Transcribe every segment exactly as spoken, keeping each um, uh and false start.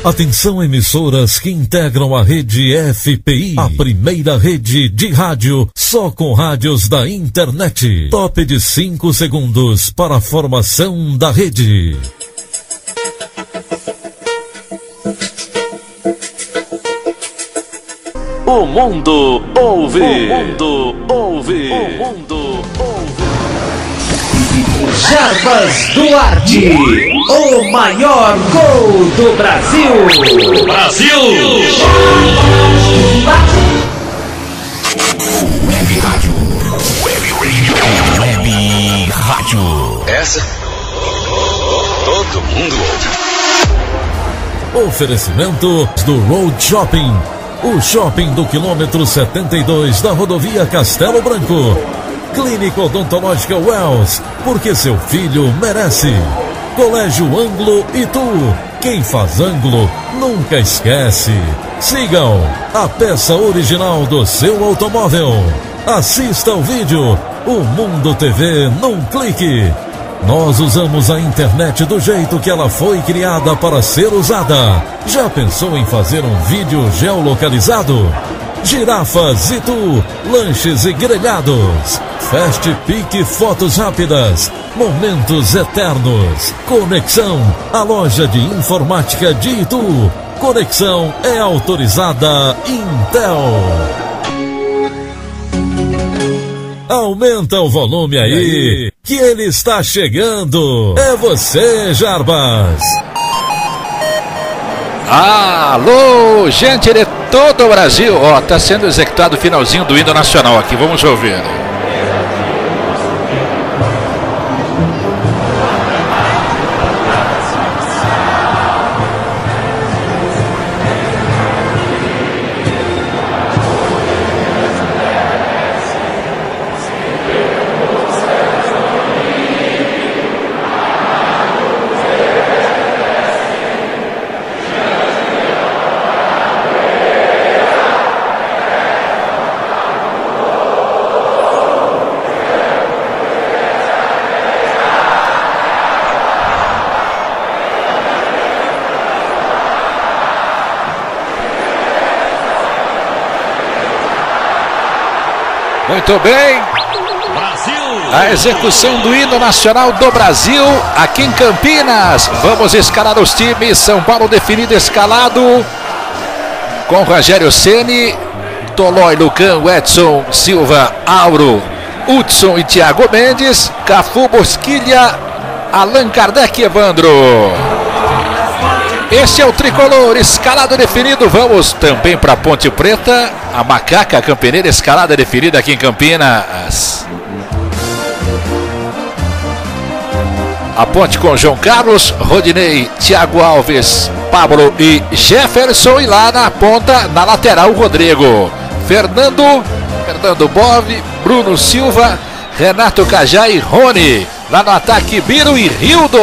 Atenção, emissoras que integram a rede F P I, a primeira rede de rádio só com rádios da internet. Top de cinco segundos para a formação da rede. O mundo ouve. O mundo ouve. O mundo ouve. Jarbas Duarte, o maior gol do Brasil. Brasil! Web Rádio. Web Radio. Web Rádio. Essa todo mundo ouve. Oferecimento do Road Shopping, o shopping do quilômetro setenta e dois da rodovia Castelo Branco. Clínica Odontológica Wells, porque seu filho merece. Colégio Ângulo Itu, quem faz ângulo nunca esquece. Sigam a peça original do seu automóvel. Assista ao vídeo O Mundo T V num clique. Nós usamos a internet do jeito que ela foi criada para ser usada. Já pensou em fazer um vídeo geolocalizado? Girafas Itu, lanches e grelhados. Fast Pick Fotos Rápidas, momentos eternos. Conexão, a loja de informática de Itu. Conexão é autorizada Intel. Aumenta o volume aí, que ele está chegando. É você, Jarbas. Alô, gente de todo o Brasil. Ó, tá sendo executado o finalzinho do hino nacional aqui, vamos ouvir. Muito bem, Brasil. A execução do hino nacional do Brasil aqui em Campinas. Vamos escalar os times. São Paulo definido, escalado com Rogério Ceni, Tolói, Lucão, Edson, Silva, Auro, Hudson e Thiago Mendes, Cafu, Bosquilha, Allan Kardec e Evandro. Esse é o tricolor, escalado definido. Vamos também para Ponte Preta. A Macaca Campineira, escalada definida aqui em Campinas. A Ponte com João Carlos, Rodinei, Thiago Alves, Pablo e Jefferson. E lá na ponta, na lateral, Rodrigo, Fernando, Fernando Bove, Bruno Silva, Renato Cajá e Rony. Lá no ataque, Biro e Rildo.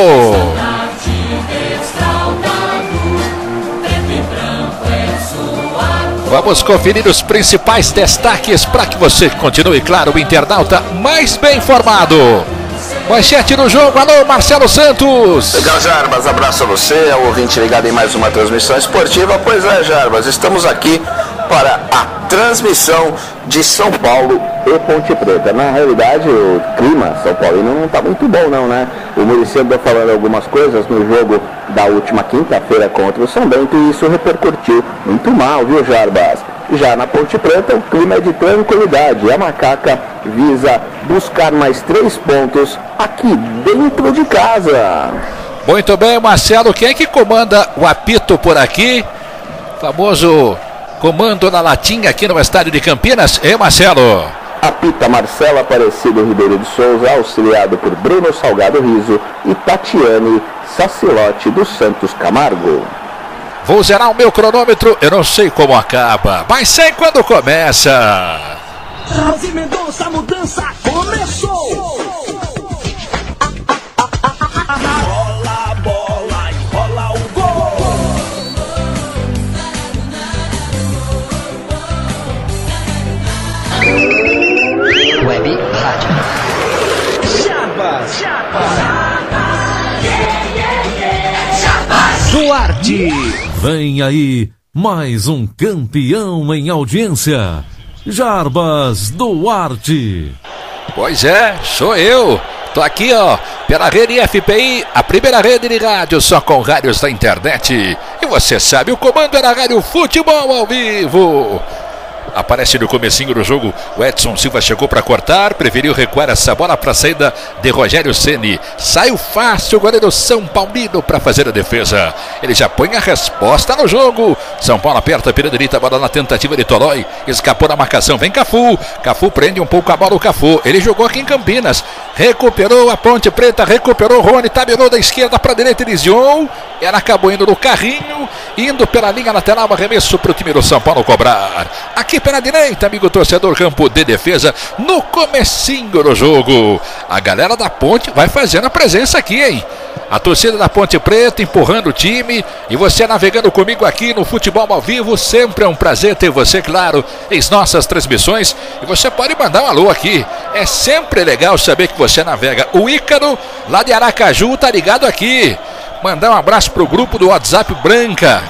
Vamos conferir os principais destaques para que você continue, claro, o internauta mais bem informado. Manchete no jogo, alô Marcelo Santos. Legal, Jarbas, abraço a você, ao ouvinte ligado em mais uma transmissão esportiva. Pois é, Jarbas, estamos aqui para a transmissão de São Paulo e Ponte Preta. Na realidade, o clima São Paulino não está muito bom não, né? O Muricy andou falando algumas coisas no jogo da última quinta-feira contra o São Bento e isso repercutiu muito mal, viu, Jarbas? Já na Ponte Preta, o clima é de tranquilidade. A Macaca visa buscar mais três pontos aqui dentro de casa. Muito bem, Marcelo. Quem é que comanda o apito por aqui? Famoso comando na latinha aqui no estádio de Campinas. É, Marcelo? Apita Marcelo Aparecido Ribeiro de Souza, auxiliado por Bruno Salgado Riso e Tatiane Sacilote dos Santos Camargo. Vou zerar o meu cronômetro, eu não sei como acaba, mas sei quando começa. Rose Mendonça, a mudança começou. Rola a bola e rola o gol. Web Rádio. Jarbas. Jarbas. Duarte. Vem aí mais um campeão em audiência, Jarbas Duarte. Pois é, sou eu. Tô aqui, ó, pela rede F P I, a primeira rede de rádio só com rádios da internet. E você sabe, o comando é na Rádio Futebol ao Vivo. Aparece no comecinho do jogo, o Edson Silva chegou para cortar, preferiu recuar essa bola para a saída de Rogério Ceni. Saiu fácil o goleiro São Paulino para fazer a defesa. Ele já põe a resposta no jogo. São Paulo aperta pela direita, a bola na tentativa de Tolói. Escapou da marcação, vem Cafu. Cafu prende um pouco a bola, o Cafu. Ele jogou aqui em Campinas. Recuperou a Ponte Preta, recuperou o Rony, tabelou da esquerda para a direita, desviou. Ela acabou indo no carrinho, indo pela linha lateral, arremesso para o time do São Paulo cobrar. Aqui pela direita, amigo torcedor, campo de defesa, no comecinho do jogo. A galera da Ponte vai fazendo a presença aqui, hein? A torcida da Ponte Preta empurrando o time e você navegando comigo aqui no Futebol ao Vivo. Sempre é um prazer ter você, claro, em nossas transmissões. E você pode mandar um alô aqui. É sempre legal saber que você navega. O Ícaro, lá de Aracaju, tá ligado aqui. Mandar um abraço pro grupo do WhatsApp Branca.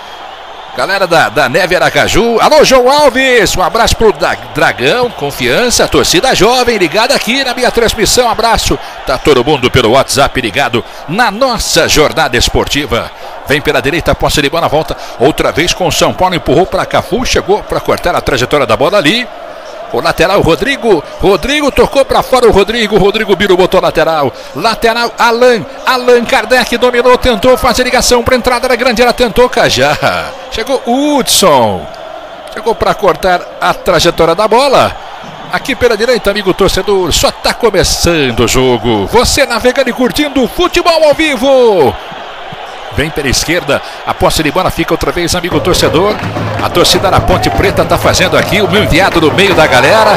Galera da, da Neve Aracaju. Alô, João Alves. Um abraço pro Dragão, confiança, torcida jovem ligada aqui na minha transmissão. Um abraço. Tá todo mundo pelo WhatsApp ligado na nossa jornada esportiva. Vem pela direita, posse de bola, volta outra vez com o São Paulo. Empurrou para Cafu, chegou para cortar a trajetória da bola ali. O lateral Rodrigo, Rodrigo tocou para fora o Rodrigo, Rodrigo Biro botou lateral, lateral Alan, Alan Kardec dominou, tentou fazer ligação para entrada da grande área, tentou Cajá, chegou o Hudson, chegou para cortar a trajetória da bola. Aqui pela direita, amigo torcedor, só tá começando o jogo, você navegando e curtindo o Futebol ao Vivo. Vem pela esquerda, a posse de bola fica outra vez, amigo torcedor. A torcida da Ponte Preta tá fazendo aqui o meu enviado no meio da galera.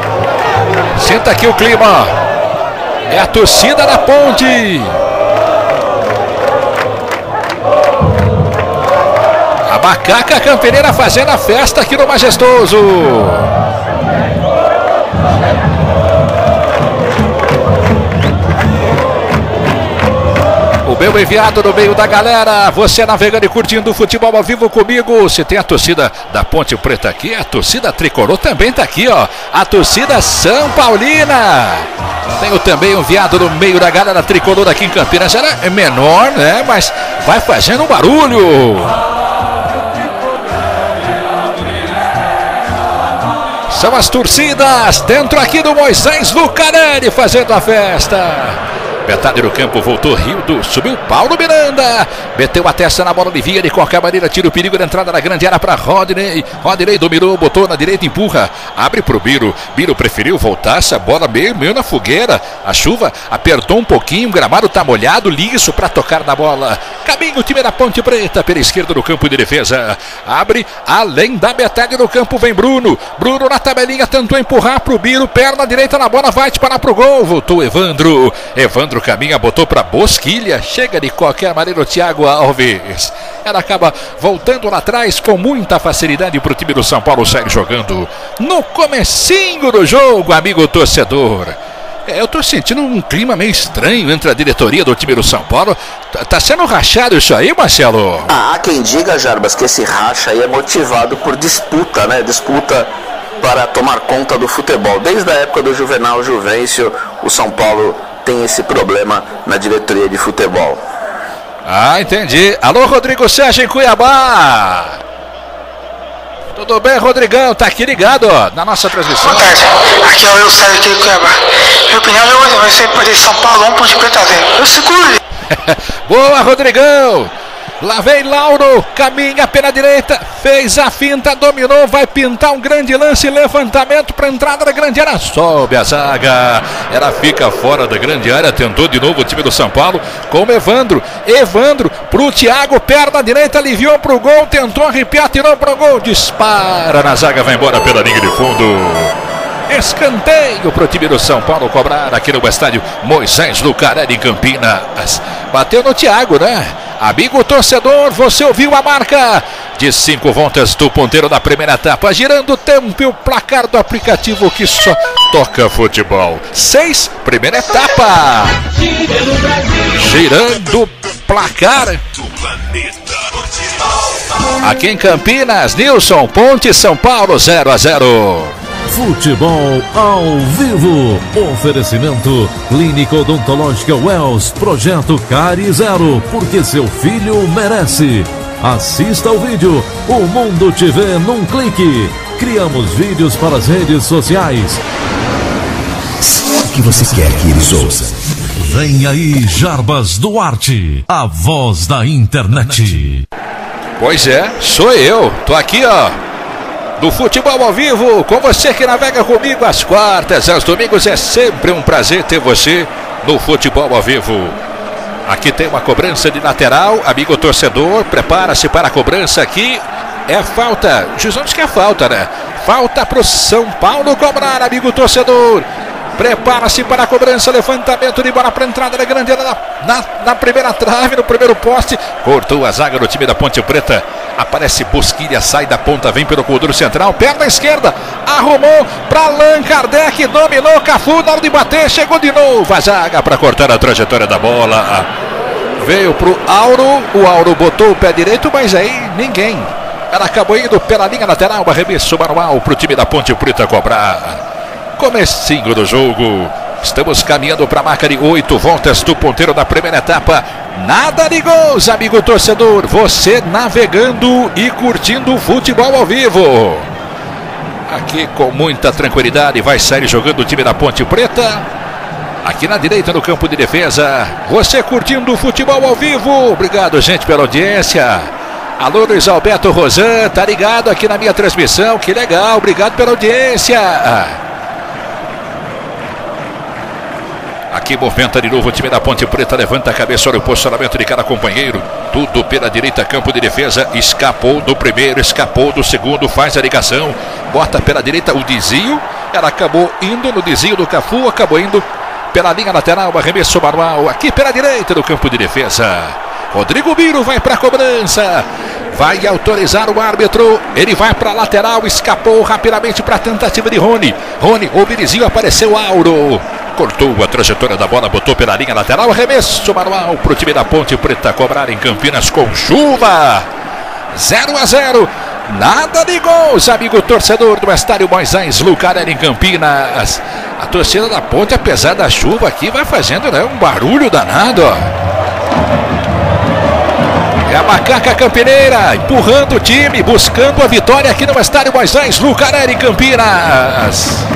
Senta aqui o clima. É a torcida da Ponte. A macaca campineira fazendo a festa aqui no Majestoso. O meu enviado no meio da galera, você navegando e curtindo o Futebol ao Vivo comigo. Se tem a torcida da Ponte Preta aqui, a torcida tricolor também tá aqui, ó. A torcida São Paulina. Tenho também um enviado no meio da galera tricolor aqui em Campinas. Ela é menor, né? Mas vai fazendo um barulho. São as torcidas dentro aqui do Moisés Lucarelli fazendo a festa. Metade do campo, voltou Rildo, subiu Paulo Miranda, meteu a testa na bola, Olivia, de qualquer maneira tira o perigo da entrada na grande área para Rodney. Rodney dominou, botou na direita, empurra, abre pro Biro, Biro preferiu voltar, essa bola meio, meio na fogueira, a chuva apertou um pouquinho, o gramado tá molhado, liso para tocar na bola, caminho o time da Ponte Preta, pela esquerda do campo de defesa, abre, além da metade do campo vem Bruno, Bruno na tabelinha, tentou empurrar pro Biro, perna direita na bola, vai disparar pro gol, voltou Evandro, Evandro caminha, botou para Bosquilha, chega de qualquer maneira o Thiago Alves, ela acaba voltando lá atrás com muita facilidade para o time do São Paulo sair jogando no comecinho do jogo, amigo torcedor. É, eu tô sentindo um clima meio estranho entre a diretoria do time do São Paulo. Tá, tá sendo rachado isso aí, Marcelo? Ah, há quem diga, Jarbas, que esse racha aí é motivado por disputa, né? Disputa para tomar conta do futebol. Desde a época do Juvenal Juvencio, o São Paulo tem esse problema na diretoria de futebol. Ah, entendi. Alô, Rodrigo Sérgio em Cuiabá. Tudo bem, Rodrigão? Tá aqui ligado, ó, na nossa transmissão. Boa tarde. Aqui é o Eu Sérgio aqui de Cuiabá. Minha opinião hoje vai ser para São Paulo um ponto Preta zero. Eu seguro. Boa, Rodrigão. Lá vem Lauro, caminha pela direita, fez a finta, dominou, vai pintar um grande lance, levantamento para entrada da grande área, sobe a zaga, ela fica fora da grande área, tentou de novo o time do São Paulo, com o Evandro, Evandro pro Thiago, perna direita, aliviou pro gol, tentou arrepiar, tirou pro gol, dispara na zaga, vai embora pela linha de fundo. Escanteio pro time do São Paulo cobrar aqui no estádio Moisés Lucarelli em Campinas. Bateu no Thiago, né? Amigo torcedor, você ouviu a marca de cinco voltas do ponteiro da primeira etapa, girando o tempo e o placar do aplicativo que só toca futebol. Seis, primeira etapa. Girando o placar do planeta. Aqui em Campinas, Nilson, Ponte, São Paulo, zero a zero. Futebol ao vivo. Oferecimento Clínica Odontológica Wells. Projeto Cari Zero, porque seu filho merece. Assista ao vídeo. O mundo te vê num clique. Criamos vídeos para as redes sociais. O que você quer que eles ouçam? Vem aí Jarbas Duarte, a voz da internet. Pois é, sou eu. Tô aqui, ó, do Futebol ao Vivo, com você que navega comigo às quartas, aos domingos. É sempre um prazer ter você no Futebol ao Vivo. Aqui tem uma cobrança de lateral, amigo torcedor, prepara-se para a cobrança aqui. É falta, o juiz não diz que é falta, né? Falta pro São Paulo cobrar, amigo torcedor. Prepara-se para a cobrança, levantamento de bola para a entrada da grande área, na, na, na primeira trave, no primeiro poste. Cortou a zaga do time da Ponte Preta. Aparece Bosquilha, sai da ponta, vem pelo corredor central, perna esquerda, arrumou para Allan Kardec, dominou Cafu, na hora de bater, chegou de novo a zaga para cortar a trajetória da bola. Veio pro Auro, o Auro botou o pé direito, mas aí ninguém. Ela acabou indo pela linha lateral, arremesso manual para o time da Ponte Preta cobrar. Comecinho do jogo, estamos caminhando para a marca de oito voltas do ponteiro da primeira etapa. Nada de gols, amigo torcedor, você navegando e curtindo o futebol ao vivo. Aqui com muita tranquilidade vai sair jogando o time da Ponte Preta. Aqui na direita no campo de defesa, você curtindo o futebol ao vivo. Obrigado, gente, pela audiência. Alô, Luiz Alberto Rosan, tá ligado aqui na minha transmissão, que legal, obrigado pela audiência. Aqui movimenta de novo o time da Ponte Preta, levanta a cabeça, olha o posicionamento de cada companheiro. Tudo pela direita, campo de defesa. Escapou do primeiro, escapou do segundo, faz a ligação. Bota pela direita o desvio. Ela acabou indo no desvio do Cafu, acabou indo pela linha lateral, arremesso manual. Aqui pela direita do campo de defesa. Rodrigo Biro vai para a cobrança. Vai autorizar o árbitro. Ele vai para a lateral, escapou rapidamente para a tentativa de Rony. Rony, o Birizinho, apareceu Auro. Cortou a trajetória da bola, botou pela linha lateral, arremesso manual para o time da Ponte Preta cobrar em Campinas com chuva. zero a zero, nada de gols, amigo torcedor do estádio Moisés Lucarelli em Campinas. A torcida da Ponte, apesar da chuva aqui, vai fazendo, né, um barulho danado, ó. É a macaca campineira empurrando o time, buscando a vitória aqui no estádio Moisés Lucarelli em Campinas.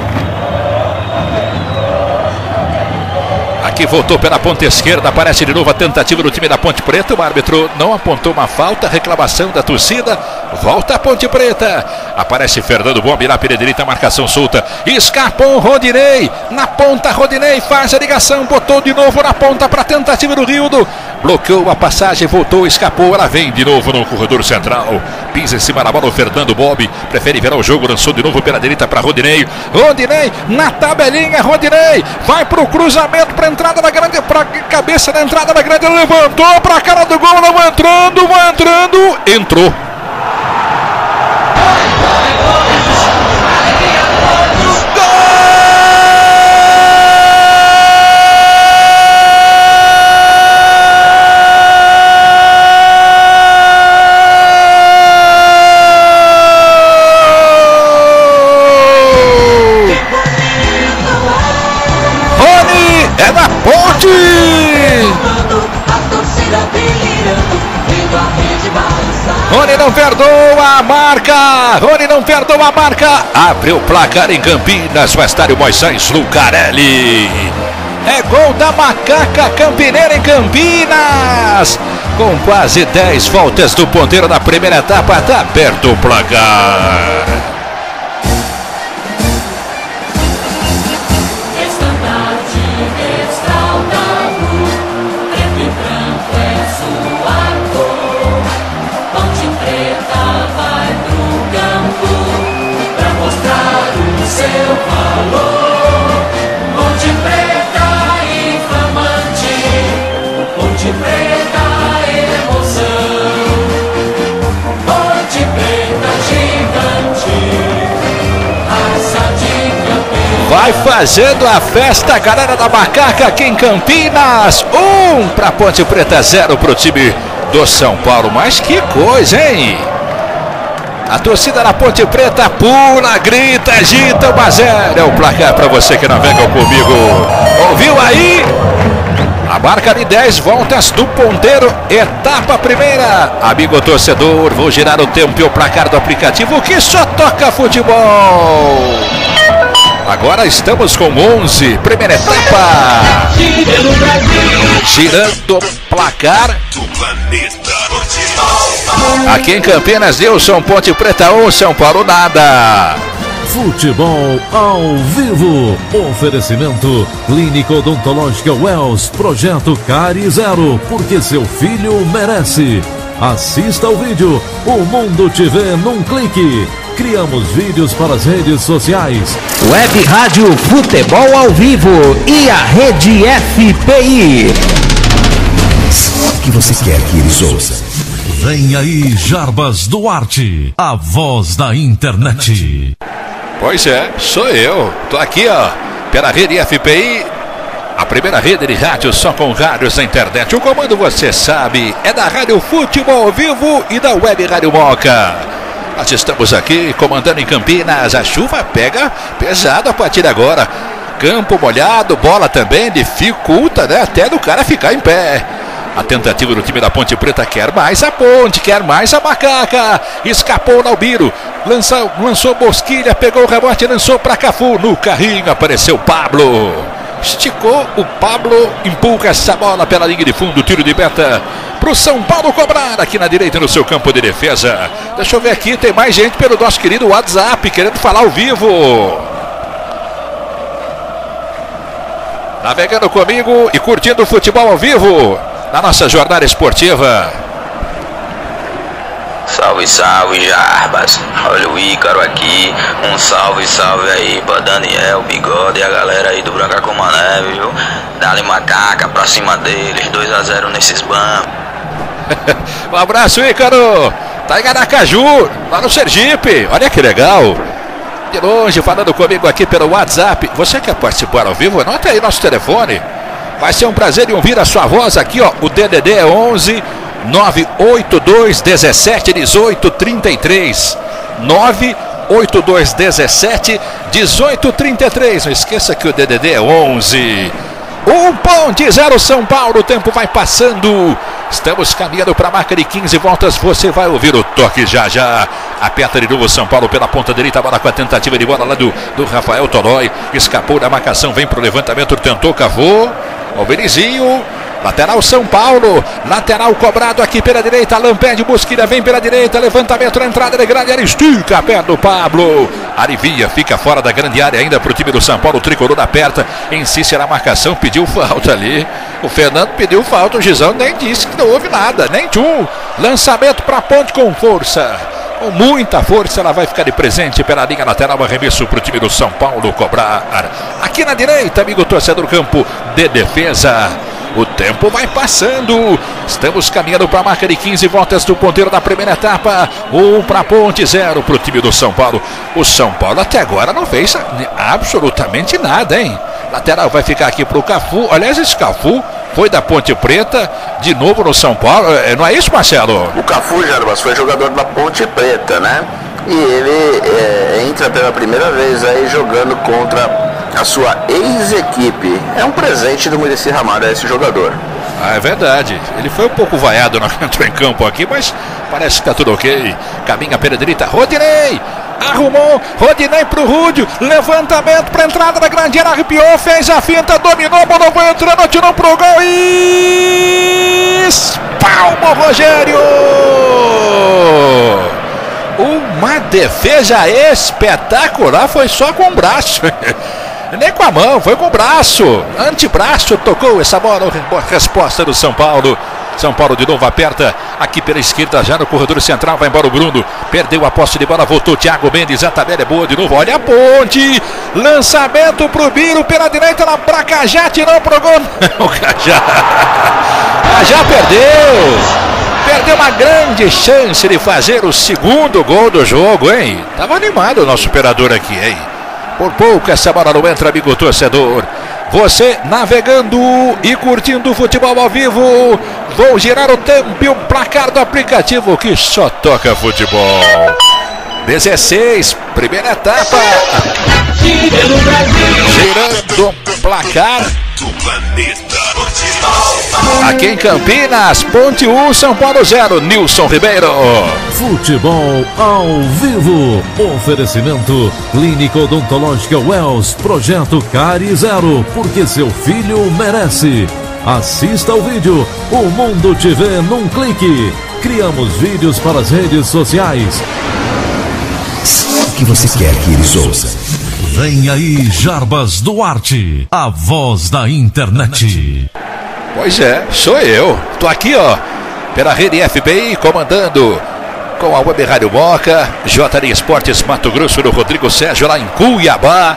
Aqui voltou pela ponta esquerda, aparece de novo a tentativa do time da Ponte Preta. O árbitro não apontou uma falta, reclamação da torcida. Volta a Ponte Preta. Aparece Fernando Bombi lá pela direita, marcação solta. Escapou o Rodinei. Na ponta, Rodinei faz a ligação, botou de novo na ponta para a tentativa do Rildo. Bloqueou a passagem, voltou, escapou. Ela vem de novo no corredor central. Pisa em cima da bola o Fernando Bombi. Prefere virar o jogo, lançou de novo pela direita para Rodinei. Rodinei na tabelinha, Rodinei vai para o cruzamento para entrada da grande, para cabeça da entrada da grande, levantou para a cara do gol, não vai entrando, vai entrando, entrou. Rony não perdoa a marca, Rony não perdoa a marca, abre o placar em Campinas, o estádio Moisés Lucarelli. É gol da macaca campineira em Campinas, com quase dez voltas do ponteiro na primeira etapa, tá aberto o placar. Vai fazendo a festa, a galera da macaca aqui em Campinas. Um para Ponte Preta, zero para o time do São Paulo. Mas que coisa, hein? A torcida da Ponte Preta pula, grita, agita, um a zero. É o placar para você que navega comigo. Ouviu aí? A marca de dez voltas do ponteiro, etapa primeira. Amigo torcedor, vou girar o tempo e o placar do aplicativo que só toca futebol. Agora estamos com onze, primeira etapa. Girando o placar do planeta. Aqui em Campinas, Nilson, Ponte Preta um, São Paulo nada. Futebol ao vivo. Oferecimento Clínica Odontológica Wells. Projeto Cari Zero, porque seu filho merece. Assista ao vídeo. O mundo te vê num clique. Criamos vídeos para as redes sociais. Web Rádio Futebol ao vivo e a Rede F P I. O que você quer que eles ouçam? Vem aí Jarbas Duarte, a voz da internet. Pois é, sou eu. Tô aqui, ó, pela Rede F P I, a primeira rede de rádio só com rádios na internet. O comando, você sabe, é da Rádio Futebol ao Vivo e da Web Rádio Moca. Nós estamos aqui comandando em Campinas. A chuva pega pesado a partir de agora. Campo molhado, bola também dificulta, né, até do cara ficar em pé. A tentativa do time da Ponte Preta quer mais a Ponte, quer mais a Macaca. Escapou o Nalbiro, lançou, lançou Bosquilha, pegou o rebote, lançou para Cafu. No carrinho apareceu o Pablo. Esticou o Pablo, empurra essa bola pela linha de fundo, tiro de meta para o São Paulo cobrar aqui na direita no seu campo de defesa. Deixa eu ver aqui, tem mais gente pelo nosso querido WhatsApp querendo falar ao vivo. Navegando comigo e curtindo o futebol ao vivo na nossa jornada esportiva. Salve, salve, Jarbas. Olha o Ícaro aqui. Um salve, salve aí pra Daniel, Bigode e a galera aí do Branca como a Neve, viu? Dá-lhe Macaca pra cima deles. dois a zero nesses bancos. Um abraço, Ícaro. Tá em Aracaju, lá no Sergipe. Olha que legal. De longe, falando comigo aqui pelo WhatsApp. Você quer participar ao vivo? Anota aí nosso telefone. Vai ser um prazer em ouvir a sua voz aqui, ó. O D D D é onze nove oito dois dezessete dezoito trinta e três. nove oito dois dezessete dezoito trinta e três. Não esqueça que o D D D é onze. Um ponto zero São Paulo. O tempo vai passando. Estamos caminhando para a marca de quinze voltas. Você vai ouvir o toque já já. Aperta de novo São Paulo pela ponta direita. Bola com a tentativa de bola lá do, do Rafael Tolói. Escapou da marcação. Vem para o levantamento. Tentou, cavou. O Benizinho. Lateral São Paulo. Lateral cobrado aqui pela direita. Lampede, Bosquilha vem pela direita. Levantamento na entrada de grande área. Estica perto do Pablo. Alivia, fica fora da grande área ainda para o time do São Paulo. O tricolor aperta, insiste na marcação. Pediu falta ali. O Fernando pediu falta. O Gizão nem disse que não houve nada. Nem tchum. Lançamento para a Ponte com força. Com muita força, ela vai ficar de presente pela linha lateral. Arremesso para o time do São Paulo cobrar. Aqui na direita, amigo torcedor, campo de defesa. O tempo vai passando. Estamos caminhando para a marca de quinze voltas do ponteiro da primeira etapa. Um para a Ponte, zero para o time do São Paulo. O São Paulo até agora não fez absolutamente nada, hein? Lateral vai ficar aqui para o Cafu. Aliás, esse Cafu foi da Ponte Preta, de novo no São Paulo. Não é isso, Marcelo? O Cafu, Jarbas, foi jogador da Ponte Preta, né? E ele é, entra pela primeira vez aí jogando contra a sua ex-equipe. É um presente do Muricy Ramalho a esse jogador. Ah, é verdade. Ele foi um pouco vaiado, não entrou em campo aqui, mas parece que tá tudo ok. Caminha pela direita, Rodinei. Arrumou, Rodinei pro Rúdio. Levantamento pra entrada da grande área, arrepiou, fez a finta, dominou, bola foi entrando, atirou pro gol e... Espalma, Rogério! Uma defesa espetacular, foi só com o braço. Nem com a mão, foi com o braço. Antebraço, tocou essa bola. Resposta do São Paulo. São Paulo de novo aperta aqui pela esquerda, já no corredor central. Vai embora o Bruno. Perdeu a posse de bola, voltou Thiago Mendes. A tabela é boa de novo. Olha a Ponte. Lançamento pro Biro pela direita. Lá pra Cajá, tirou pro gol. Não, Cajá. Cajá perdeu. Perdeu uma grande chance de fazer o segundo gol do jogo, hein? Tava animado o nosso operador aqui, hein? Por pouco essa bola não entra, amigo torcedor. Você navegando e curtindo o futebol ao vivo. Vou girar o tempo e o placar do aplicativo que só toca futebol. dezesseis, primeira etapa. Girando o placar. Aqui em Campinas, Ponte um, São Paulo zero, Nilson Ribeiro. Futebol ao vivo. Oferecimento Clínica Odontológica Wells. Projeto Cárie Zero, porque seu filho merece. Assista ao vídeo. O mundo te vê num clique. Criamos vídeos para as redes sociais. O que você quer que eles ouçam? Vem aí Jarbas Duarte, a voz da internet. Pois é, sou eu. Tô aqui, ó, pela rede F P I, comandando com a Web Rádio Moca, J D Esportes Mato Grosso do Rodrigo Sérgio, lá em Cuiabá.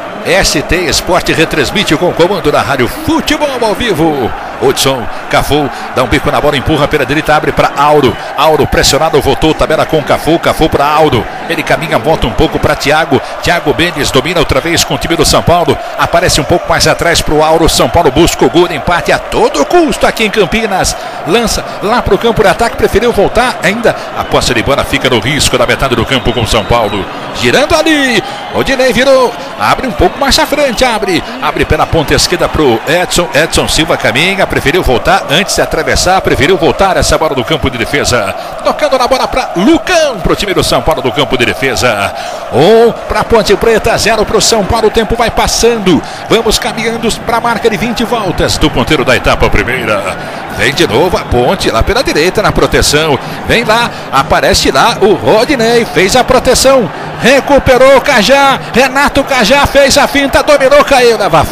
S T Esporte retransmite com o comando da Rádio Futebol ao vivo. Hudson, Cafu, dá um bico na bola, empurra pela direita, abre para Auro. Auro pressionado, voltou, tabela com Cafu, Cafu para Auro. Ele caminha, volta um pouco para Thiago. Thiago Mendes domina outra vez com o time do São Paulo. Aparece um pouco mais atrás para o Auro. São Paulo busca o gol de empate a todo custo aqui em Campinas. Lança lá para o campo de ataque, preferiu voltar. Ainda a posse de bola fica no risco da metade do campo com o São Paulo. Girando ali, o Dinei virou, abre um pouco mais à frente, abre. Abre pela ponta esquerda para o Edson. Edson Silva caminha, preferiu voltar antes de atravessar, preferiu voltar essa bola do campo de defesa. Tocando na bola para Lucão, para o time do São Paulo do campo de defesa. Um para Ponte Preta, zero para o São Paulo. O tempo vai passando. Vamos caminhando para a marca de vinte voltas do ponteiro da etapa primeira. Vem de novo a Ponte lá pela direita na proteção. Vem lá, aparece lá o Rodinei, fez a proteção. Recuperou o Cajá. Renato Cajá fez a finta, dominou, caiu, leva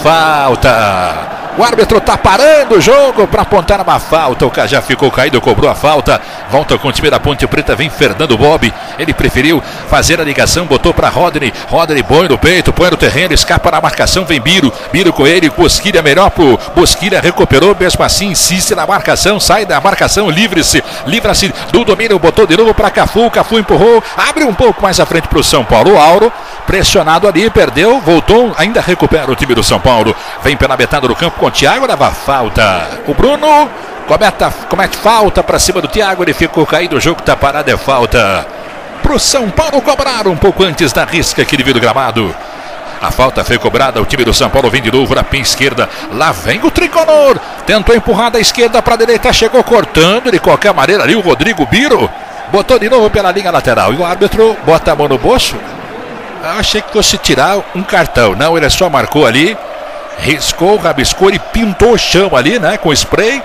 falta. O árbitro está parando o jogo para apontar uma falta. O Cajá ficou caído, cobrou a falta. Volta com o time da Ponte Preta, vem Fernando Bob. Ele preferiu fazer a ligação, botou para Rodney. Rodney põe no peito, põe no terreno, escapa na marcação, vem Biro. Biro com ele, Bosquilha melhor pro Bosquilha, recuperou, mesmo assim insiste na marcação, sai da marcação, livre-se, livra-se do domínio, botou de novo para Cafu. Cafu empurrou, abre um pouco mais à frente para o São Paulo. O Auro, pressionado ali, perdeu, voltou, ainda recupera o time do São Paulo. Vem pela metade do campo com o Thiago, leva falta. O Bruno comete, comete falta para cima do Thiago, ele ficou caído, o jogo está parado, é falta pro São Paulo cobrar um pouco antes da risca aqui devido ao gramado. A falta foi cobrada, o time do São Paulo vem de novo na pin esquerda. Lá vem o tricolor, tentou empurrar da esquerda para a direita, chegou cortando de qualquer maneira ali o Rodrigo Biro, botou de novo pela linha lateral e o árbitro bota a mão no bolso. Eu achei que fosse tirar um cartão, não, ele só marcou ali, riscou, rabiscou e pintou o chão ali, né, com spray,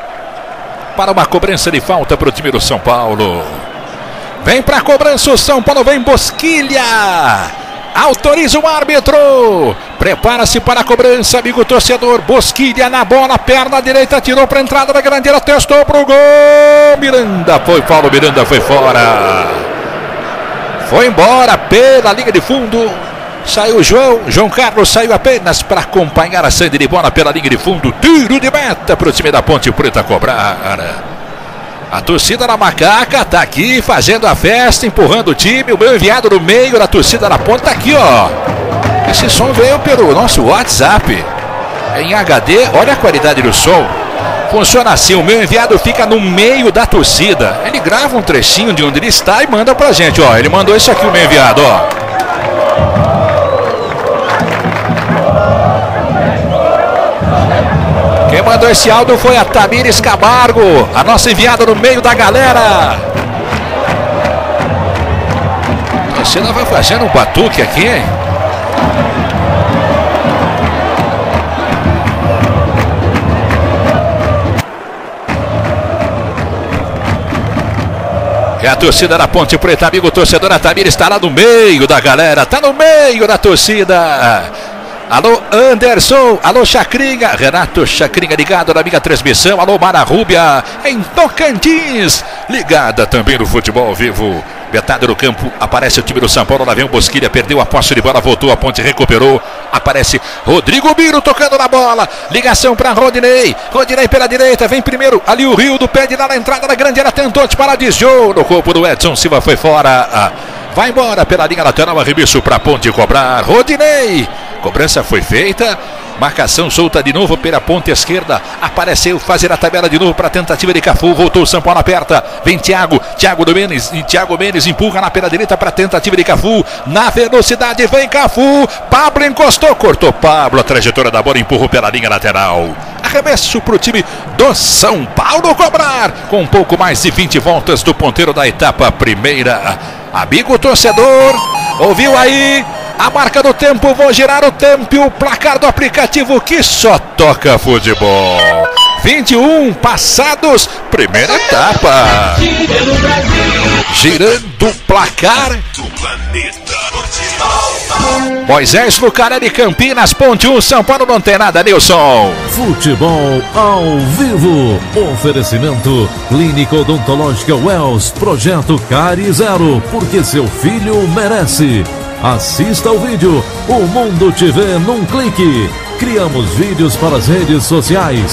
para uma cobrança de falta para o time do São Paulo. Vem para a cobrança o São Paulo, vem Bosquilha, autoriza o árbitro, prepara-se para a cobrança, amigo torcedor. Bosquilha na bola, perna direita, tirou para a entrada da grande área, testou para o gol, Miranda foi, Paulo Miranda foi fora, foi embora pela linha de fundo. Saiu o João, João Carlos saiu apenas para acompanhar a saída de bola pela linha de fundo. Tiro de meta para o time da Ponte Preta cobrar. A torcida da Macaca está aqui fazendo a festa, empurrando o time. O meu enviado no meio da torcida da Ponte está aqui, ó. Esse som veio pelo nosso WhatsApp em H D. Olha a qualidade do som. Funciona assim, o meu enviado fica no meio da torcida. Ele grava um trechinho de onde ele está e manda pra gente, ó. Ele mandou isso aqui, o meu enviado, ó. Quem mandou esse áudio foi a Tamires Camargo, a nossa enviada no meio da galera. A torcida vai fazendo um batuque aqui, hein? É a torcida da Ponte Preta, amigo torcedor. A Tamires está lá no meio da galera, está no meio da torcida. Alô Anderson, alô Chacrinha, Renato Chacrinha ligado na minha transmissão, alô Mara Rúbia em Tocantins, ligada também no futebol ao vivo. Metade do campo, aparece o time do São Paulo, lá vem o Bosquilha, perdeu a posse de bola, voltou, a Ponte recuperou, aparece Rodrigo Biro tocando na bola, ligação para Rodinei, Rodinei pela direita, vem primeiro, ali o Rio do pede lá na entrada da grande área, tentou disparar, desviou no corpo do Edson Silva, foi fora, vai embora pela linha lateral, arremesso para a Ponte cobrar, Rodinei, Cobrança foi feita. Marcação solta de novo pela ponta esquerda. Apareceu fazer a tabela de novo para a tentativa de Cafu. Voltou o São Paulo, aperta. Vem Thiago. Thiago do Menes. E Thiago Menes empurra na pela direita para a tentativa de Cafu. Na velocidade vem Cafu. Pablo encostou. Cortou Pablo. A trajetória da bola empurrou pela linha lateral. Arremesso para o time do São Paulo cobrar. Com um pouco mais de vinte voltas do ponteiro da etapa primeira. Amigo torcedor, ouviu aí? A marca do tempo, vou girar o tempo e o placar do aplicativo que só toca futebol. vinte e um passados, primeira etapa. Girando o placar. Moisés Lucarelli, Campinas, Ponte um, São Paulo não tem nada, Nilson. Futebol ao vivo. Oferecimento Clínica Odontológica Wells. Projeto Cari Zero, porque seu filho merece. Assista ao vídeo, o mundo te vê num clique. Criamos vídeos para as redes sociais.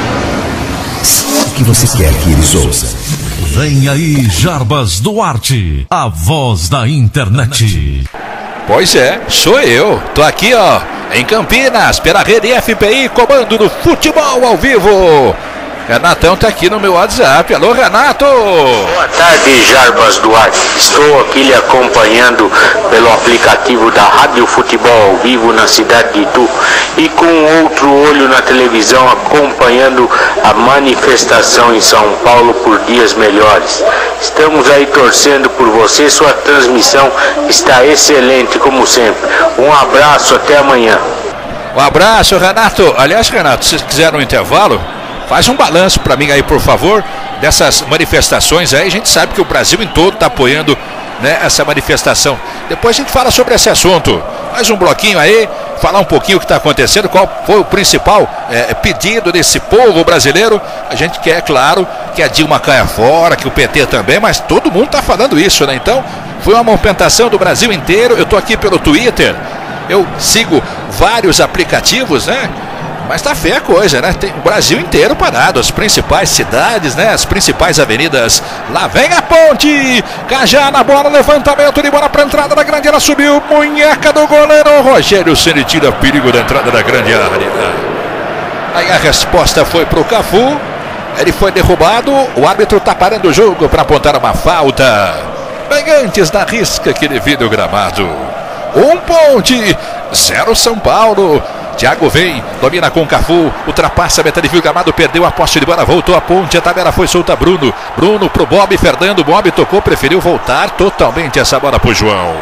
O que você quer que eles ouçam? Vem aí Jarbas Duarte, a voz da internet. Pois é, sou eu. Tô aqui, ó, em Campinas, pela rede F P I, comando do futebol ao vivo. Renatão tá aqui no meu WhatsApp. Alô, Renato! Boa tarde, Jarbas Duarte. Estou aqui lhe acompanhando pelo aplicativo da Rádio Futebol ao vivo na cidade de Itu e com outro olho na televisão acompanhando a manifestação em São Paulo por dias melhores. Estamos aí torcendo por você, sua transmissão está excelente como sempre. Um abraço, até amanhã. Um abraço, Renato. Aliás, Renato, se quiser um intervalo, faz um balanço para mim aí, por favor, dessas manifestações aí. A gente sabe que o Brasil em todo está apoiando, né, essa manifestação. Depois a gente fala sobre esse assunto. Mais um bloquinho aí, falar um pouquinho o que está acontecendo, qual foi o principal é, pedido desse povo brasileiro. A gente quer, claro, que a Dilma caia fora, que o P T também, mas todo mundo está falando isso, né? Então, foi uma movimentação do Brasil inteiro. Eu estou aqui pelo Twitter, eu sigo vários aplicativos, né? Mas tá feia a coisa, né? Tem o Brasil inteiro parado, as principais cidades, né? As principais avenidas. Lá vem a Ponte! Cajá na bola, levantamento de bola pra entrada da grande área, subiu, munheca do goleiro Rogério Ceni tira perigo da entrada da grande área. Aí a resposta foi pro Cafu, ele foi derrubado, o árbitro tá parando o jogo para apontar uma falta. Bem antes da risca que divide o gramado. Um Ponte, zero São Paulo. Thiago vem, domina com o Cafu, ultrapassa a metade do gramado, perdeu a posse de bola, voltou a Ponte, a tabela foi solta, Bruno, Bruno pro Bob, Fernando, Bob tocou, preferiu voltar totalmente essa bola pro João.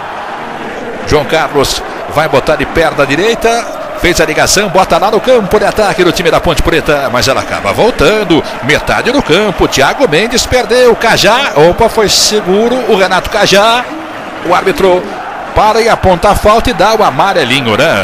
João Carlos vai botar de perna direita, fez a ligação, bota lá no campo de ataque do time da Ponte Preta, mas ela acaba voltando, metade do campo, Thiago Mendes perdeu, Cajá, opa, foi seguro o Renato Cajá, o árbitro para e aponta a falta e dá o amarelinho, né?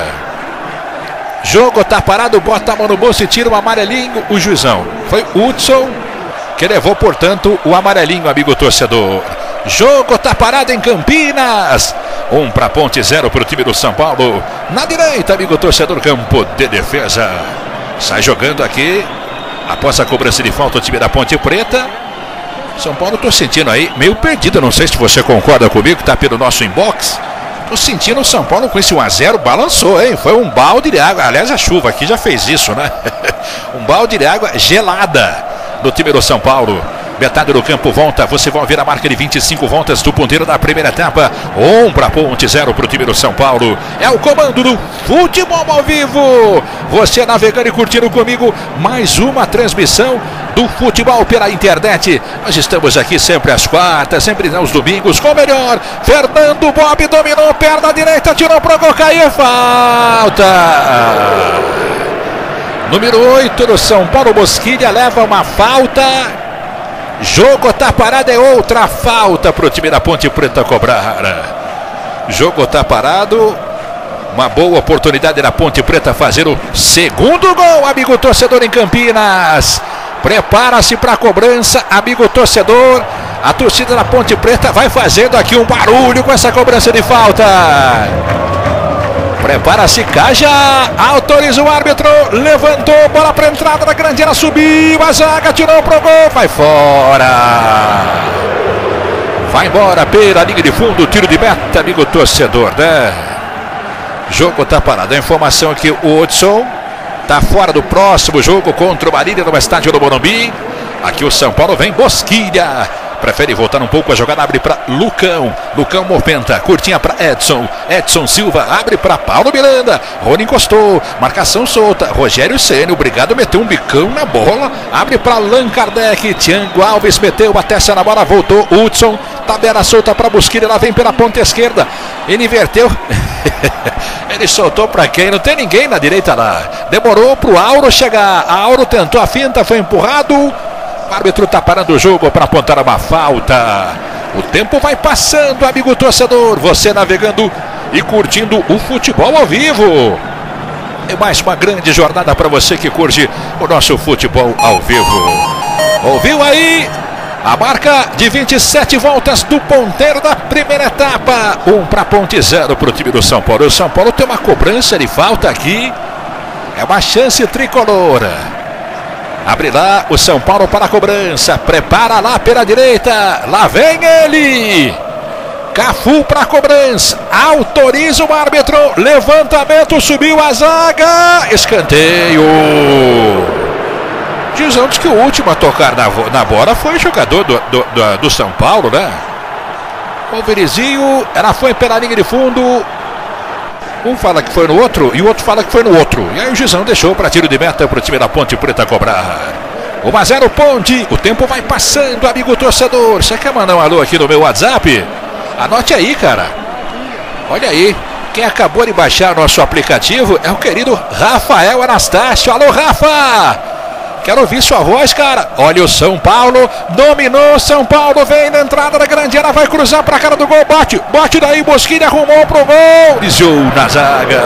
Jogo tá parado, bota a mão no bolso e tira o amarelinho, o juizão. Foi Hudson que levou, portanto, o amarelinho, amigo torcedor. Jogo tá parado em Campinas. Um para Ponte, zero para o time do São Paulo. Na direita, amigo torcedor, campo de defesa. Sai jogando aqui, após a cobrança de falta, o time da Ponte Preta. São Paulo, tô sentindo aí, meio perdido, não sei se você concorda comigo, que tá pelo nosso inbox. Tô sentindo o São Paulo com esse um a zero, balançou, hein? Foi um balde de água, aliás a chuva aqui já fez isso, né? Um balde de água gelada no time do São Paulo. Metade do campo volta, você vai ver a marca de vinte e cinco voltas do ponteiro da primeira etapa. Um para Ponte, zero para o time do São Paulo. É o comando do futebol ao vivo. Você navegando e curtindo comigo mais uma transmissão do futebol pela internet. Nós estamos aqui sempre às quartas, sempre aos domingos, com o melhor. Fernando Bob dominou, perna direita, tirou pro gol, caiu, falta. Número oito do São Paulo, Mosquilha, leva uma falta. Jogo tá parado, é outra falta pro time da Ponte Preta cobrar. Jogo tá parado. Uma boa oportunidade da Ponte Preta fazer o segundo gol, amigo torcedor, em Campinas. Prepara-se para a cobrança, amigo torcedor. A torcida da Ponte Preta vai fazendo aqui um barulho com essa cobrança de falta. Prepara-se, Cajá, autoriza o árbitro, levantou, bola para entrada da grande área, subiu a zaga, tirou pro gol, vai fora. Vai embora pela linha de fundo, tiro de meta, amigo torcedor, né? Jogo tá parado. A informação aqui, o Hudson tá fora do próximo jogo contra o Marília no estádio do Morumbi. Aqui o São Paulo vem Bosquilha. Prefere voltar um pouco, a jogada abre para Lucão. Lucão movimenta, curtinha para Edson. Edson Silva abre para Paulo Miranda. Rony encostou, marcação solta. Rogério Ceni, obrigado, meteu um bicão na bola. Abre para Allan Kardec. Thiago Alves meteu a testa na bola, voltou. Hudson, tabela solta para Bosquilha. Ela vem pela ponta esquerda. Ele inverteu. Ele soltou para quem? Não tem ninguém na direita lá. Demorou para o Auro chegar. A Auro tentou a finta, foi empurrado. O árbitro está parando o jogo para apontar uma falta. O tempo vai passando, amigo torcedor. Você navegando e curtindo o futebol ao vivo. É mais uma grande jornada para você que curte o nosso futebol ao vivo. Ouviu aí? A marca de vinte e sete voltas do ponteiro da primeira etapa. Um para ponte, zero para o time do São Paulo. O São Paulo tem uma cobrança de falta aqui. É uma chance tricolor. Abre lá o São Paulo para a cobrança. Prepara lá pela direita. Lá vem ele. Cafu para a cobrança. Autoriza o árbitro. Levantamento, subiu a zaga. Escanteio. Dizemos que o último a tocar na, na bola foi o jogador do, do, do, do São Paulo, né? O Verizinho, ela foi pela linha de fundo. Um fala que foi no outro e o outro fala que foi no outro. E aí o Gizão deixou para tiro de meta para o time da Ponte Preta cobrar. um a zero Ponte. O tempo vai passando, amigo torcedor. Você quer mandar um alô aqui no meu WhatsApp? Anote aí, cara. Olha aí. Quem acabou de baixar nosso aplicativo é o querido Rafael Anastácio. Alô, Rafa! Quero ouvir sua voz, cara. Olha o São Paulo, dominou São Paulo, vem na entrada da grande área, vai cruzar para a cara do gol, bate, bate daí, Bosquilha arrumou pro gol, desviou na zaga.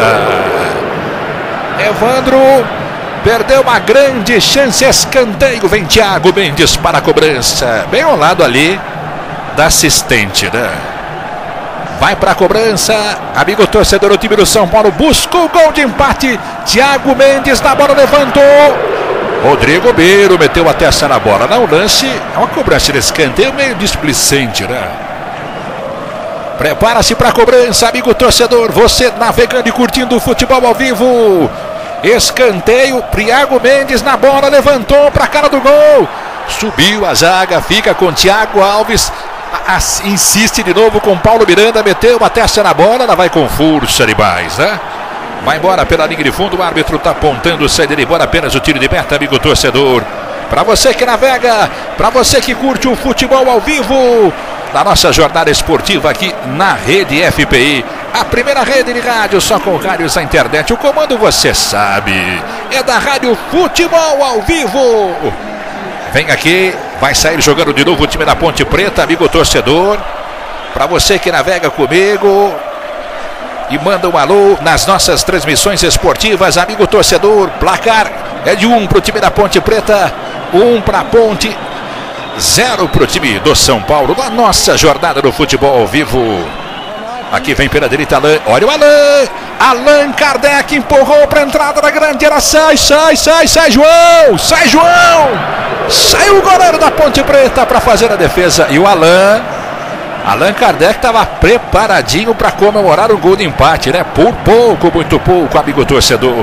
Evandro perdeu uma grande chance, escanteio, vem Thiago Mendes para a cobrança, bem ao lado ali da assistente, né? Vai para a cobrança, amigo torcedor, o time do São Paulo buscou o gol de empate, Thiago Mendes na bola, levantou. Rodrigo Beiro meteu a testa na bola. Não, o lance é uma cobrança de escanteio meio displicente, né? Prepara-se para a cobrança, amigo torcedor. Você navegando e curtindo o futebol ao vivo. Escanteio, Thiago Mendes na bola, levantou para a cara do gol. Subiu a zaga, fica com Thiago Alves. A, a, insiste de novo com Paulo Miranda, meteu uma testa na bola, ela vai com força demais, né? Vai embora pela linha de fundo, o árbitro está apontando, sai dele embora, apenas o tiro de meta, amigo torcedor. Para você que navega, para você que curte o futebol ao vivo, na nossa jornada esportiva aqui na Rede F P I. A primeira rede de rádio só com rádios na internet. O comando você sabe, é da Rádio Futebol ao Vivo. Vem aqui, vai sair jogando de novo o time da Ponte Preta, amigo torcedor. Para você que navega comigo e manda um alô nas nossas transmissões esportivas, amigo torcedor, placar é de um para o time da Ponte Preta, um para a Ponte, zero para o time do São Paulo, na nossa jornada do futebol ao vivo. Aqui vem pela direita, Allan, olha o Allan, Allan Kardec empurrou para a entrada da grande área, sai, sai, sai, sai João, sai João, saiu o goleiro da Ponte Preta para fazer a defesa, e o Allan, Allan Kardec estava preparadinho para comemorar o gol de empate, né? Por pouco, muito pouco, amigo torcedor.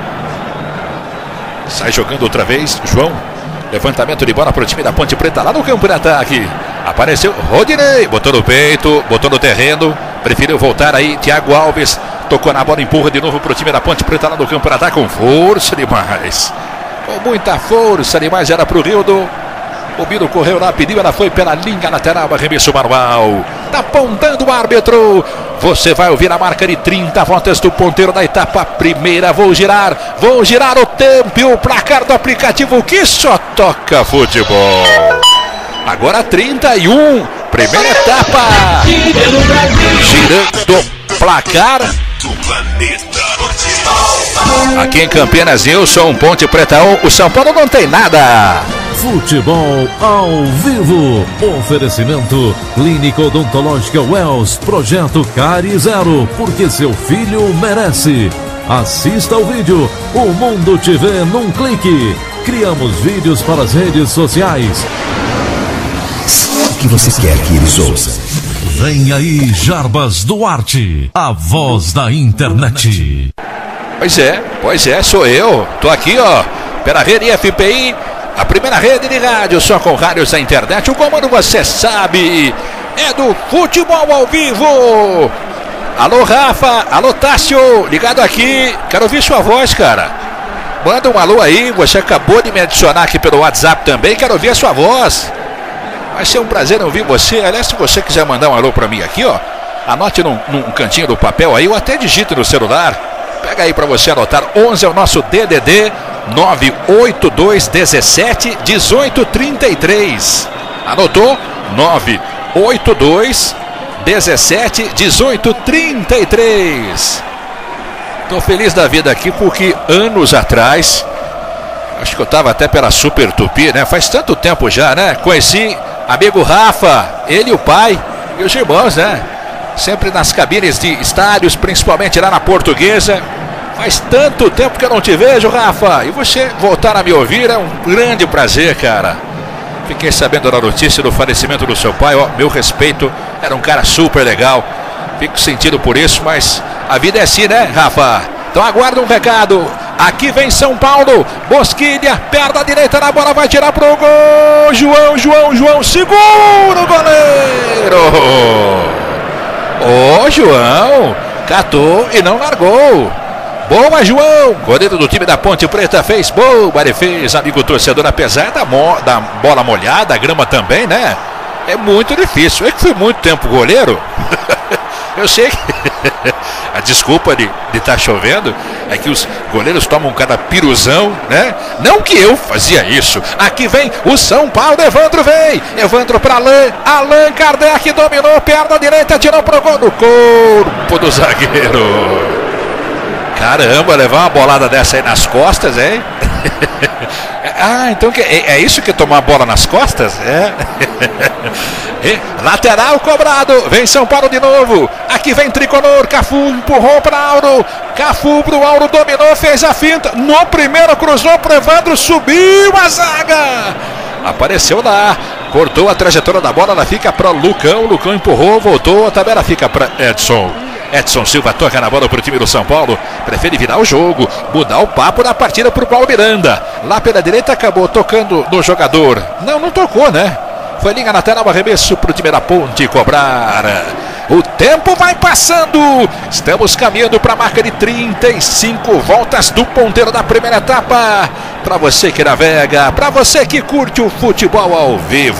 Sai jogando outra vez, João. Levantamento de bola para o time da Ponte Preta lá no campo de ataque. Apareceu Rodinei, botou no peito, botou no terreno. Preferiu voltar aí, Thiago Alves. Tocou na bola, empurra de novo para o time da Ponte Preta lá no campo de ataque. Com força demais. Com muita força demais, era para o Rildo. O Biro correu lá, pediu, ela foi pela linha lateral, arremesso manual. Tá apontando o árbitro. Você vai ouvir a marca de trinta voltas do ponteiro da etapa primeira. Vou girar, vou girar o tempo e o placar do aplicativo que só toca futebol. Agora trinta e um, primeira etapa. Girando o placar aqui em Campinas, Nilson, Ponte Preta um. O São Paulo não tem nada. Futebol ao vivo. Oferecimento Clínica Odontológica Wells. Projeto Cárie Zero, porque seu filho merece. Assista ao vídeo. O mundo te vê num clique. Criamos vídeos para as redes sociais. O que você quer que eles ouçam? Vem aí Jarbas Duarte, a voz da internet. Pois é, pois é, sou eu. Tô aqui, ó, pela rede F P I, a primeira rede de rádio, só com rádios da internet. O comando, você sabe, é do futebol ao vivo. Alô, Rafa, alô, Tássio, ligado aqui. Quero ouvir sua voz, cara. Manda um alô aí, você acabou de me adicionar aqui pelo WhatsApp também, quero ouvir a sua voz. Vai ser um prazer ouvir você. Aliás, se você quiser mandar um alô pra mim aqui, ó, anote num, num cantinho do papel aí, ou até digite no celular. Pega aí pra você anotar. Onze é o nosso D D D nove oito dois dezessete dezoito trinta e três. Anotou? nove oito dois dezessete dezoito trinta e três. Tô feliz da vida aqui porque anos atrás, acho que eu tava até pela Super Tupi, né? Faz tanto tempo já, né? Conheci amigo Rafa, ele e o pai e os irmãos, né? Sempre nas cabines de estádios, principalmente lá na Portuguesa. Faz tanto tempo que eu não te vejo, Rafa. E você voltar a me ouvir é um grande prazer, cara. Fiquei sabendo da notícia do falecimento do seu pai, ó, meu respeito, era um cara super legal. Fico sentido por isso, mas a vida é assim, né, Rafa? Então aguarda um recado. Aqui vem São Paulo, Bosquilha, perna direita na bola, vai tirar pro gol. João, João, João, segura o goleiro. Ô, João, catou e não largou. Boa, João, goleiro do time da Ponte Preta fez boa defesa, amigo torcedor, apesar da, mo da bola molhada, a grama também, né? É muito difícil. Eu que fui muito tempo goleiro. Eu sei que a desculpa de estar tá chovendo é que os goleiros tomam cada piruzão, né? Não que eu fazia isso. Aqui vem o São Paulo, Evandro vem. Evandro para Alain. Allan Kardec dominou, perna direita, tirou pro gol no corpo do zagueiro. Caramba, levar uma bolada dessa aí nas costas, hein? Ah, então que, é, é isso que é tomar a bola nas costas? É. E, lateral cobrado, vem São Paulo de novo. Aqui vem Tricolor, Cafu empurrou para Auro. Cafu pro Auro, dominou, fez a finta. No primeiro cruzou pro Evandro, subiu a zaga. Apareceu lá, cortou a trajetória da bola, ela fica para Lucão. Lucão empurrou, voltou, a tabela fica para Edson. Edson Silva toca na bola para o time do São Paulo. Prefere virar o jogo, mudar o papo da partida para o Paulo Miranda. Lá pela direita acabou tocando no jogador. Não, não tocou, né? Foi linha lateral, arremesso para o time da Ponte cobrar. O tempo vai passando. Estamos caminhando para a marca de trinta e cinco voltas do ponteiro da primeira etapa. Para você que navega, para você que curte o futebol ao vivo.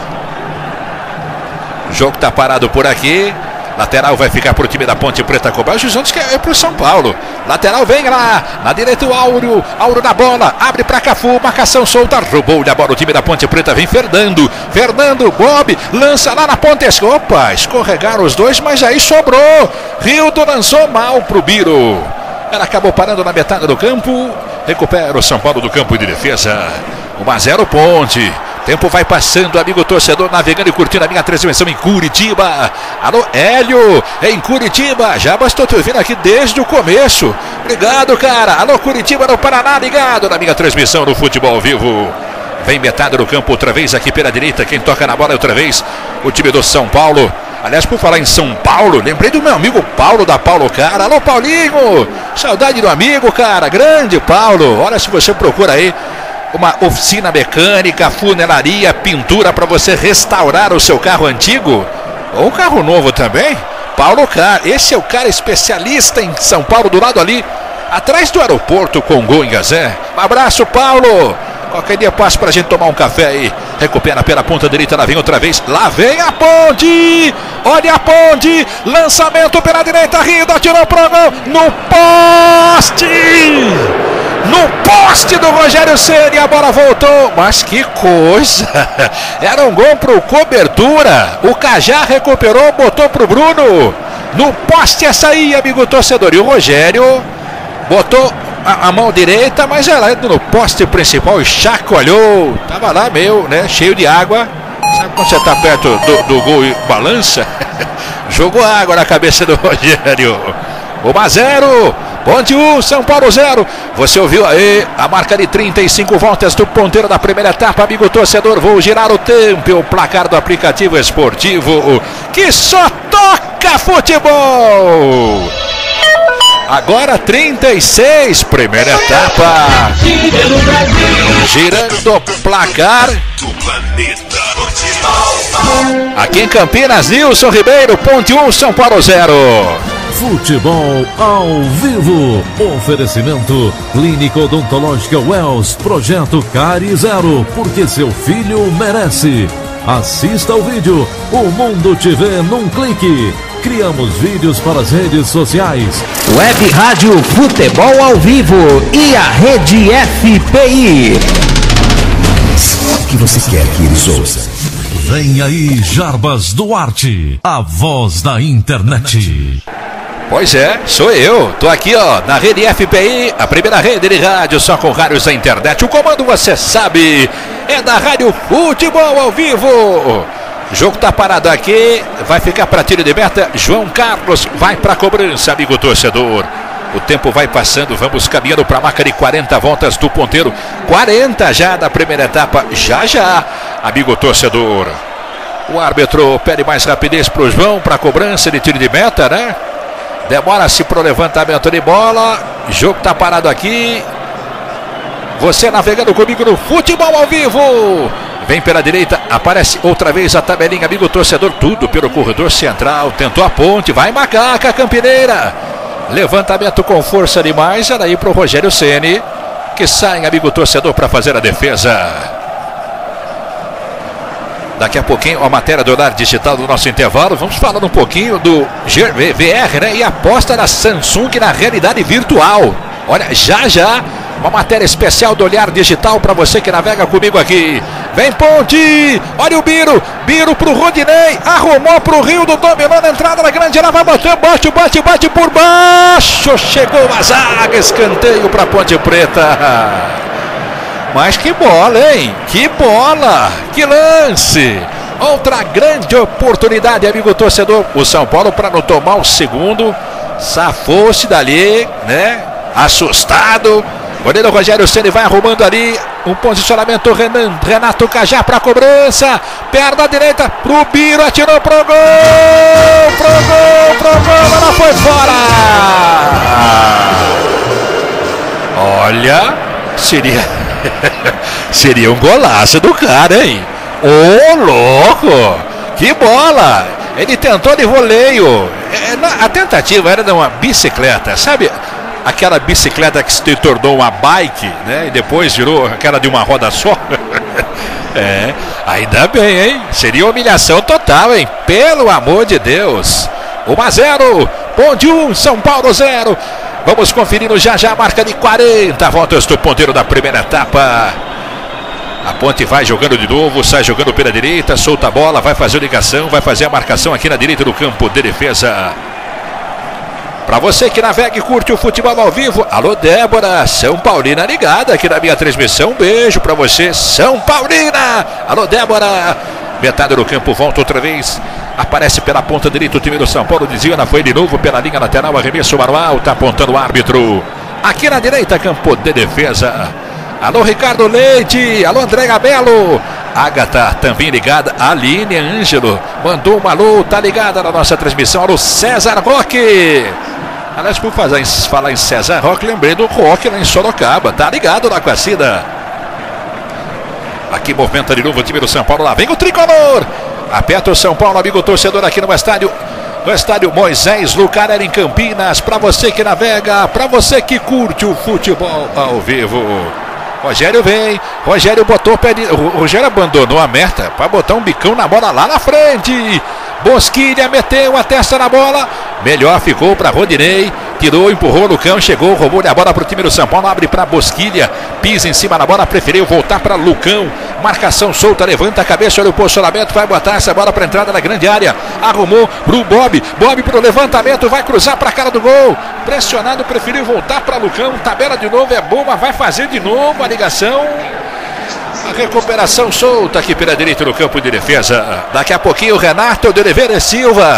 O jogo está parado por aqui. Lateral vai ficar para o time da Ponte Preta cobrar. O juizão diz que é para o São Paulo. Lateral vem lá. Na direita o Áureo. Áureo na bola. Abre para Cafu. Marcação solta. Roubou-lhe a bola. O time da Ponte Preta vem Fernando. Fernando, Bob. Lança lá na ponta. Opa, escorregaram os dois, mas aí sobrou. Rildo lançou mal para o Biro. Ela acabou parando na metade do campo. Recupera o São Paulo do campo de defesa. um a zero Ponte. Tempo vai passando, amigo torcedor, navegando e curtindo a minha transmissão em Curitiba. Alô, Hélio, em Curitiba. Já bastou te ouvindo aqui desde o começo. Obrigado, cara. Alô, Curitiba, no Paraná, ligado na minha transmissão do futebol ao vivo. Vem metade do campo outra vez aqui pela direita. Quem toca na bola é outra vez o time do São Paulo. Aliás, por falar em São Paulo, lembrei do meu amigo Paulo da Paulo Cara. Alô, Paulinho. Saudade do amigo, cara. Grande Paulo. Olha, se você procura aí uma oficina mecânica, funilaria, pintura para você restaurar o seu carro antigo ou um carro novo também. Paulo Car, esse é o cara especialista em São Paulo, do lado ali, atrás do aeroporto Congo em Gazé. Um abraço, Paulo. Qualquer dia passo pra gente tomar um café aí. Recupera pela ponta direita, lá vem outra vez. Lá vem a Ponte. Olha a Ponte. Lançamento pela direita, Rildo atirou pro gol. No poste. No poste do Rogério Ceni, a bola voltou. Mas que coisa. Era um gol pro Cobertura. O Cajá recuperou, botou pro Bruno. No poste essa aí, amigo torcedor. E o Rogério botou a, a mão direita, mas ela no poste principal e chacoalhou. Tava lá meio, né, cheio de água. Sabe quando você tá perto do, do gol e balança? Jogou água na cabeça do Rogério. um a zero. Ponte um, São Paulo zero. Você ouviu aí a marca de trinta e cinco voltas do ponteiro da primeira etapa, amigo torcedor. Vou girar o tempo, o placar do aplicativo esportivo que só toca futebol. Agora trinta e seis, primeira etapa. Girando o placar aqui em Campinas, Nilson Ribeiro. Ponte um, São Paulo zero. Futebol ao vivo. Oferecimento Clínica Odontológica Wells. Projeto Cari Zero, porque seu filho merece. Assista ao vídeo. O mundo te vê num clique. Criamos vídeos para as redes sociais. Web Rádio Futebol ao Vivo e a Rede F P I. O que você quer que eles ouçam? Vem aí Jarbas Duarte, a voz da internet. Pois é, sou eu. Tô aqui, ó, na Rede F P I, a primeira rede de rádio só com rádios da internet. O comando, você sabe, é da Rádio Futebol ao Vivo. O jogo tá parado aqui, vai ficar para tiro de meta. João Carlos vai para cobrança, amigo torcedor. O tempo vai passando, vamos caminhando para a marca de quarenta voltas do ponteiro. quarenta já da primeira etapa, já já, amigo torcedor. O árbitro pede mais rapidez para o João, para a cobrança de tiro de meta, né? Demora-se para o levantamento de bola. O jogo tá parado aqui. Você navegando comigo no Futebol ao Vivo. Vem pela direita, aparece outra vez a tabelinha, amigo torcedor. Tudo pelo corredor central. Tentou a ponte, vai Macaca Campineira. Levantamento com força demais. Era aí para o Rogério Ceni, que sai, amigo torcedor, para fazer a defesa. Daqui a pouquinho a matéria do horário digital do nosso intervalo. Vamos falar um pouquinho do V R, né? E a aposta da Samsung na realidade virtual. Olha, já já uma matéria especial do Olhar Digital para você que navega comigo aqui. Vem Ponte, olha o Biro, Biro pro Rodinei, arrumou pro Rio do dominou na entrada da grande área, vai bater, bate, bate, bate por baixo, chegou a zaga, escanteio para Ponte Preta. Mas que bola, hein? Que bola, que lance. Outra grande oportunidade, amigo torcedor. O São Paulo, para não tomar o segundo, safou-se dali, né? Assustado. O goleiro Rogério Ceni vai arrumando ali um posicionamento. Renan, Renato Cajá para cobrança. Perna direita pro Biro, atirou pro gol. Pro gol, pro gol, ela foi fora. Olha, seria, seria um golaço do cara, hein? Ô, louco! Que bola! Ele tentou de voleio. A tentativa era de uma bicicleta, sabe? Aquela bicicleta que se tornou uma bike, né? E depois virou aquela de uma roda só. É, ainda bem, hein? Seria humilhação total, hein? Pelo amor de Deus. um a zero, Ponte um, São Paulo zero. Vamos conferindo já já a marca de quarenta voltas do ponteiro da primeira etapa. A Ponte vai jogando de novo, sai jogando pela direita, solta a bola, vai fazer a ligação, vai fazer a marcação aqui na direita do campo de defesa. Para você que navega e curte o futebol ao vivo, alô Débora, São Paulina ligada aqui na minha transmissão, um beijo para você, São Paulina, alô Débora. Metade do campo, volta outra vez, aparece pela ponta direita o time do São Paulo, desvia, foi de novo pela linha lateral, arremesso manual, tá apontando o árbitro. Aqui na direita, campo de defesa. Alô Ricardo Leite, alô André Gabelo, Agatha também ligada, Aline Ângelo mandou um alô, tá ligada na nossa transmissão, alô César Roque. Aliás, por fazer, falar em César Roque, lembrei do Roque lá em Sorocaba, tá ligado na Quacida. Aqui movimenta de novo o time do São Paulo, lá vem o tricolor, aperta o São Paulo, amigo torcedor, aqui no estádio, no estádio Moisés Lucarelli em Campinas, pra você que navega, pra você que curte o futebol ao vivo. Rogério vem, Rogério botou o pé de... O Rogério abandonou a meta para botar um bicão na bola lá na frente. Bosquilha meteu a testa na bola. Melhor ficou para Rodinei. Tirou, empurrou no cão, chegou, roubou a bola para o time do São Paulo. Abre para Bosquilha, pisa em cima da bola, preferiu voltar para Lucão. Marcação solta, levanta a cabeça, olha o posicionamento, vai botar essa bola para entrada na grande área. Arrumou pro Bob, Bob pro levantamento, vai cruzar para a cara do gol. Pressionado, preferiu voltar para Lucão. Tabela de novo, é boa, vai fazer de novo a ligação. A recuperação solta aqui pela direita no campo de defesa. Daqui a pouquinho o Renato de Oliveira Silva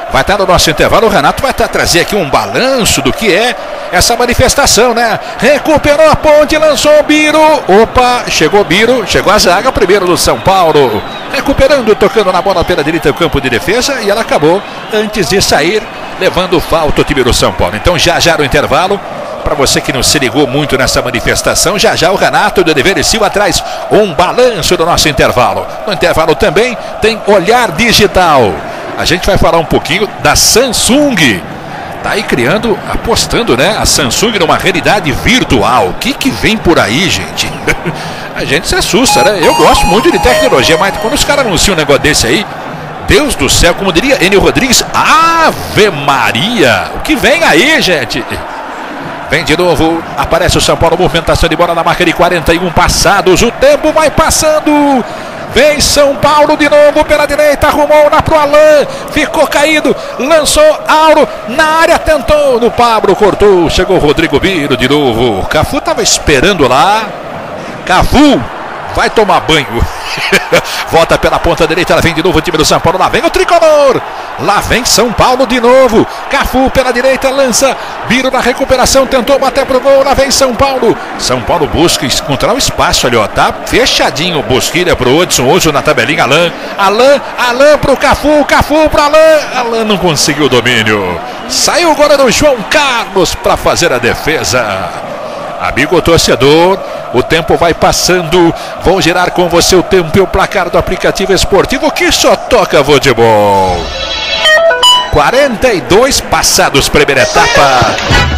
vai estar no nosso intervalo. O Renato vai estar trazer aqui um balanço do que é essa manifestação, né? Recuperou a ponte, lançou o Biro. Opa, chegou o Biro, chegou a zaga, primeiro do São Paulo. Recuperando, tocando na bola pela direita do campo de defesa. E ela acabou antes de sair, levando falta o time do São Paulo. Então já já no intervalo, para você que não se ligou muito nessa manifestação, já já o Renato de Oliveira e Silva traz um balanço do nosso intervalo. No intervalo também tem Olhar Digital. A gente vai falar um pouquinho da Samsung. Tá aí criando, apostando, né? A Samsung numa realidade virtual. O que que vem por aí, gente? A gente se assusta, né? Eu gosto muito de tecnologia, mas quando os caras anunciam um negócio desse aí, Deus do céu, como diria Enio Rodrigues, Ave Maria! O que vem aí, gente? Vem de novo, aparece o São Paulo, movimentação de bola na marca de quarenta e um passados, o tempo vai passando, vem São Paulo de novo pela direita, arrumou lá pro Alain, ficou caído, lançou Auro na área, tentou no Pablo, cortou, chegou o Rodrigo Biro de novo, Cafu tava esperando lá, Cafu vai tomar banho. Volta pela ponta direita, ela vem de novo o time do São Paulo, lá vem o tricolor, lá vem São Paulo de novo, Cafu pela direita, lança, Biro na recuperação, tentou bater pro gol, lá vem São Paulo, São Paulo busca encontrar um espaço ali, ó, tá fechadinho, Bosquilha pro Hudson, hoje na tabelinha, Alain, Alain, Alain pro Cafu, Cafu pro Alain, Alain não conseguiu o domínio, saiu agora do João Carlos para fazer a defesa. Amigo torcedor, o tempo vai passando. Vou girar com você o tempo e o placar do aplicativo esportivo que só toca futebol. quarenta e dois passados, primeira etapa.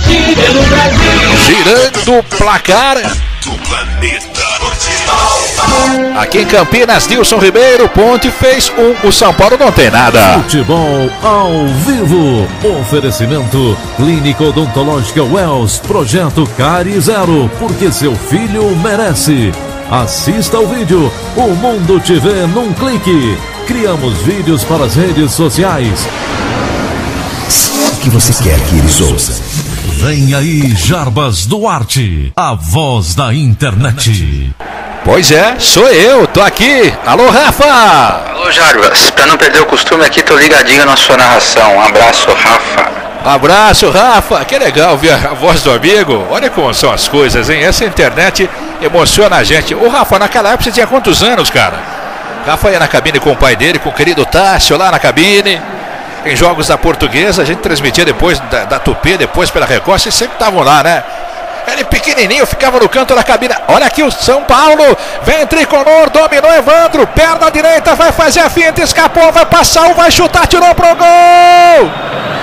Girando o placar do planeta. Aqui em Campinas, Nilson Ribeiro, Ponte fez um, o São Paulo não tem nada. Futebol ao vivo. Oferecimento Clínica Odontológica Wells, Projeto Cari Zero, porque seu filho merece. Assista ao vídeo, o mundo te vê num clique. Criamos vídeos para as redes sociais. O que você quer que eles ouçam? Vem aí Jarbas Duarte, a voz da internet. Pois é, sou eu, tô aqui. Alô, Rafa! Alô, Jarbas. Pra não perder o costume aqui, tô ligadinho na sua narração. Um abraço, Rafa. Abraço, Rafa. Que legal ver a voz do amigo. Olha como são as coisas, hein? Essa internet emociona a gente. Ô, Rafa, naquela época você tinha quantos anos, cara? Rafa ia na cabine com o pai dele, com o querido Tássio lá na cabine. Em jogos da Portuguesa, a gente transmitia depois da, da Tupi, depois pela Record, vocês sempre estavam lá, né? Ele pequenininho, ficava no canto da cabine. Olha aqui o São Paulo, vem tricolor, dominou Evandro, perna direita, vai fazer a finta, escapou, vai passar, vai chutar, tirou pro gol!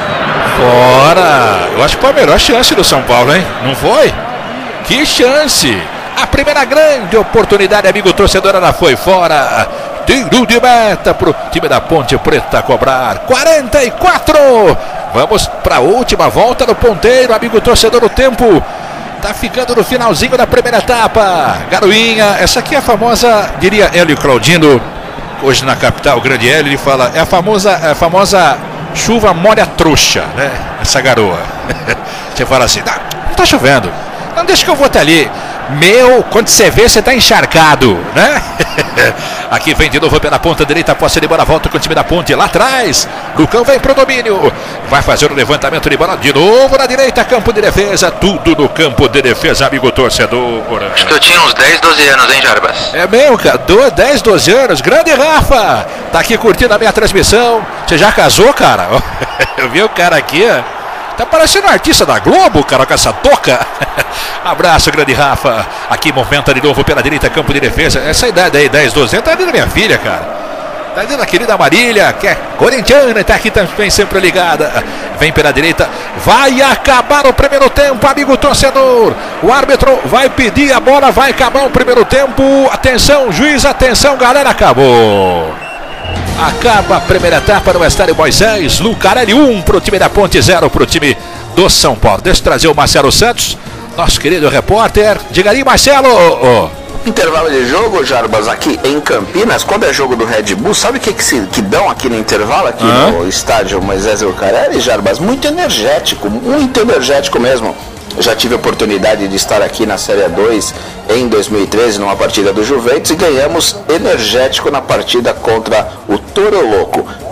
Fora! Eu acho que foi a melhor chance do São Paulo, hein? Não foi? Que chance! A primeira grande oportunidade, amigo torcedor, ela foi fora. Tiro de meta pro time da Ponte Preta cobrar. quarenta e quatro! Vamos para a última volta do ponteiro, amigo torcedor, o tempo tá ficando no finalzinho da primeira etapa. Garoinha, essa aqui é a famosa, diria Hélio Claudino, hoje na capital, o grande Hélio, ele fala, é a famosa, é a famosa chuva molha trouxa, né? Essa garoa. Você fala assim, não, não tá chovendo, não deixa que eu vou até ali. Meu, quando você vê, você tá encharcado, né? Aqui vem de novo pela ponta direita, posse de bola, volta com o time da Ponte lá atrás. Lucão vem pro domínio, vai fazer o levantamento de bola de novo na direita, campo de defesa, tudo no campo de defesa, amigo torcedor. Acho que eu tinha uns dez, doze anos, hein, Jarbas? É mesmo, cara, dez, doze anos, grande Rafa, tá aqui curtindo a minha transmissão. Você já casou, cara? Eu vi o cara aqui, ó. Tá parecendo um artista da Globo, cara, com essa toca. Abraço, grande Rafa. Aqui movimenta de novo pela direita, campo de defesa. Essa idade aí, dez, doze anos, tá ali da minha filha, cara. Tá ali da querida Marília, que é corintiana, tá aqui também sempre ligada. Vem pela direita, vai acabar o primeiro tempo, amigo torcedor. O árbitro vai pedir a bola, vai acabar o primeiro tempo. Atenção, juiz, atenção, galera, acabou. Acaba a primeira etapa no Estádio Moisés. Lucarelli um para o time da Ponte, zero para o time do São Paulo. Deixa eu trazer o Marcelo Santos, nosso querido repórter. Diga aí, Marcelo. Oh, oh. Intervalo de jogo, Jarbas, aqui em Campinas, quando é jogo do Red Bull, sabe o que, que, se, que dão aqui no intervalo, aqui ah. no estádio Moisés Lucarelli, Jarbas? Muito energético, muito energético mesmo. Eu já tive a oportunidade de estar aqui na Série dois em dois mil e treze, numa partida do Juventus, e ganhamos energético na partida contra o Toro Louco.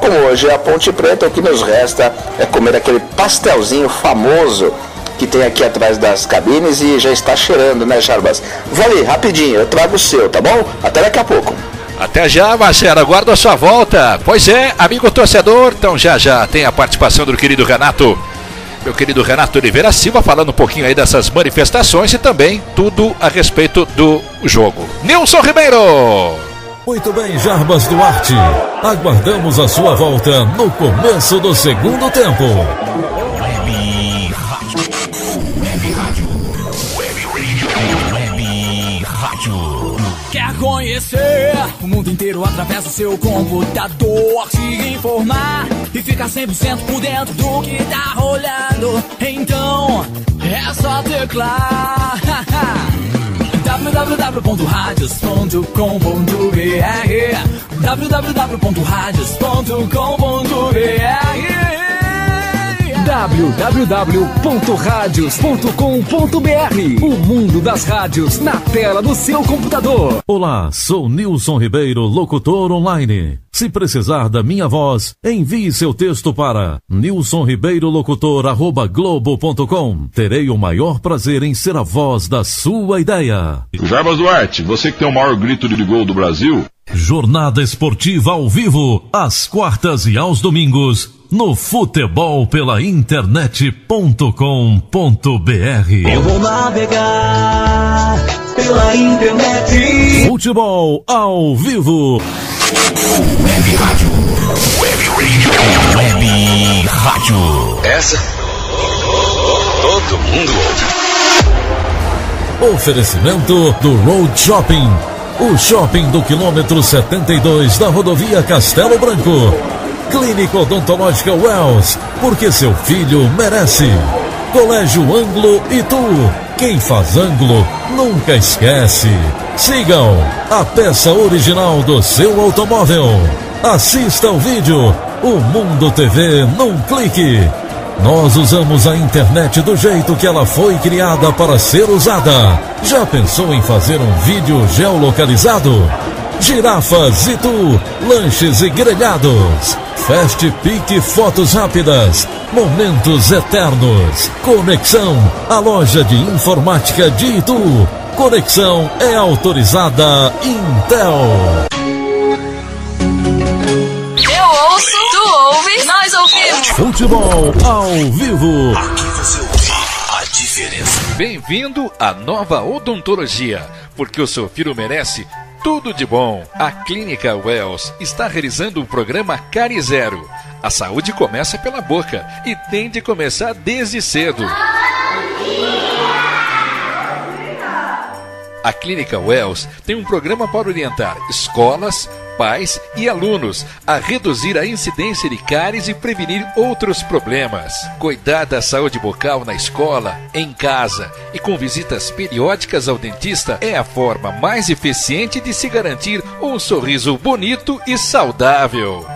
como hoje é a Ponte Preta, o que nos resta é comer aquele pastelzinho famoso que tem aqui atrás das cabines e já está cheirando, né, Jarbas? Vou ali, rapidinho, eu trago o seu, tá bom? Até daqui a pouco. Até já, Marcelo, aguardo a sua volta. Pois é, amigo torcedor, então já já tem a participação do querido Renato, meu querido Renato Oliveira Silva, falando um pouquinho aí dessas manifestações e também tudo a respeito do jogo. Nilson Ribeiro! Muito bem, Jarbas Duarte. Aguardamos a sua volta no começo do segundo tempo. Web Rádio. Web Rádio. Web Radio. Web Rádio. Quer conhecer o mundo inteiro através do seu computador? Se informar e ficar cem por cento por dentro do que tá rolando. Então é só teclar w w w ponto radios ponto com ponto b r w w w ponto radios ponto com ponto b r w w w ponto radios ponto com ponto b r. O mundo das rádios na tela do seu computador. Olá, sou Nilson Ribeiro, locutor online. Se precisar da minha voz, envie seu texto para nilson ribeiro locutor arroba globo ponto com. Terei o maior prazer em ser a voz da sua ideia. Jarbas Duarte, você que tem o maior grito de gol do Brasil. Jornada esportiva ao vivo, às quartas e aos domingos, no futebol pela internet ponto com ponto b r. Eu vou navegar pela internet. Futebol ao vivo. Web Rádio. Web Radio. Web Rádio. Essa todo mundo ouve. Oferecimento do Road Shopping, o shopping do quilômetro setenta e dois da rodovia Castelo Branco. Clínica Odontológica Wells, porque seu filho merece. Colégio Ângulo Itu, quem faz ângulo nunca esquece. Sigam a peça original do seu automóvel. Assista ao vídeo O Mundo T V num clique. Nós usamos a internet do jeito que ela foi criada para ser usada. Já pensou em fazer um vídeo geolocalizado? Girafas Itu, lanches e grelhados. Fast Pick Fotos Rápidas, momentos eternos. Conexão, a loja de informática de Itu. Conexão é autorizada Intel. Eu ouço, tu ouve, nós ouvimos. Futebol ao vivo. Aqui você ouve a diferença. Bem-vindo à nova odontologia, porque o seu filho merece tudo de bom. A Clínica Wells está realizando o programa Cárie Zero. A saúde começa pela boca e tem de começar desde cedo. A Clínica Wells tem um programa para orientar escolas, pais e alunos a reduzir a incidência de cáries e prevenir outros problemas. Cuidar da saúde bucal na escola, em casa e com visitas periódicas ao dentista é a forma mais eficiente de se garantir um sorriso bonito e saudável.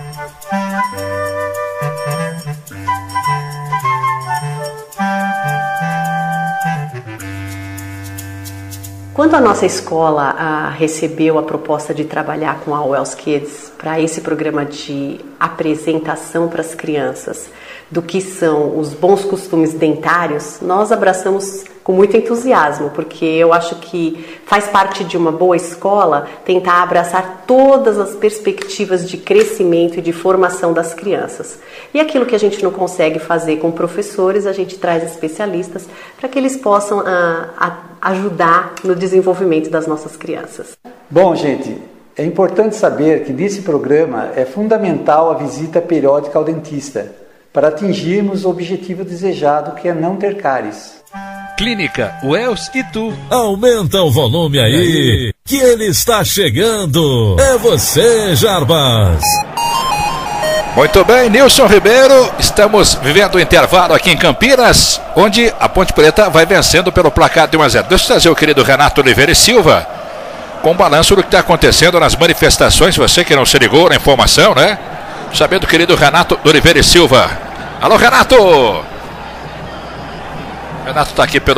Quando a nossa escola a, recebeu a proposta de trabalhar com a Wells Kids para esse programa de apresentação para as crianças do que são os bons costumes dentários, nós abraçamos com muito entusiasmo, porque eu acho que faz parte de uma boa escola tentar abraçar todas as perspectivas de crescimento e de formação das crianças. E aquilo que a gente não consegue fazer com professores, a gente traz especialistas para que eles possam a, a, ajudar no desenvolvimento das nossas crianças. Bom, gente, é importante saber que nesse programa é fundamental a visita periódica ao dentista para atingirmos o objetivo desejado, que é não ter cáries. Clínica Wells Itu. Aumenta o volume aí, que ele está chegando. É você, Jarbas. Muito bem, Nilson Ribeiro, estamos vivendo o intervalo aqui em Campinas, onde a Ponte Preta vai vencendo pelo placar de um a zero. Deixa eu trazer o querido Renato Oliveira Silva com um balanço do que está acontecendo nas manifestações. Você que não se ligou na informação, né? Sabendo, querido Renato Oliveira Silva. Alô, Renato! Renato está aqui pelo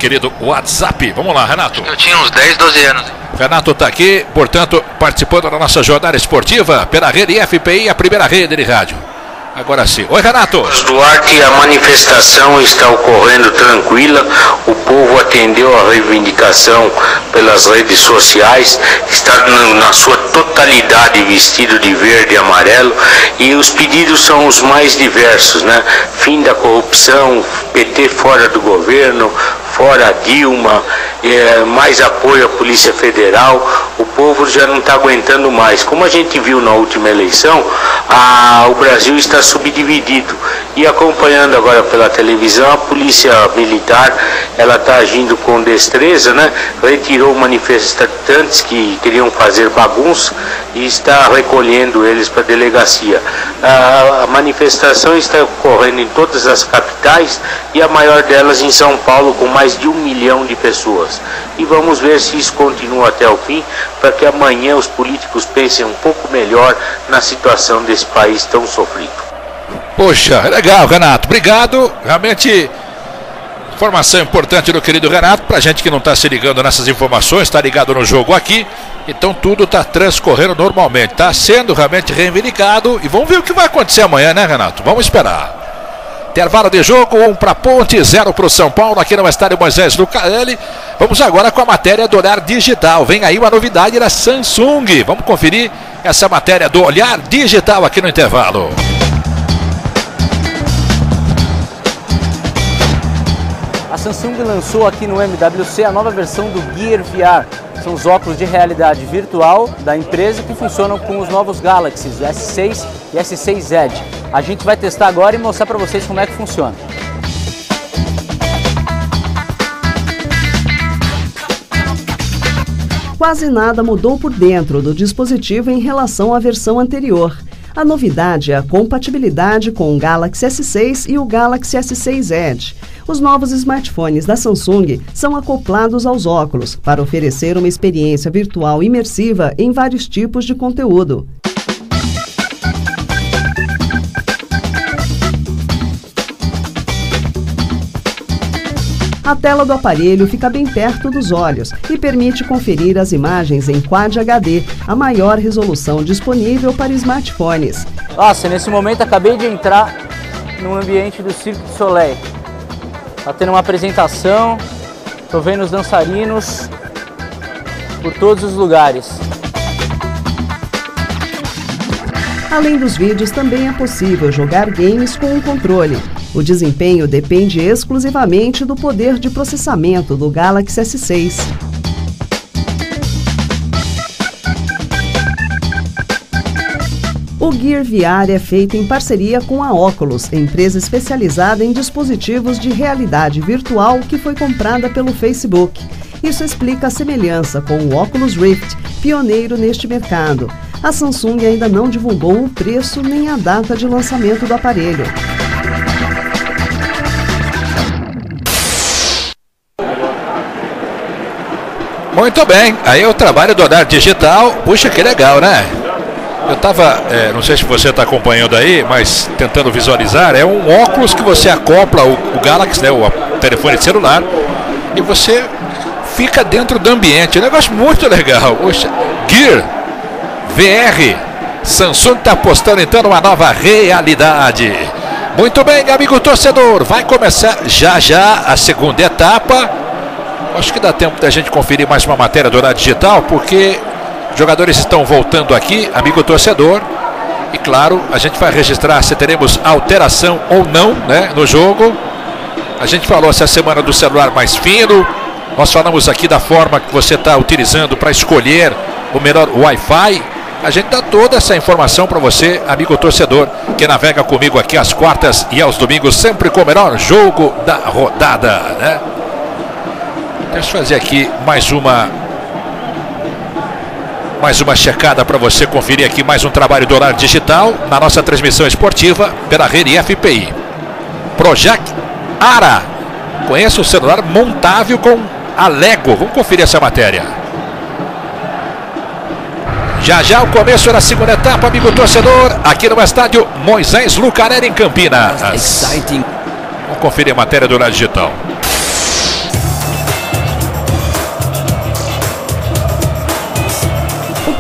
querido WhatsApp. Vamos lá, Renato. Eu tinha uns dez, doze anos. Renato está aqui, portanto, participando da nossa jornada esportiva pela rede F P I, a primeira rede de rádio. Agora sim. Oi, Renato. Duarte, a manifestação está ocorrendo tranquila. O povo atendeu a reivindicação pelas redes sociais. Está na sua totalidade vestido de verde e amarelo. E os pedidos são os mais diversos, né? Fim da corrupção, P T fora do governo, fora Dilma, é, mais apoio à Polícia Federal. O povo já não está aguentando mais. Como a gente viu na última eleição, a, o Brasil está subdividido. E acompanhando agora pela televisão, a Polícia Militar, ela está agindo com destreza, né? Retirou manifestantes que queriam fazer bagunça e está recolhendo eles para a delegacia. A, a manifestação está ocorrendo em todas as capitais e a maior delas em São Paulo, com mais de um milhão de pessoas. E vamos ver se isso continua até o fim, para que amanhã os políticos pensem um pouco melhor na situação desse país tão sofrido. Poxa, legal, Renato. Obrigado. Realmente, informação importante do querido Renato. Pra gente que não está se ligando nessas informações, está ligado no jogo aqui. Então tudo está transcorrendo normalmente. Está sendo realmente reivindicado. E vamos ver o que vai acontecer amanhã, né, Renato? Vamos esperar. Intervalo de jogo, um para Ponte, zero para o São Paulo, aqui no estádio Moisés Lucarelli. Vamos agora com a matéria do Olhar Digital. Vem aí uma novidade da Samsung. Vamos conferir essa matéria do Olhar Digital aqui no intervalo. A Samsung lançou aqui no M W C a nova versão do Gear V R. São os óculos de realidade virtual da empresa que funcionam com os novos Galaxies S seis e S seis Edge. A gente vai testar agora e mostrar para vocês como é que funciona. Quase nada mudou por dentro do dispositivo em relação à versão anterior. A novidade é a compatibilidade com o Galaxy S seis e o Galaxy S seis Edge. Os novos smartphones da Samsung são acoplados aos óculos para oferecer uma experiência virtual imersiva em vários tipos de conteúdo. A tela do aparelho fica bem perto dos olhos e permite conferir as imagens em Quad H D, a maior resolução disponível para smartphones. Nossa, nesse momento acabei de entrar no ambiente do Cirque du Soleil. Tá tendo uma apresentação, tô vendo os dançarinos por todos os lugares. Além dos vídeos, também é possível jogar games com o controle. O desempenho depende exclusivamente do poder de processamento do Galaxy S seis. O Gear V R é feito em parceria com a Oculus, empresa especializada em dispositivos de realidade virtual que foi comprada pelo Facebook. Isso explica a semelhança com o Oculus Rift, pioneiro neste mercado. A Samsung ainda não divulgou o preço nem a data de lançamento do aparelho. Muito bem, aí o trabalho do Olhar Digital, puxa, que legal, né? Eu tava, é, não sei se você está acompanhando aí, mas tentando visualizar, é um óculos que você acopla o, o Galaxy, né, o telefone celular, e você fica dentro do ambiente, é um negócio muito legal. Puxa, Gear V R, Samsung está apostando então numa nova realidade. Muito bem, amigo torcedor, vai começar já já a segunda etapa. Acho que dá tempo da gente conferir mais uma matéria do Olhar Digital, porque jogadores estão voltando aqui, amigo torcedor. E claro, a gente vai registrar se teremos alteração ou não, né, no jogo. A gente falou essa semana do celular mais fino. Nós falamos aqui da forma que você está utilizando para escolher o melhor Wi-Fi. A gente dá toda essa informação para você, amigo torcedor, que navega comigo aqui às quartas e aos domingos, sempre com o melhor jogo da rodada, né? Deixa eu fazer aqui mais uma mais uma checada para você conferir aqui mais um trabalho do Olhar Digital na nossa transmissão esportiva pela rede F P I. Project Ara. Conheça o celular montável com a Lego. Vamos conferir essa matéria. Já já o começo da segunda etapa, amigo torcedor, aqui no estádio Moisés Lucarelli em Campinas. Vamos conferir a matéria do Olhar Digital.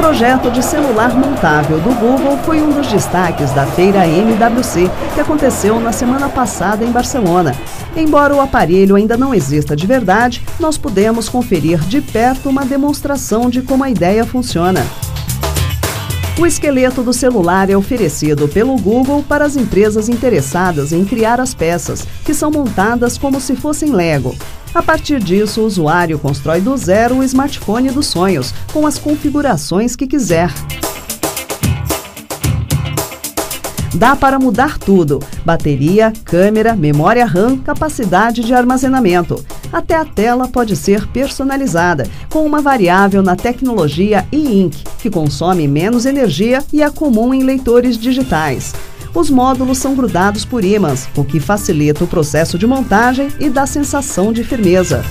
projeto de celular montável do Google foi um dos destaques da feira M W C, que aconteceu na semana passada em Barcelona. Embora o aparelho ainda não exista de verdade, nós pudemos conferir de perto uma demonstração de como a ideia funciona. O esqueleto do celular é oferecido pelo Google para as empresas interessadas em criar as peças, que são montadas como se fossem Lego. A partir disso, o usuário constrói do zero o smartphone dos sonhos, com as configurações que quiser. Dá para mudar tudo: bateria, câmera, memória RAM, capacidade de armazenamento. Até a tela pode ser personalizada, com uma variável na tecnologia e-ink, que consome menos energia e é comum em leitores digitais. Os módulos são grudados por ímãs, o que facilita o processo de montagem e dá sensação de firmeza.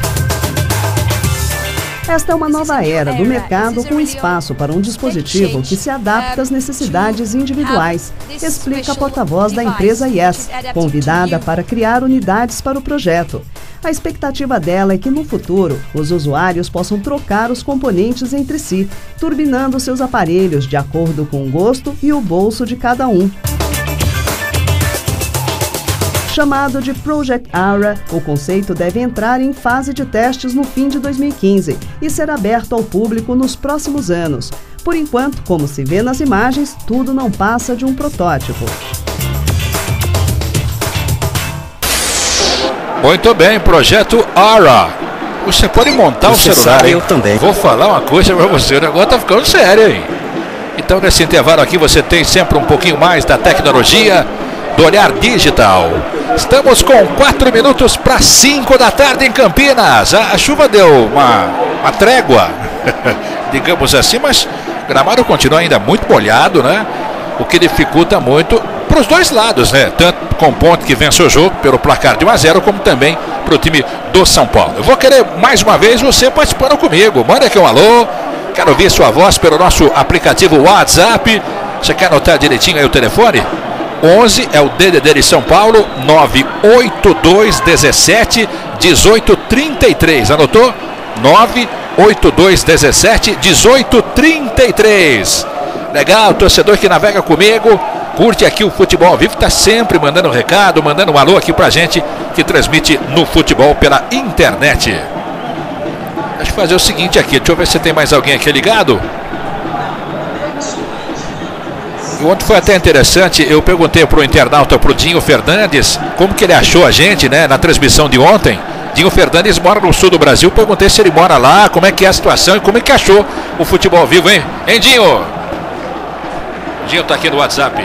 Esta é uma nova era do mercado com espaço para um dispositivo que se adapta às necessidades individuais, explica a porta-voz da empresa Yes, convidada para criar unidades para o projeto. A expectativa dela é que no futuro os usuários possam trocar os componentes entre si, turbinando seus aparelhos de acordo com o gosto e o bolso de cada um. Chamado de Project Aura, o conceito deve entrar em fase de testes no fim de dois mil e quinze e ser aberto ao público nos próximos anos. Por enquanto, como se vê nas imagens, tudo não passa de um protótipo. Muito bem, projeto Aura. Você pode montar Você um celular, sabe, hein? eu também. Vou falar uma coisa pra você, o negócio tá ficando sério, hein? Então, nesse intervalo aqui, você tem sempre um pouquinho mais da tecnologia do Olhar Digital. Estamos com quatro minutos para cinco da tarde em Campinas. A, a chuva deu uma, uma trégua, digamos assim, mas o gramado continua ainda muito molhado, né? O que dificulta muito para os dois lados, né? Tanto com o Ponte, que vence o jogo pelo placar de um a zero, como também para o time do São Paulo. Eu vou querer mais uma vez você participando comigo. Manda aqui um alô. Quero ouvir sua voz pelo nosso aplicativo WhatsApp. Você quer anotar direitinho aí o telefone? onze é o D D D de São Paulo, nove oito dois um sete um oito três três. Anotou? nove oito dois um sete um oito três três. Legal, torcedor que navega comigo, curte aqui o Futebol ao Vivo, está sempre mandando um recado, mandando um alô aqui pra gente que transmite no futebol pela internet. Deixa eu fazer o seguinte aqui, deixa eu ver se tem mais alguém aqui ligado. Ontem foi até interessante, eu perguntei para o internauta, para o Dinho Fernandes, como que ele achou a gente, né, na transmissão de ontem. Dinho Fernandes mora no sul do Brasil, perguntei se ele mora lá, como é que é a situação e como é que achou o Futebol ao Vivo, hein? Hein, Dinho? Dinho tá aqui no WhatsApp.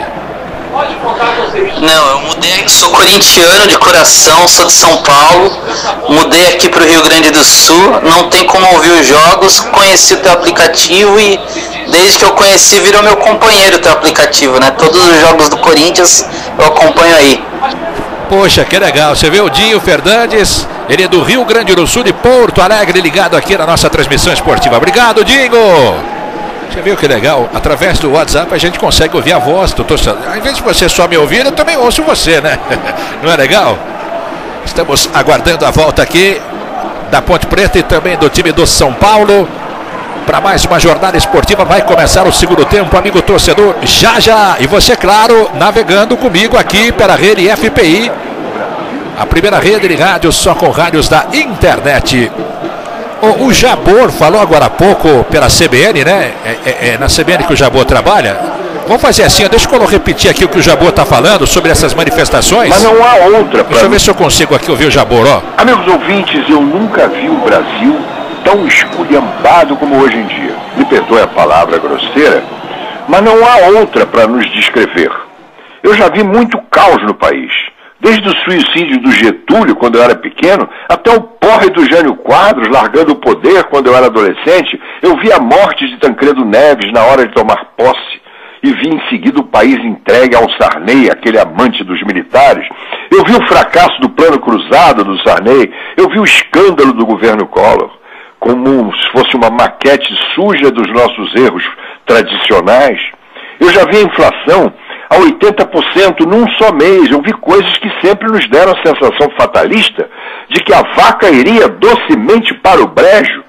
Não, eu mudei, sou corintiano de coração, sou de São Paulo, mudei aqui para o Rio Grande do Sul, não tem como ouvir os jogos, conheci o teu aplicativo e desde que eu conheci virou meu companheiro o teu aplicativo, né? Todos os jogos do Corinthians eu acompanho aí. Poxa, que legal, você vê o Dinho Fernandes, ele é do Rio Grande do Sul, de Porto Alegre, ligado aqui na nossa transmissão esportiva. Obrigado, Dinho! Você viu que legal? Através do WhatsApp a gente consegue ouvir a voz do torcedor. Ao invés de você só me ouvir, eu também ouço você, né? Não é legal? Estamos aguardando a volta aqui da Ponte Preta e também do time do São Paulo para mais uma jornada esportiva. Vai começar o segundo tempo, amigo torcedor, já já. E você, claro, navegando comigo aqui pela rede F P I, a primeira rede de rádio só com rádios da internet. O, o Jabor falou agora há pouco pela C B N, né? É, é, é na C B N que o Jabor trabalha. Vamos fazer assim, deixa eu repetir aqui o que o Jabor está falando sobre essas manifestações. Mas não há outra. Deixa eu ver se eu consigo aqui ouvir o Jabor, ó. Amigos ouvintes, eu nunca vi o Brasil tão esculhambado como hoje em dia. Me perdoe a palavra grosseira, mas não há outra para nos descrever. Eu já vi muito caos no país. Desde o suicídio do Getúlio, quando eu era pequeno, até o porre do Jânio Quadros largando o poder quando eu era adolescente, eu vi a morte de Tancredo Neves na hora de tomar posse e vi em seguida o país entregue ao Sarney, aquele amante dos militares. Eu vi o fracasso do plano cruzado do Sarney, eu vi o escândalo do governo Collor, como se fosse uma maquete suja dos nossos erros tradicionais. Eu já vi a inflação a oitenta por cento num só mês. Eu vi coisas que sempre nos deram a sensação fatalista de que a vaca iria docemente para o brejo,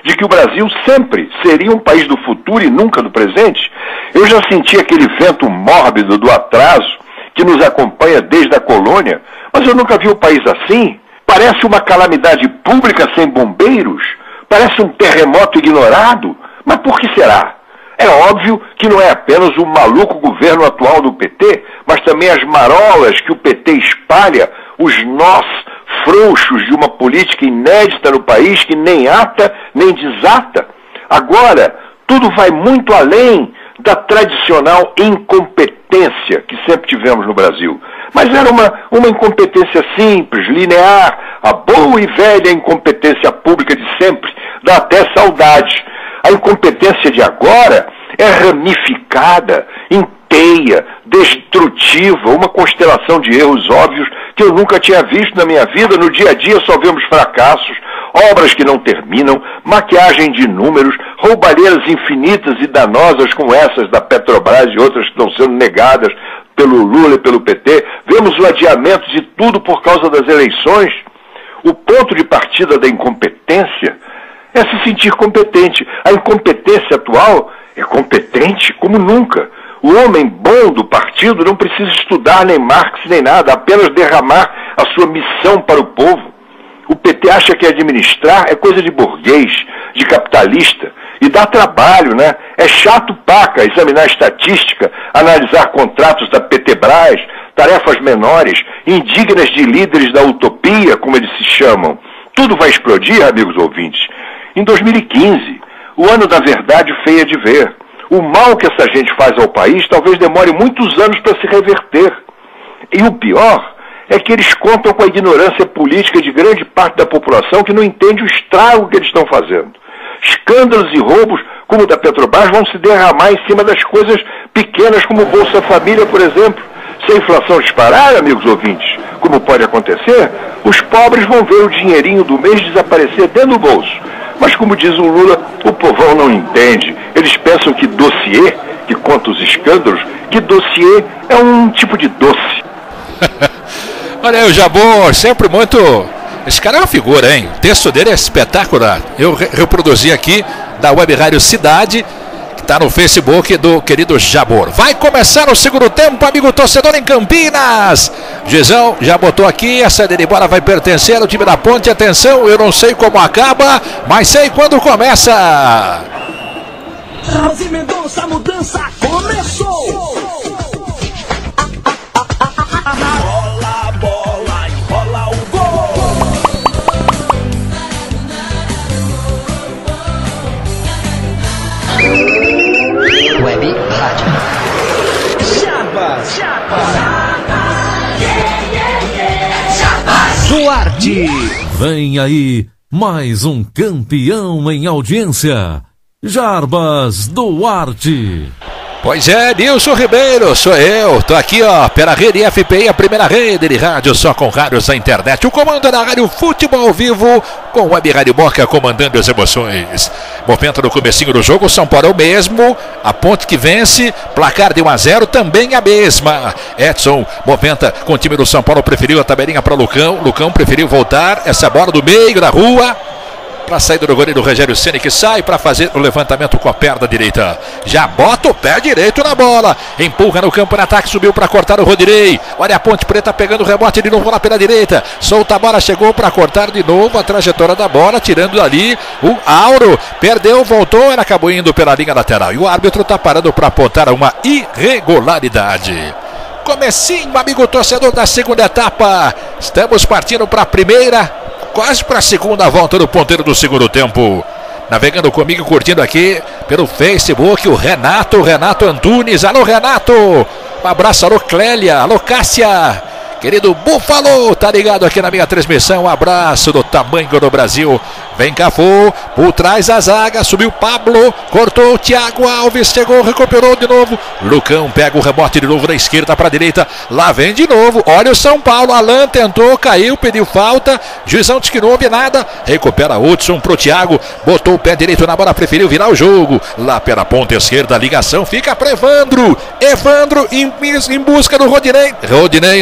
de que o Brasil sempre seria um país do futuro e nunca do presente. Eu já senti aquele vento mórbido do atraso que nos acompanha desde a colônia, mas eu nunca vi o país assim. Parece uma calamidade pública sem bombeiros, parece um terremoto ignorado. Mas por que será? É óbvio que não é apenas o maluco governo atual do P T, mas também as marolas que o P T espalha, os nós frouxos de uma política inédita no país que nem ata nem desata. Agora, tudo vai muito além da tradicional incompetência que sempre tivemos no Brasil. Mas era uma, uma incompetência simples, linear, a boa e velha incompetência pública de sempre, dá até saudade. A incompetência de agora é ramificada, inteia, destrutiva, uma constelação de erros óbvios que eu nunca tinha visto na minha vida. No dia a dia só vemos fracassos, obras que não terminam, maquiagem de números, roubalheiras infinitas e danosas como essas da Petrobras e outras que estão sendo negadas pelo Lula e pelo P T. Vemos o adiamento de tudo por causa das eleições. O ponto de partida da incompetência é se sentir competente. A incompetência atual é competente como nunca. O homem bom do partido não precisa estudar nem Marx nem nada, apenas derramar a sua missão para o povo. O P T acha que administrar é coisa de burguês, de capitalista, e dá trabalho, né? É chato paca examinar estatística, analisar contratos da Petrobras, tarefas menores, indignas de líderes da utopia, como eles se chamam. Tudo vai explodir, amigos ouvintes, em dois mil e quinze, o ano da verdade feia de ver. O mal que essa gente faz ao país talvez demore muitos anos para se reverter. E o pior é que eles contam com a ignorância política de grande parte da população que não entende o estrago que eles estão fazendo. Escândalos e roubos como o da Petrobras vão se derramar em cima das coisas pequenas como o Bolsa Família, por exemplo. Se a inflação disparar, amigos ouvintes, como pode acontecer, os pobres vão ver o dinheirinho do mês desaparecer dentro do bolso. Mas como diz o Lula, o povão não entende. Eles pensam que dossiê, que conta os escândalos, que dossiê é um tipo de doce. Olha aí o Jabor, sempre muito... Esse cara é uma figura, hein? O texto dele é espetacular. Eu re reproduzi aqui da Web Rádio Cidade, que está no Facebook do querido Jabor. Vai começar o segundo tempo, amigo torcedor, em Campinas. Gizão já botou aqui, a saída de bola vai pertencer ao time da Ponte. Atenção, eu não sei como acaba, mas sei quando começa. Rose Mendonça, a mudança começou. Rola a bola e rola o gol. Web Rádio Jarbas, Jarbas. Duarte. Vem aí mais um campeão em audiência. Jarbas Duarte. Pois é, Nilson Ribeiro, sou eu, tô aqui ó, pela rede F P I, a primeira rede de rádio só com rádios da internet. O comando é da Rádio Futebol ao Vivo, com Web Rádio Moca comandando as emoções. Movimento no comecinho do jogo, São Paulo é o mesmo, a Ponte que vence, placar de um a zero também a mesma. Edson movimenta com o time do São Paulo, preferiu a tabelinha para Lucão, Lucão preferiu voltar, essa bola do meio da rua, para a saída do goleiro Rogério Ceni, que sai para fazer o levantamento com a perna direita. Já bota o pé direito na bola. Empurra no campo, no ataque, subiu para cortar o Rodinei. Olha a Ponte Preta pegando o rebote de novo lá pela direita. Solta a bola, chegou para cortar de novo a trajetória da bola, tirando ali o Auro. Perdeu, voltou, ela acabou indo pela linha lateral. E o árbitro está parando para apontar uma irregularidade. Comecinho, amigo torcedor, da segunda etapa. Estamos partindo para a primeira, quase para a segunda volta do ponteiro do segundo tempo. Navegando comigo, curtindo aqui pelo Facebook, o Renato, Renato Antunes. Alô, Renato. Um abraço, alô, Clélia, alô, Cássia. Querido Búfalo, tá ligado aqui na minha transmissão. Um abraço do tamanho do Brasil. Vem Cafu, por trás a zaga, subiu Pablo, cortou o Thiago Alves, chegou, recuperou de novo. Lucão pega o rebote de novo da esquerda para a direita, lá vem de novo. Olha o São Paulo, Alan tentou, caiu, pediu falta, juizão disse que não houve nada. Recupera Hudson pro Thiago, botou o pé direito na bola, preferiu virar o jogo. Lá pela ponta esquerda, a ligação fica para Evandro. Evandro em, em busca do Rodinei. Rodinei antecipou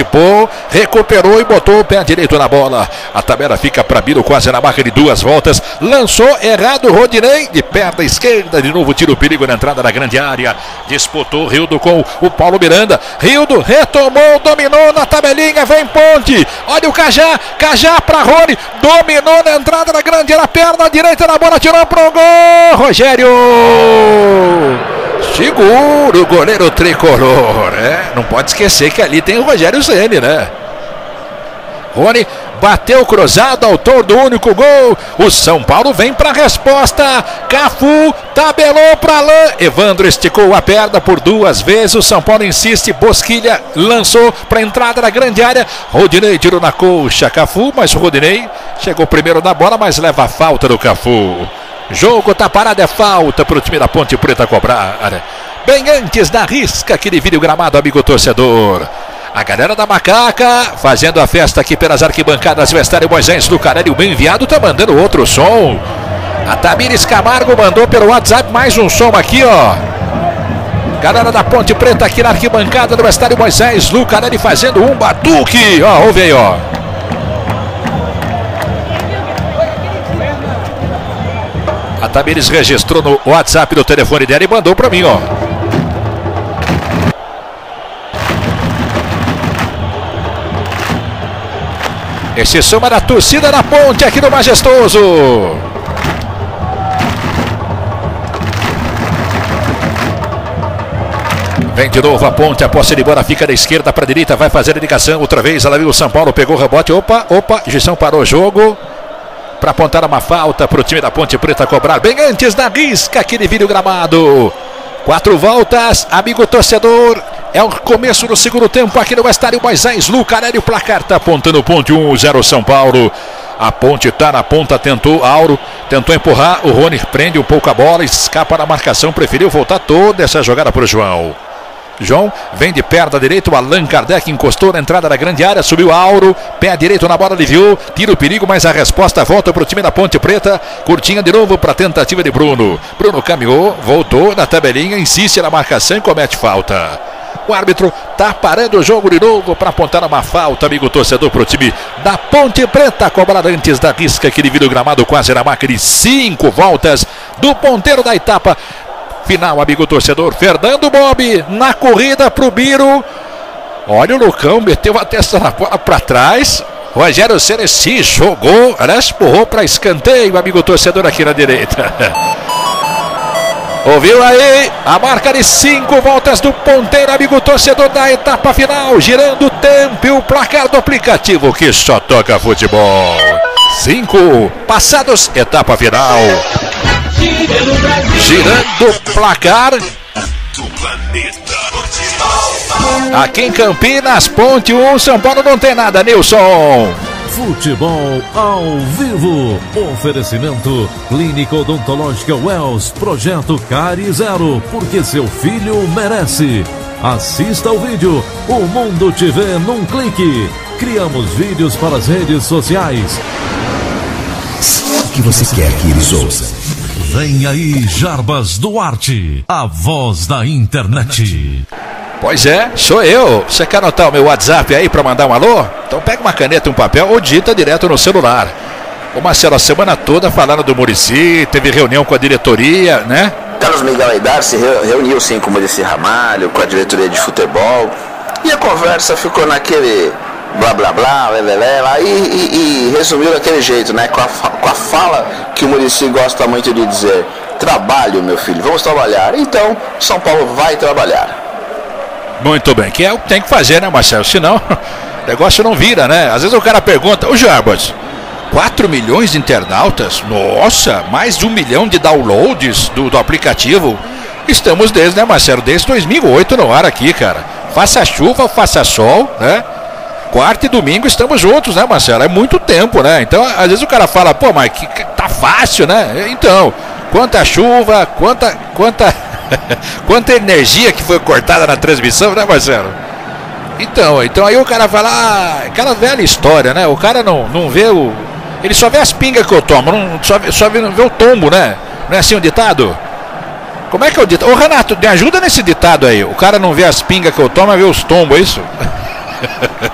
antecipou, recuperou e botou o pé direito na bola. A tabela fica para Biro, quase na marca de duas voltas. Lançou errado Rodinei, de perna esquerda, de novo tira o perigo na entrada da grande área. Disputou Rildo com o Paulo Miranda. Rildo retomou, dominou na tabelinha, vem Ponte. Olha o Cajá, Cajá para Rony, dominou na entrada da grande área, perna direita na bola, tirou pro gol. Rogério segura o goleiro tricolor, é, não pode esquecer que ali tem o Rogério Ceni, né? Rony bateu cruzado, autor do único gol. O São Paulo vem para a resposta. Cafu tabelou para Alain. Evandro esticou a perna por duas vezes. O São Paulo insiste. Bosquilha lançou para a entrada da grande área. Rodinei tirou na coxa Cafu, mas o Rodinei chegou primeiro na bola, mas leva a falta do Cafu. Jogo tá parado, é falta para o time da Ponte Preta cobrar. Bem antes da risca que divide o gramado, amigo torcedor. A galera da Macaca fazendo a festa aqui pelas arquibancadas do estádio Moisés Lucarelli. O bem enviado tá mandando outro som. A Tamires Camargo mandou pelo WhatsApp mais um som aqui, ó. Galera da Ponte Preta aqui na arquibancada do estádio Moisés Lucarelli fazendo um batuque. Ó, ouve aí, ó. A Tamires registrou no WhatsApp do telefone dela e mandou pra mim, ó. Esse som é da torcida da Ponte aqui no Majestoso. Vem de novo a Ponte, a posse de bola fica da esquerda para a direita, vai fazer a ligação outra vez. Ela viu o São Paulo, pegou o rebote. Opa, opa, Gissão parou o jogo para apontar uma falta para o time da Ponte Preta cobrar bem antes da risca aqui de vídeo gramado. Quatro voltas, amigo torcedor. É o começo do segundo tempo aqui no estádio Moisés Lucarelli. O placar está apontando ponto um zero São Paulo. A Ponte está na ponta, tentou Auro, tentou empurrar. O Rony prende um pouco a bola, escapa na marcação, preferiu voltar toda essa jogada para o João. João vem de perna direita, o Allan Kardec encostou na entrada da grande área, subiu Auro, pé direito na bola, aliviou, tira o perigo, mas a resposta volta para o time da Ponte Preta, curtinha de novo para a tentativa de Bruno. Bruno caminhou, voltou na tabelinha, insiste na marcação e comete falta. O árbitro tá parando o jogo de novo para apontar uma falta, amigo torcedor, para o time da Ponte Preta, cobrada antes da risca que divide o gramado, quase na marca de cinco voltas do ponteiro da etapa final, amigo torcedor. Fernando Bob na corrida pro Biro. Olha o Lucão, meteu a testa na bola para trás. Rogério Ceni se jogou, aliás, empurrou para escanteio, amigo torcedor, aqui na direita. Ouviu aí a marca de cinco voltas do ponteiro, amigo torcedor, da etapa final, girando o tempo e o placar do aplicativo que só toca futebol. Cinco passados, etapa final. Girando o placar aqui em Campinas, Ponte um, São Paulo não tem nada, Nilson. Futebol ao vivo. Oferecimento Clínica Odontológica Wells. Projeto Cárie Zero, porque seu filho merece. Assista ao vídeo. O mundo te vê num clique. Criamos vídeos para as redes sociais. O que você quer que eles ouçam? Vem aí Jarbas Duarte, a voz da internet. Pois é, sou eu. Você quer anotar o meu WhatsApp aí para mandar um alô? Então pega uma caneta e um papel ou digita direto no celular. O Marcelo, a semana toda falando do Muricy, teve reunião com a diretoria, né? Carlos Miguel Aidar se reuniu sim com o Muricy Ramalho, com a diretoria de futebol. E a conversa ficou naquele blá blá blá, lé, lé, lé, lá, e, e, e resumiu daquele jeito, né? Com a, com a fala que o Muricy gosta muito de dizer: trabalho, meu filho, vamos trabalhar. Então, São Paulo vai trabalhar. Muito bem, que é o que tem que fazer, né, Marcelo? Senão o negócio não vira, né? Às vezes o cara pergunta: ô Jarbas, quatro milhões de internautas? Nossa, mais de um milhão de downloads do, do aplicativo. Estamos desde, né, Marcelo? Desde dois mil e oito no ar aqui, cara. Faça chuva ou faça sol, né? Quarta e domingo estamos juntos, né, Marcelo? É muito tempo, né? Então, às vezes o cara fala: pô, mas que, que, tá fácil, né? Então, quanta chuva, quanta... quanta... quanta energia que foi cortada na transmissão, né, Marcelo? Então, então aí o cara fala: ah, aquela velha história, né? O cara não, não vê o... ele só vê as pingas que eu tomo, não, só, só vê, vê o tombo, né? Não é assim o ditado? Como é que é o ditado? Ô Renato, me ajuda nesse ditado aí. O cara não vê as pingas que eu tomo, vê os tombos, é isso?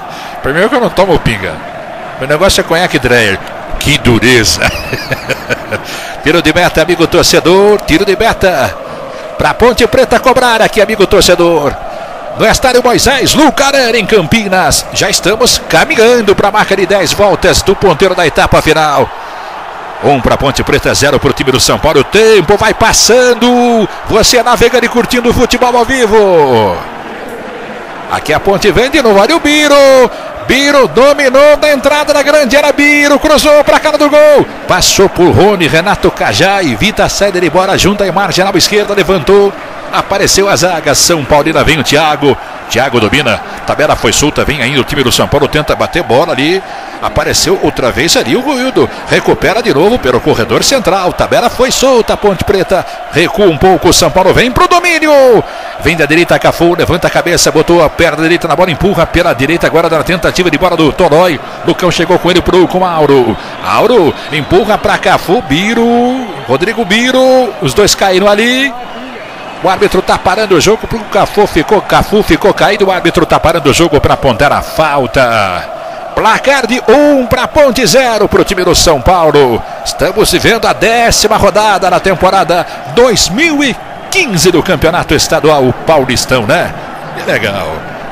Primeiro que eu não tomo pinga. Meu negócio é conhaque Dreyer. Que dureza. Tiro de meta, amigo torcedor. Tiro de meta. Pra Ponte Preta cobrar aqui, amigo torcedor. No estádio Moisés Lucarelli, em Campinas. Já estamos caminhando para a marca de dez voltas do ponteiro da etapa final. Um para Ponte Preta, zero para o time do São Paulo. O tempo vai passando. Você navegando e curtindo o futebol ao vivo. Aqui a Ponte vem de novo. Olha o Biro. Biro dominou da entrada da grande área. Biro cruzou para a cara do gol. Passou por Rony, Renato Cajá. Evita a saída de bola. Junta em marginal esquerda. Levantou. Apareceu a zaga. São Paulina vem o Thiago. Thiago domina. Tabela foi solta. Vem ainda o time do São Paulo. Tenta bater bola ali. Apareceu outra vez ali o Ruildo. Recupera de novo pelo corredor central. Tabela foi solta. Ponte Preta recua um pouco. O São Paulo vem pro domínio. Vem da direita Cafu. Levanta a cabeça. Botou a perna direita na bola. Empurra pela direita agora na tentativa de bola do Tolói. Lucão chegou com ele pro com Auro. Auro empurra pra Cafu. Biro. Rodrigo Biro. Os dois caíram ali. O árbitro tá parando o jogo pro Cafu. Ficou, Cafu ficou caído. O árbitro tá parando o jogo para apontar a falta. Placar de um para Ponte, zero para o time do São Paulo. Estamos vivendo a décima rodada na temporada dois mil e quinze do Campeonato Estadual Paulistão, né? Que legal.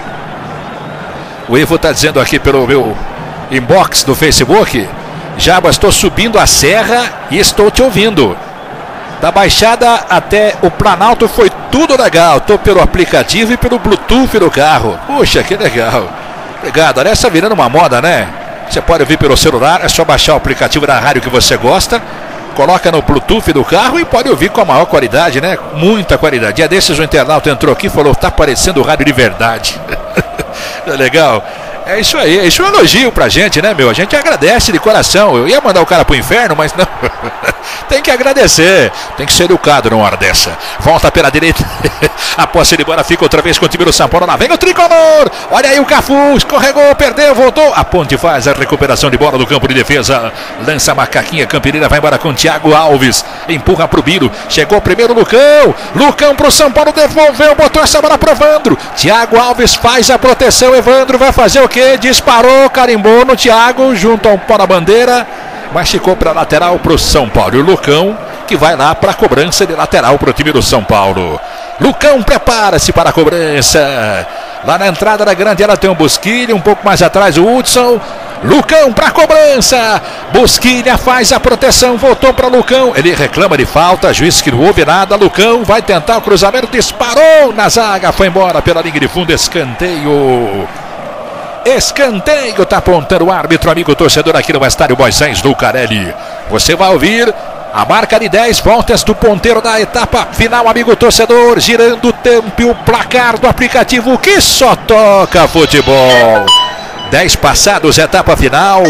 O Ivo tá dizendo aqui pelo meu inbox do Facebook: Jabas, estou subindo a serra e estou te ouvindo. Da Baixada até o Planalto foi tudo legal. Estou pelo aplicativo e pelo Bluetooth do carro. Puxa, que legal. Obrigado, aliás, está virando uma moda, né? Você pode ouvir pelo celular, é só baixar o aplicativo da rádio que você gosta, coloca no Bluetooth do carro e pode ouvir com a maior qualidade, né? Muita qualidade. Dia desses o internauta entrou aqui e falou: tá parecendo rádio de verdade. É legal. É isso aí, isso é um elogio pra gente, né, meu? A gente agradece de coração. Eu ia mandar o cara pro inferno, mas não. Tem que agradecer. Tem que ser educado numa hora dessa. Volta pela direita. A posse de bola fica outra vez com o time do São Paulo. Lá vem o tricolor. Olha aí o Cafu. Escorregou, perdeu, voltou. A Ponte faz a recuperação de bola do campo de defesa. Lança a macaquinha. Campineira vai embora com o Thiago Alves. Empurra pro Biro. Chegou primeiro o Lucão. Lucão pro São Paulo. Devolveu, botou essa bola pro Evandro. Thiago Alves faz a proteção. Evandro vai fazer o quê? Disparou, carimbou no Thiago. Junto ao pó na bandeira. Mas ficou para lateral para o São Paulo. E o Lucão que vai lá para a cobrança de lateral para o time do São Paulo. Lucão prepara-se para a cobrança. Lá na entrada da grande área tem um Busquilha. Um pouco mais atrás o Hudson. Lucão para a cobrança. Busquilha faz a proteção. Voltou para Lucão. Ele reclama de falta. Juiz que não houve nada. Lucão vai tentar o cruzamento. Disparou na zaga. Foi embora pela linha de fundo. Escanteio. Escanteio, tá apontando o árbitro, amigo torcedor, aqui no estádio Moisés Lucarelli. Você vai ouvir a marca de dez voltas do ponteiro da etapa final, amigo torcedor, girando o tempo e o placar do aplicativo que só toca futebol. dez passados, etapa final.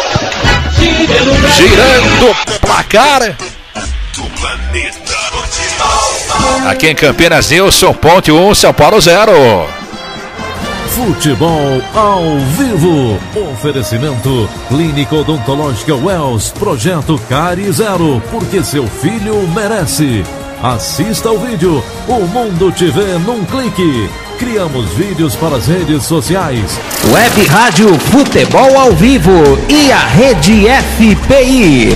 Girando o placar. Aqui em Campinas, Nilson, Ponte um, São Paulo zero. Futebol ao vivo. Oferecimento Clínica Odontológica Wells. Projeto Cari Zero, porque seu filho merece. Assista ao vídeo. O mundo te vê num clique. Criamos vídeos para as redes sociais. Web Rádio Futebol ao vivo e a Rede F P I.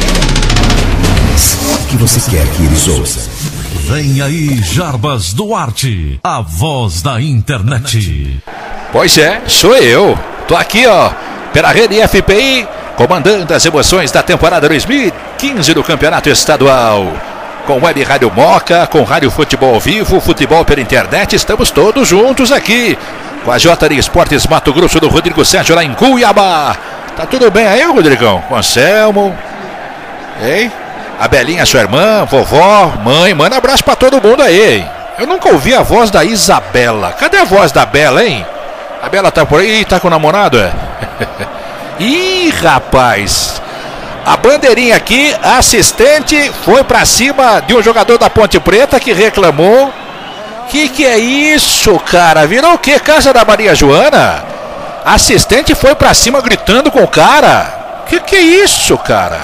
O que você quer que eles ouçam? Vem aí Jarbas Duarte, a voz da internet. Pois é, sou eu. Tô aqui, ó, pela Rede F P I, comandando as emoções da temporada dois mil e quinze do Campeonato Estadual. Com Web Rádio Moca, com Rádio Futebol ao Vivo, futebol pela internet, estamos todos juntos aqui. Com a J D Esportes Mato Grosso do Rodrigo Sérgio lá em Cuiabá. Tá tudo bem aí, Rodrigão? Com Anselmo, hein? A Belinha, sua irmã, vovó, mãe, manda abraço pra todo mundo aí, hein? Eu nunca ouvi a voz da Isabela. Cadê a voz da Bela, hein? A Bela tá por aí, tá com o namorado, é? Ih, rapaz. A bandeirinha aqui, assistente, foi pra cima de um jogador da Ponte Preta que reclamou. Que que é isso, cara? Virou o quê? Casa da Maria Joana? Assistente foi pra cima gritando com o cara. Que que é isso, cara?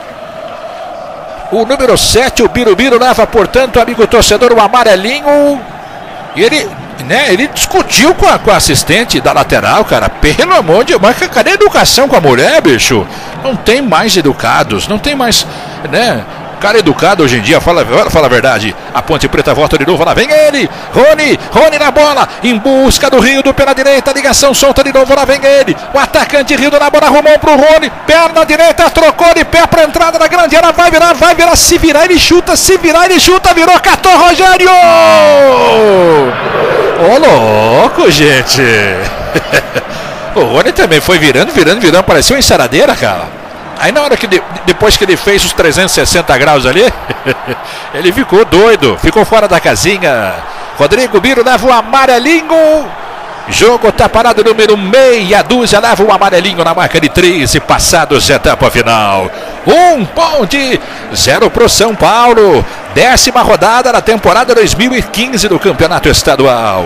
O número sete, o Birubiru, leva, portanto, amigo torcedor, o amarelinho. E ele Né, ele discutiu com a, com a assistente da lateral, cara. Pelo amor de Deus, cadê a educação com a mulher, bicho? Não tem mais educados, não tem mais, né? Cara educado hoje em dia, fala, fala a verdade. A Ponte Preta volta de novo, lá vem ele. Rony, Rony na bola, em busca do Rildo pela direita, ligação solta de novo, lá vem ele. O atacante Rildo na bola, arrumou pro Rony, perna direita, trocou de pé pra entrada da grande área, vai virar, vai virar, se virar ele chuta, se virar ele chuta, virou, catou Rogério! Ô louco, gente. O Rony também foi virando, virando, virando, parecia uma ensaradeira, cara. Aí na hora que de, depois que ele fez os trezentos e sessenta graus ali, ele ficou doido, ficou fora da casinha. Rodrigo Biro leva o amarelinho. Jogo tá parado, número meia dúzia, leva o amarelinho na marca de treze passados, etapa final. Um ponte, zero pro São Paulo. Décima rodada da temporada dois mil e quinze do Campeonato Estadual.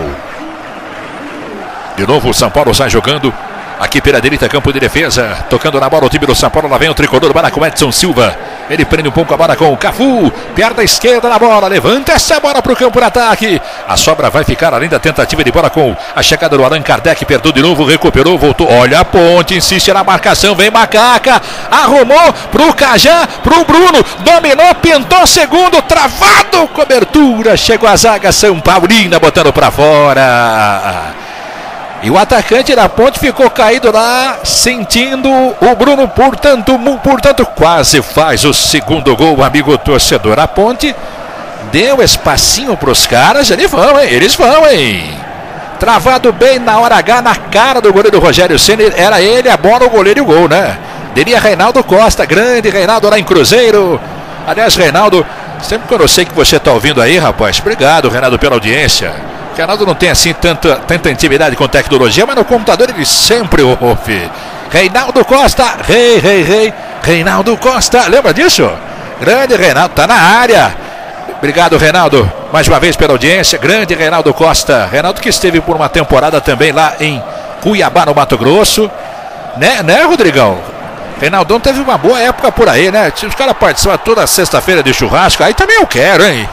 De novo o São Paulo sai jogando. Aqui pela direita, campo de defesa. Tocando na bola o time do São Paulo. Lá vem o tricolor, bola com Edson Silva. Ele prende um pouco a bola com o Cafu. Perna esquerda na bola. Levanta essa bola para o campo de ataque. A sobra vai ficar além da tentativa de bola com a chegada do Allan Kardec. Perdeu de novo, recuperou, voltou. Olha a ponte, insiste na marcação. Vem Macaca. Arrumou pro Cajá, pro Bruno. Dominou, pintou segundo. Travado, cobertura. Chegou a zaga São Paulina botando para fora. E o atacante da Ponte ficou caído lá, sentindo o Bruno, portanto, portanto, quase faz o segundo gol, amigo torcedor. A Ponte deu espacinho para os caras, eles vão, hein? Eles vão, hein? Travado bem na hora H, na cara do goleiro Rogério Ceni, era ele, a bola, o goleiro e o gol, né? Diria Reinaldo Costa, grande Reinaldo lá em Cruzeiro. Aliás, Reinaldo, sempre que eu sei que você está ouvindo aí, rapaz, obrigado, Reinaldo, pela audiência. O Reinaldo não tem assim tanta, tanta intimidade com tecnologia, mas no computador ele sempre ouve. Reinaldo Costa, rei, rei, rei, Reinaldo Costa, lembra disso? Grande Reinaldo, tá na área. Obrigado, Reinaldo, mais uma vez pela audiência. Grande Reinaldo Costa, Reinaldo que esteve por uma temporada também lá em Cuiabá, no Mato Grosso. Né, né, Rodrigão? Reinaldão teve uma boa época por aí, né? Os caras participam toda sexta-feira de churrasco, aí também eu quero, hein?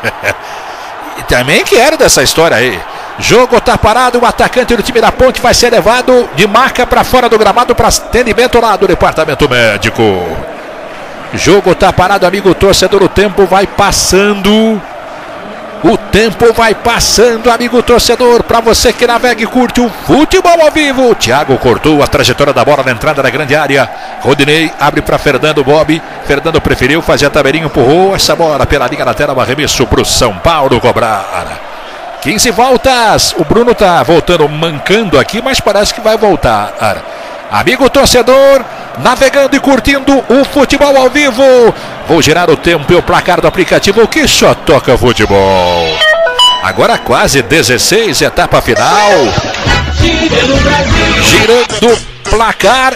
E também quero dessa história aí. Jogo tá parado, o atacante do time da Ponte vai ser levado de marca para fora do gramado para atendimento lá do departamento médico. Jogo tá parado, amigo torcedor, o tempo vai passando. O tempo vai passando, amigo torcedor, para você que navega e curte o futebol ao vivo. Thiago cortou a trajetória da bola na entrada da grande área. Rodinei abre para Fernando Bob. Fernando preferiu fazer a tabelinha, empurrou essa bola pela linha lateral, arremesso para o São Paulo cobrar. quinze voltas, o Bruno tá voltando, mancando aqui, mas parece que vai voltar. Amigo torcedor, navegando e curtindo o futebol ao vivo. Vou girar o tempo e o placar do aplicativo que só toca futebol. Agora quase dezesseis, etapa final. Girando o placar.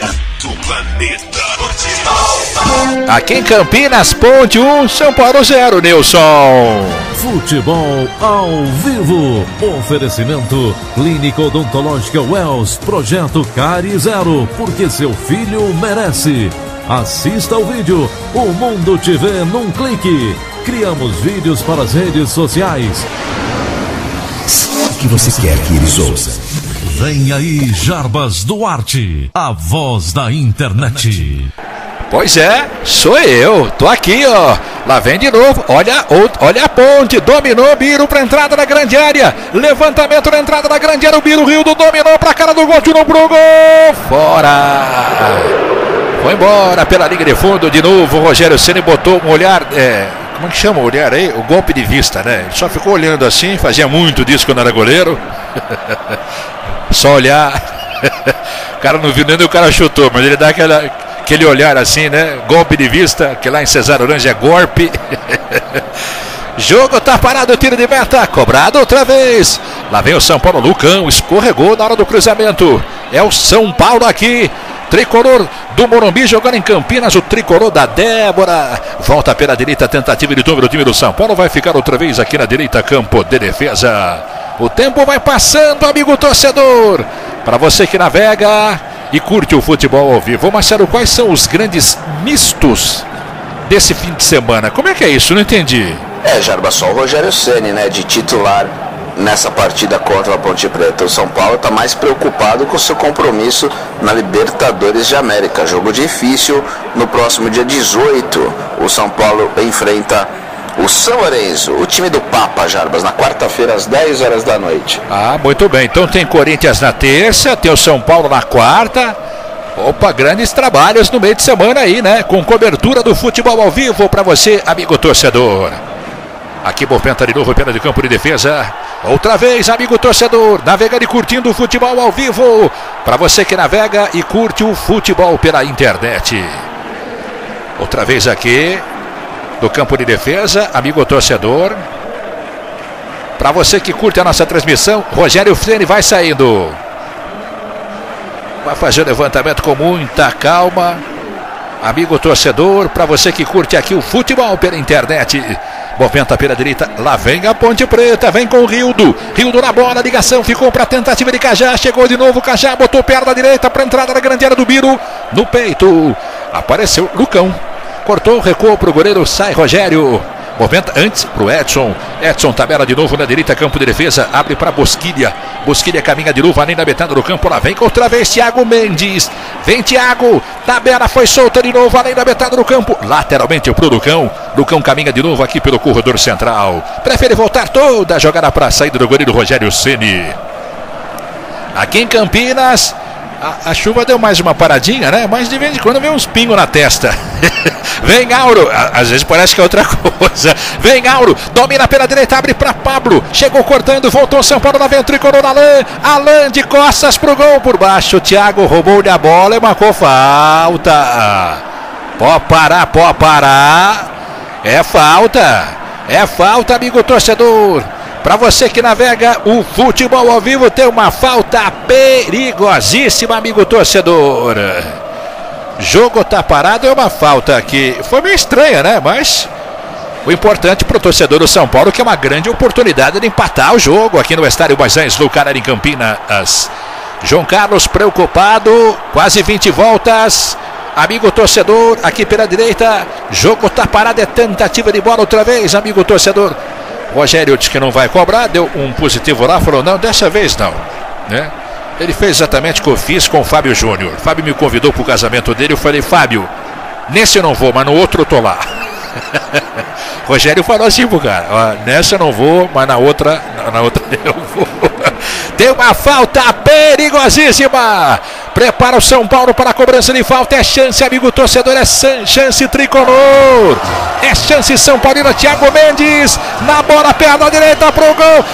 Aqui em Campinas, Ponte um, São Paulo zero, Nilson. Futebol ao vivo. Oferecimento Clínica Odontológica Wells. Projeto Cari Zero, porque seu filho merece. Assista ao vídeo. O mundo te vê num clique. Criamos vídeos para as redes sociais. O que você quer que eles ouçam? Vem aí Jarbas Duarte, a voz da internet. Pois é, sou eu, tô aqui, ó. Lá vem de novo, olha, olha a ponte, dominou, Biro pra entrada da grande área. Levantamento na entrada da grande área, o Biro Rildo dominou pra cara do gol, tirou pro gol. Fora. Foi embora pela linha de fundo de novo. O Rogério Ceni botou um olhar, é, como é que chama o olhar aí? O golpe de vista, né? Ele só ficou olhando assim, fazia muito disso quando era goleiro. Só olhar. O cara não viu nem onde o cara chutou, mas ele dá aquela, aquele olhar assim, né? Golpe de vista, que lá em Cesar Orange é golpe. Jogo tá parado, tiro de meta, cobrado outra vez. Lá vem o São Paulo, Lucão, escorregou na hora do cruzamento. É o São Paulo aqui. Tricolor do Morumbi jogando em Campinas, o tricolor da Débora. Volta pela direita, tentativa de número do time do São Paulo. Vai ficar outra vez aqui na direita, campo de defesa. O tempo vai passando, amigo torcedor. Para você que navega e curte o futebol ao vivo. Marcelo, quais são os grandes mistos desse fim de semana? Como é que é isso? Não entendi. É, Jarba, só o Rogério Ceni, né, de titular nessa partida contra a Ponte Preta. O São Paulo está mais preocupado com o seu compromisso na Libertadores de América. Jogo difícil. No próximo dia dezoito, o São Paulo enfrenta o São Lourenço, o time do Papa, Jarbas, na quarta-feira às dez horas da noite. Ah, muito bem. Então tem Corinthians na terça, tem o São Paulo na quarta. Opa, grandes trabalhos no meio de semana aí, né? Com cobertura do futebol ao vivo para você, amigo torcedor. Aqui movimenta de novo pela de campo de defesa. Outra vez, amigo torcedor, navegando e curtindo o futebol ao vivo. Para você que navega e curte o futebol pela internet. Outra vez aqui do campo de defesa, amigo torcedor. Para você que curte a nossa transmissão, Rogério Ceni vai saindo. Vai fazer o levantamento com muita calma. Amigo torcedor, para você que curte aqui o futebol pela internet. Movimenta pela direita, lá vem a Ponte Preta, vem com o Rildo. Rildo na bola, ligação, ficou para a tentativa de Cajá. Chegou de novo, Cajá botou perna direita para a entrada da grande área do Biro. No peito, apareceu Lucão. Cortou, recuou para o goleiro, sai Rogério. Movimenta antes para o Edson. Edson tabela de novo na direita, campo de defesa. Abre para Bosquilha. Bosquilha caminha de novo, além da metade do campo. Lá vem outra vez Thiago Mendes. Vem Thiago. Tabela foi solta de novo, além da metade do campo. Lateralmente para o Lucão. Lucão caminha de novo aqui pelo corredor central. Prefere voltar toda a jogada para a saída do goleiro Rogério Ceni. Aqui em Campinas, a, a chuva deu mais uma paradinha, né? Mas de vez em quando vem uns pingos na testa. Vem Auro, às vezes parece que é outra coisa. Vem Auro, domina pela direita, abre para Pablo. Chegou cortando, voltou São Paulo na ventricolor. Alain, Alain de costas pro gol por baixo. Thiago roubou-lhe a bola e marcou falta. Pode parar, pode parar. É falta, é falta, amigo torcedor. Para você que navega o futebol ao vivo, tem uma falta perigosíssima, amigo torcedor. Jogo tá parado, é uma falta que foi meio estranha, né? Mas o importante pro torcedor do São Paulo, que é uma grande oportunidade de empatar o jogo aqui no Estádio Moisés Lucarelli em Campinas. João Carlos preocupado, quase vinte voltas. Amigo torcedor, aqui pela direita, jogo tá parado, é tentativa de bola outra vez, amigo torcedor. Rogério disse que não vai cobrar, deu um positivo lá, falou não, dessa vez não, né? Ele fez exatamente o que eu fiz com o Fábio Júnior. Fábio me convidou para o casamento dele, eu falei, Fábio, nesse eu não vou, mas no outro eu tô lá. Rogério falou assim pro cara, ó, nessa eu não vou, mas na outra, na outra eu vou. Tem uma falta perigosíssima. Prepara o São Paulo para a cobrança de falta. É chance, amigo torcedor, é chance tricolor. É chance São Paulino, Thiago Mendes. Na bola, perna direita pro gol.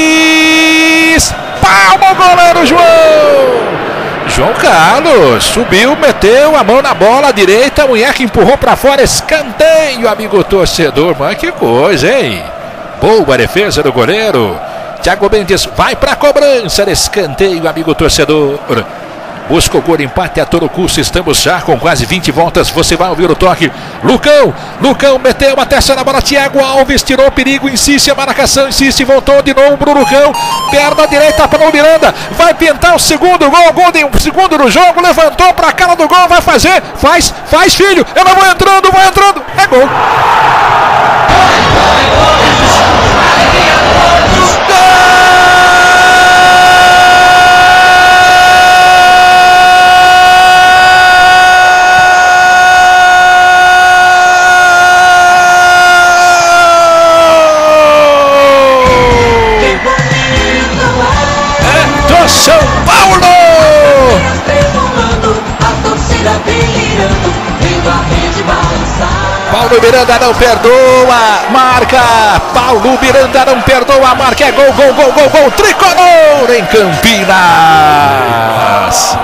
E espalma o goleiro João. João Carlos subiu, meteu a mão na bola direita. A mulher que empurrou para fora. Escanteio, amigo torcedor. Mas que coisa, hein? Boa defesa do goleiro. Thiago Mendes vai para a cobrança. Escanteio, amigo torcedor. Busca o gol, empate a todo custo. Estamos já com quase vinte voltas. Você vai ouvir o toque. Lucão, Lucão meteu uma terceira bola. Thiago Alves tirou o perigo. Insiste a marcação, insiste. Voltou de novo pro Lucão. Perna direita para o Miranda. Vai pintar o segundo gol. Gol de um segundo no jogo. Levantou para a cara do gol. Vai fazer. Faz, faz, filho. Eu não vou entrando, vou entrando. É gol. São Paulo! Paulo Miranda não perdoa, marca. Paulo Miranda não perdoa, marca. É gol, gol, gol, gol, gol. Tricolor em Campinas.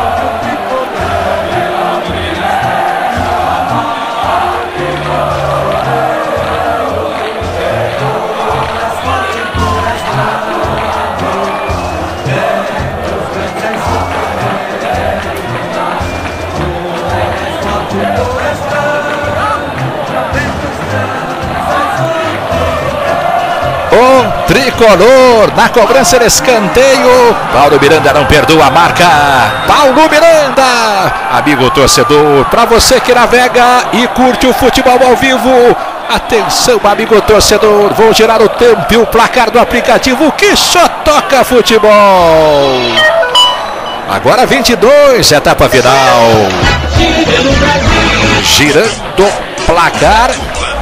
O tricolor na cobrança de escanteio. Paulo Miranda não perdoa a marca. Paulo Miranda, amigo torcedor, para você que navega e curte o futebol ao vivo, Atenção, amigo torcedor, vou girar o tempo e o placar do aplicativo que só toca futebol. Agora vinte e dois, etapa final. Girando placar.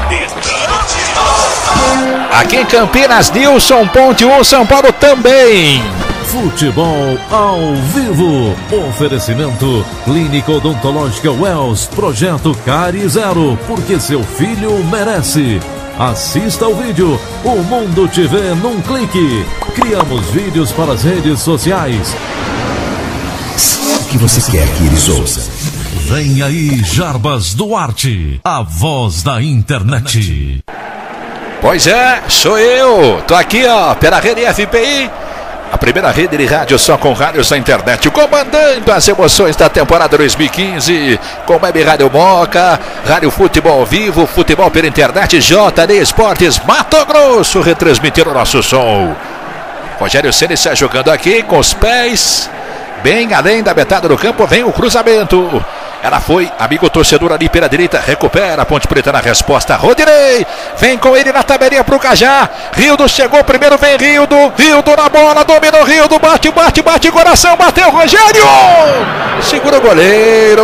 Aqui em Campinas, Nilson, Ponte um, São Paulo também. Futebol ao vivo. Oferecimento Clínica Odontológica Wells. Projeto Cari Zero, porque seu filho merece. Assista ao vídeo. O mundo te vê num clique. Criamos vídeos para as redes sociais. O que você quer que eles ouçam? Vem aí Jarbas Duarte, a voz da internet. Pois é, sou eu. Tô aqui, ó, pela rede F P I. A primeira rede de rádio só com rádios da internet, comandando as emoções da temporada dois mil e quinze, com Web Rádio Moca, Rádio Futebol ao Vivo, Futebol pela internet, J D Esportes Mato Grosso, retransmitindo o nosso som. Rogério Ceni está jogando aqui com os pés, bem além da metade do campo, vem o cruzamento. Ela foi, amigo torcedor ali pela direita, recupera a Ponte Preta na resposta. Rodinei, vem com ele na tabelinha pro Cajá. Rildo chegou primeiro, vem Rildo. Rildo na bola, dominou Rildo, bate, bate, bate, coração, bateu Rogério. Segura o goleiro.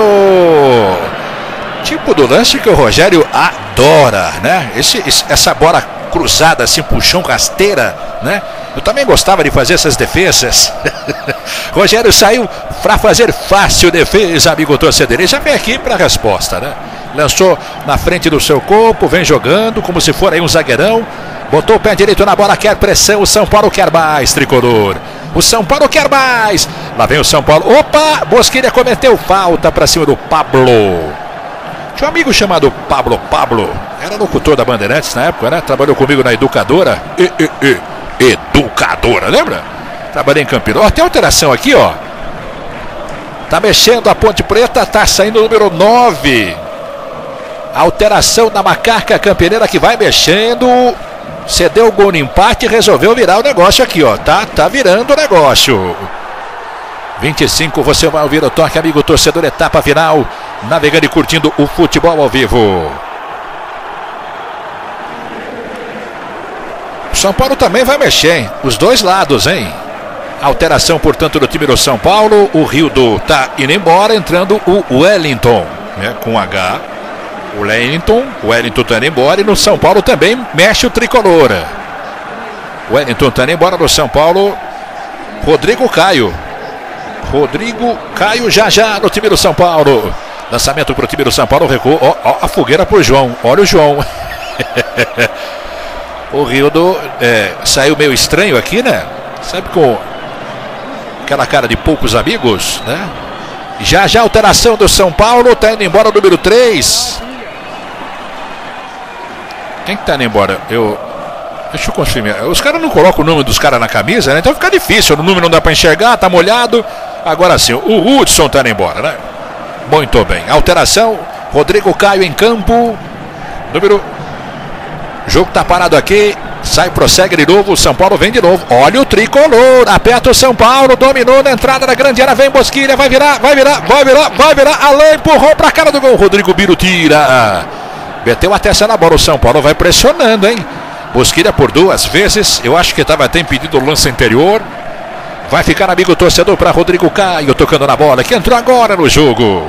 Tipo do lance que o Rogério adora, né? Esse, essa bola cruzada, assim, puxão, rasteira, né? Eu também gostava de fazer essas defesas. Rogério saiu para fazer fácil defesa, amigo torcedor. Ele já vem aqui para a resposta, né? Lançou na frente do seu corpo, vem jogando como se for aí um zagueirão. Botou o pé direito na bola, quer pressão. O São Paulo quer mais, tricolor. O São Paulo quer mais. Lá vem o São Paulo. Opa! Bosquilha cometeu falta para cima do Pablo. Tinha um amigo chamado Pablo Pablo. Era locutor da Bandeirantes na época, né? Trabalhou comigo na Educadora. E, e, e. Educadora, lembra? Trabalhei em Campinas. Ó, tem alteração aqui, ó. Tá mexendo a Ponte Preta, tá saindo o número nove. Alteração na macaca campineira que vai mexendo. Cedeu o gol no empate e resolveu virar o negócio aqui, ó. Tá, tá virando o negócio. vinte e cinco, você vai ouvir o toque, amigo torcedor, etapa final. Navegando e curtindo o futebol ao vivo. São Paulo também vai mexer, hein? Os dois lados, hein? Alteração, portanto, do time do São Paulo. O Rildo tá indo embora, entrando o Wellington, né? Com H. O Wellington, o Wellington tá indo embora e no São Paulo também mexe o tricolor. O Wellington tá indo embora no São Paulo. Rodrigo Caio. Rodrigo Caio já já no time do São Paulo. Lançamento pro time do São Paulo, recuo. Ó, ó a fogueira pro João. Olha o João. O Rildo é, saiu meio estranho aqui, né? Sabe, com aquela cara de poucos amigos, né? Já já alteração do São Paulo, tá indo embora o número três. Quem que tá indo embora? Eu... Deixa eu confirmar. Os caras não colocam o número dos caras na camisa, né? Então fica difícil, o número não dá pra enxergar, tá molhado. Agora sim, o Hudson tá indo embora, né? Muito bem. Alteração, Rodrigo Caio em campo. Número... O jogo tá parado aqui, sai, prossegue de novo, o São Paulo vem de novo, olha o tricolor, aperta o São Paulo, dominou na entrada da grande área, vem Bosquilha, vai virar, vai virar, vai virar, vai virar, Alain empurrou pra cara do gol, Rodrigo Biro tira, meteu a testa na bola, o São Paulo vai pressionando, hein, Bosquilha por duas vezes, eu acho que estava até impedido o lance anterior, vai ficar amigo torcedor para Rodrigo Caio, tocando na bola, que entrou agora no jogo.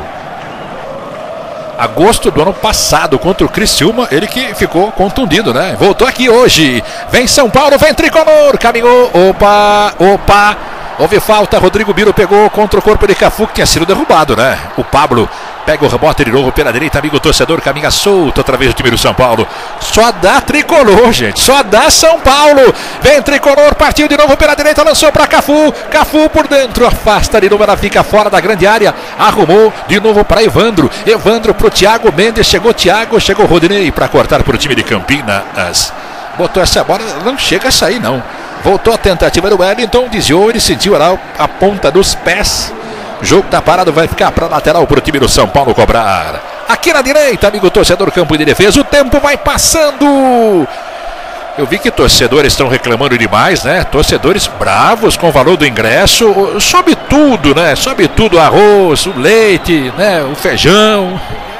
Agosto do ano passado contra o Criciúma, ele que ficou contundido, né? Voltou aqui hoje, vem São Paulo, vem tricolor, caminhou, opa, opa, houve falta, Rodrigo Biro pegou contra o corpo de Cafu, que tinha sido derrubado, né? O Pablo pega o rebote de novo pela direita, amigo torcedor, caminha solto outra vez o time do São Paulo. Só dá tricolor, gente, só dá São Paulo. Vem tricolor, partiu de novo pela direita, lançou para Cafu, Cafu por dentro, afasta de novo, ela fica fora da grande área, arrumou de novo para Evandro, Evandro pro Thiago Mendes, chegou Thiago, chegou Rodinei para cortar pro time de Campinas. Botou essa bola, não chega a sair não. Voltou a tentativa do Wellington, desviou, ele sentiu lá a ponta dos pés. O jogo tá parado, vai ficar para lateral para o time do São Paulo cobrar. Aqui na direita, amigo torcedor, campo de defesa, o tempo vai passando. Eu vi que torcedores estão reclamando demais, né? Torcedores bravos com o valor do ingresso. Sobe tudo, né? Sobe tudo, o arroz, o leite, né? O feijão.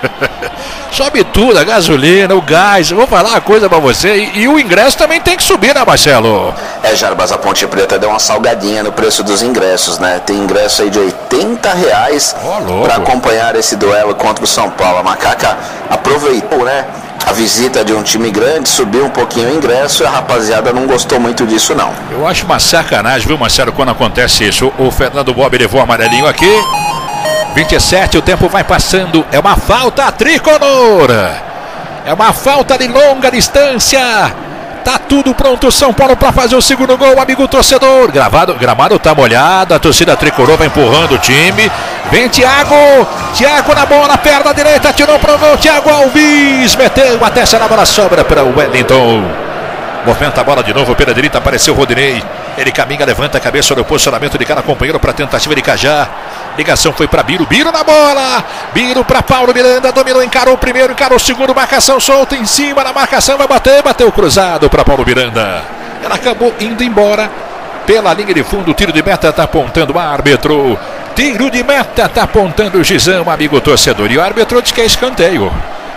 Sobe tudo, a gasolina, o gás. Eu vou falar uma coisa pra você. E, e o ingresso também tem que subir, né, Marcelo? É, Jarbas, a Ponte Preta deu uma salgadinha no preço dos ingressos, né? Tem ingresso aí de oitenta reais oh, para acompanhar esse duelo contra o São Paulo. A Macaca aproveitou, né? A visita de um time grande, subiu um pouquinho o ingresso e a rapaziada não gostou muito disso, não. Eu acho uma sacanagem, viu, Marcelo, quando acontece isso. O Fernando Bob levou o amarelinho aqui. vinte e sete, o tempo vai passando. É uma falta tricolor. É uma falta de longa distância. Tá tudo pronto, São Paulo para fazer o segundo gol, amigo torcedor. Gravado, gramado tá molhado, a torcida tricolor vai empurrando o time. Vem Thiago, Thiago na bola, perna direita, tirou pro gol, Thiago Alves, meteu a testa na bola, sobra para o Wellington. Movimenta a bola de novo pela direita, apareceu o Rodinei. Ele caminha, levanta a cabeça no posicionamento de cada companheiro para tentativa de Cajá. Ligação foi para Biro, Biro na bola. Biro para Paulo Miranda, dominou, encarou o primeiro, encarou o segundo, marcação solta em cima da marcação, vai bater, bateu cruzado para Paulo Miranda. Ela acabou indo embora pela linha de fundo, tiro de meta está apontando o árbitro. Tiro de meta está apontando o Gizão, amigo torcedor. E o árbitro diz que é escanteio.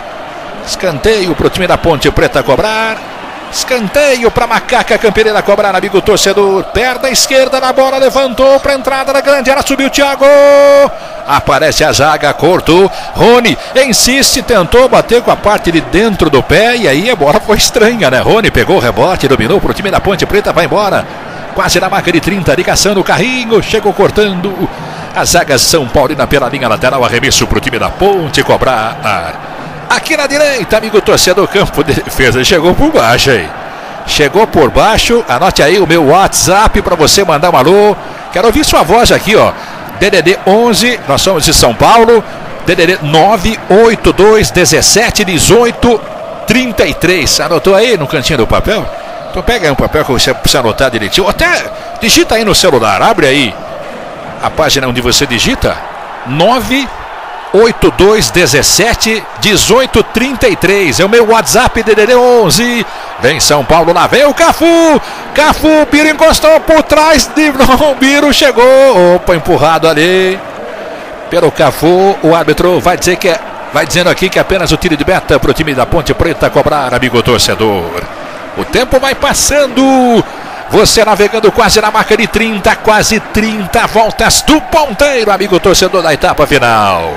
Escanteio para o time da Ponte Preta cobrar. Escanteio para Macaca Campineira cobrar, amigo torcedor. Perna esquerda na bola, levantou para entrada na grande área, subiu o Thiago. Aparece a zaga, cortou. Rony insiste, tentou bater com a parte de dentro do pé. E aí a bola foi estranha, né? Rony pegou o rebote, dominou para o time da Ponte Preta, vai embora. Quase na marca de trinta, ligação no carrinho, chegou cortando. A zaga São Paulina pela linha lateral, arremesso para o time da Ponte cobrar. Aqui na direita, amigo torcedor, campo de defesa, chegou por baixo aí. Chegou por baixo, anote aí o meu WhatsApp para você mandar um alô. Quero ouvir sua voz aqui, ó. D D D onze, nós somos de São Paulo. D D D nove oito dois um sete um oito três três. Anotou aí no cantinho do papel? Então pega aí um papel que você precisa anotar direitinho. Ou até digita aí no celular, abre aí a página onde você digita. nove oito dois um sete um oito três três. É o meu WhatsApp, D D D onze. Vem São Paulo, lá vem o Cafu. Cafu, Biro encostou por trás de não, Biro chegou. Opa, empurrado ali pelo Cafu. O árbitro vai dizer que é, vai dizendo aqui que é apenas o tiro de meta para o time da Ponte Preta cobrar, amigo torcedor. O tempo vai passando. Você navegando quase na marca de trinta, quase trinta voltas do ponteiro, amigo torcedor da etapa final.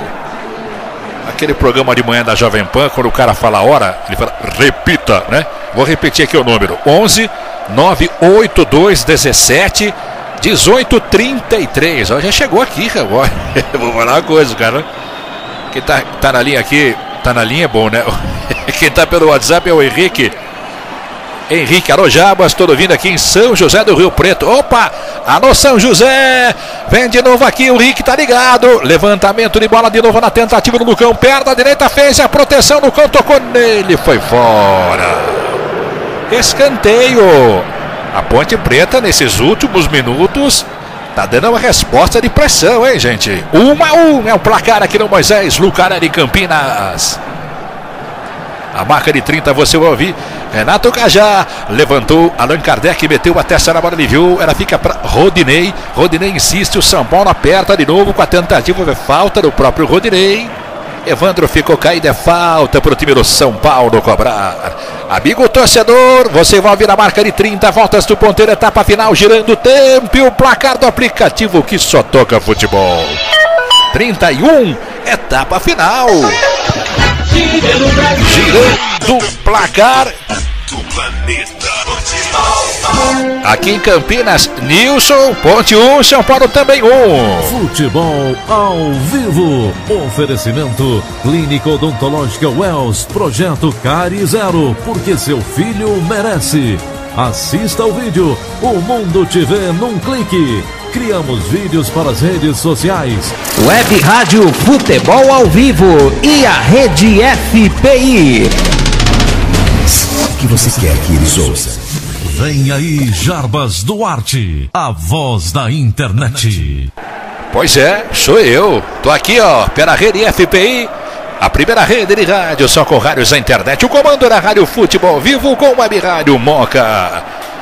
Aquele programa de manhã da Jovem Pan, quando o cara fala a hora, ele fala, repita, né? Vou repetir aqui o número, onze nove oito dois um sete um oito três três. Ó, já chegou aqui, agora. Vou falar uma coisa, cara. Quem tá, tá na linha aqui, tá na linha é bom, né? Quem tá pelo WhatsApp é o Henrique. Henrique, alô Jarbas, todo vindo aqui em São José do Rio Preto. Opa, alô São José, vem de novo aqui, o Henrique tá ligado. Levantamento de bola de novo na tentativa do Lucão, perna direita, fez a proteção, Lucão tocou nele, foi fora. Escanteio. A Ponte Preta nesses últimos minutos tá dando uma resposta de pressão, hein, gente? Um a um é o placar aqui no Moisés Lucarelli Campinas. A marca de trinta você vai ouvir. Renato Cajá levantou. Allan Kardec meteu a testa na bola, ele viu. Ela fica para Rodinei. Rodinei insiste. O São Paulo aperta de novo com a tentativa de falta do próprio Rodinei. Evandro ficou caído. É falta para o time do São Paulo cobrar. Amigo torcedor, você vai ouvir a marca de trinta voltas do ponteiro. Etapa final, girando o tempo. E o placar do aplicativo que só toca futebol. trinta e um, etapa final. Girando o placar do planeta. Aqui em Campinas, Nilson, Ponte um, São Paulo também um. Futebol ao vivo. Oferecimento Clínica Odontológica Wells. Projeto Cárie Zero, porque seu filho merece. Assista ao vídeo. O mundo te vê num clique. Criamos vídeos para as redes sociais. Web Rádio Futebol ao Vivo e a Rede F P I. O que você quer que eles ouçam? Vem aí Jarbas Duarte, a voz da internet. Pois é, sou eu. Tô aqui, ó, pela Rede F P I. A primeira rede de rádio só com rádios da internet. O comando da Rádio Futebol ao Vivo com Web Rádio Moca.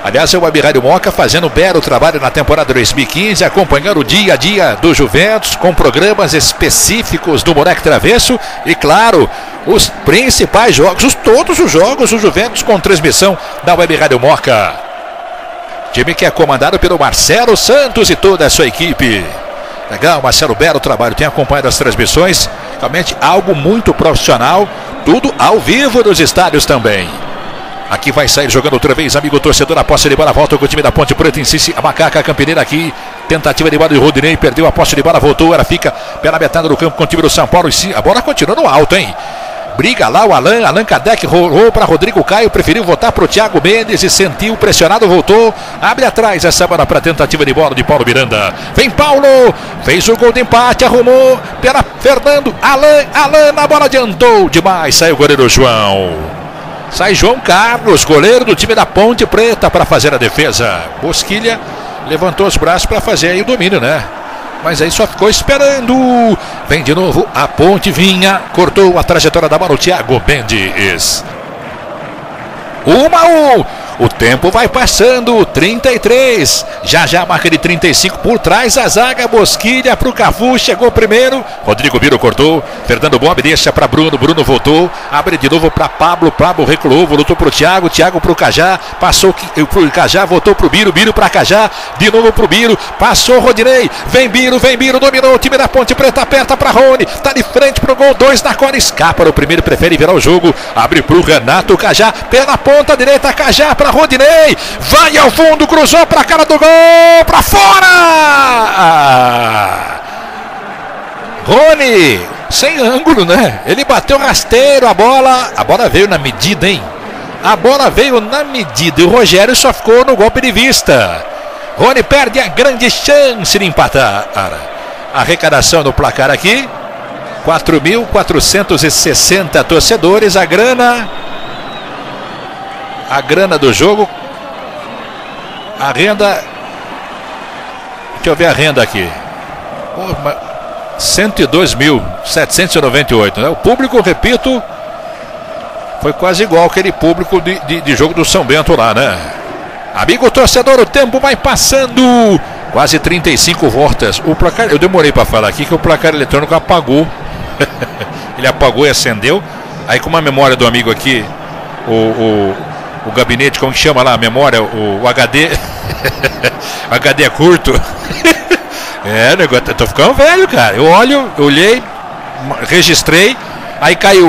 Aliás, é o Web Rádio Moca fazendo um belo trabalho na temporada dois mil e quinze, acompanhando o dia a dia do Juventus, com programas específicos do Moleque Travesso e, claro, os principais jogos, os, todos os jogos do Juventus com transmissão da Web Rádio Moca. Time que é comandado pelo Marcelo Santos e toda a sua equipe. Legal, Marcelo, belo trabalho, tem acompanhado as transmissões, realmente algo muito profissional, tudo ao vivo nos estádios também. Aqui vai sair jogando outra vez, amigo torcedor, a posse de bola, volta com o time da Ponte Preta, insiste a Macaca Campineira aqui, tentativa de bola de Rodinei, perdeu a posse de bola, voltou, ela fica pela metade do campo com o time do São Paulo, e a bola continua no alto, hein? Briga lá o Alan, Alan Kardec rolou para Rodrigo Caio, preferiu voltar para o Thiago Mendes e sentiu pressionado, voltou, abre atrás essa bola para tentativa de bola de Paulo Miranda. Vem Paulo, fez o gol de empate, arrumou pela Fernando, Alan, Alan na bola, adiantou demais, saiu o goleiro João. Sai João Carlos, goleiro do time da Ponte Preta, para fazer a defesa. Bosquilha levantou os braços para fazer aí o domínio, né? Mas aí só ficou esperando. Vem de novo a Ponte, vinha, cortou a trajetória da bola o Thiago Mendes. Uma a um. O tempo vai passando, trinta e três. Já já a marca de trinta e cinco por trás. A zaga, Bosquilha para o Cafu. Chegou primeiro. Rodrigo Biro cortou. Fernando Bob deixa para Bruno. Bruno voltou. Abre de novo para Pablo. Pablo recuou. Voltou para o Thiago. Thiago para o Cajá. Passou para o Cajá. Voltou para o Biro. Biro para Cajá. De novo para o Biro. Passou Rodinei. Vem Biro. Vem Biro. Dominou o time da Ponte Preta. Aperta para Rony. Tá de frente para o gol. Dois na cola. Escapa no primeiro. Prefere virar o jogo. Abre para o Renato Cajá. Pela ponta direita. Cajá para Rodinei, vai ao fundo, cruzou para a cara do gol, para fora! Ah. Rony, sem ângulo, né? Ele bateu rasteiro, a bola, a bola veio na medida, hein? A bola veio na medida e o Rogério só ficou no golpe de vista. Rony perde a grande chance de empatar. A arrecadação no placar aqui, quatro mil quatrocentos e sessenta torcedores, a grana... A grana do jogo, a renda, deixa eu ver a renda aqui, cento e dois mil setecentos e noventa e oito, né? O público, repito, foi quase igual aquele público de, de, de jogo do São Bento lá, né? Amigo torcedor, o tempo vai passando, quase trinta e cinco voltas. O placar, eu demorei para falar aqui que o placar eletrônico apagou, ele apagou e acendeu, aí com uma memória do amigo aqui, o... o O gabinete, como que chama lá a memória? O, o H D. O H D é curto. É, negócio, eu tô ficando velho, cara. Eu olho, eu olhei, registrei, aí caiu.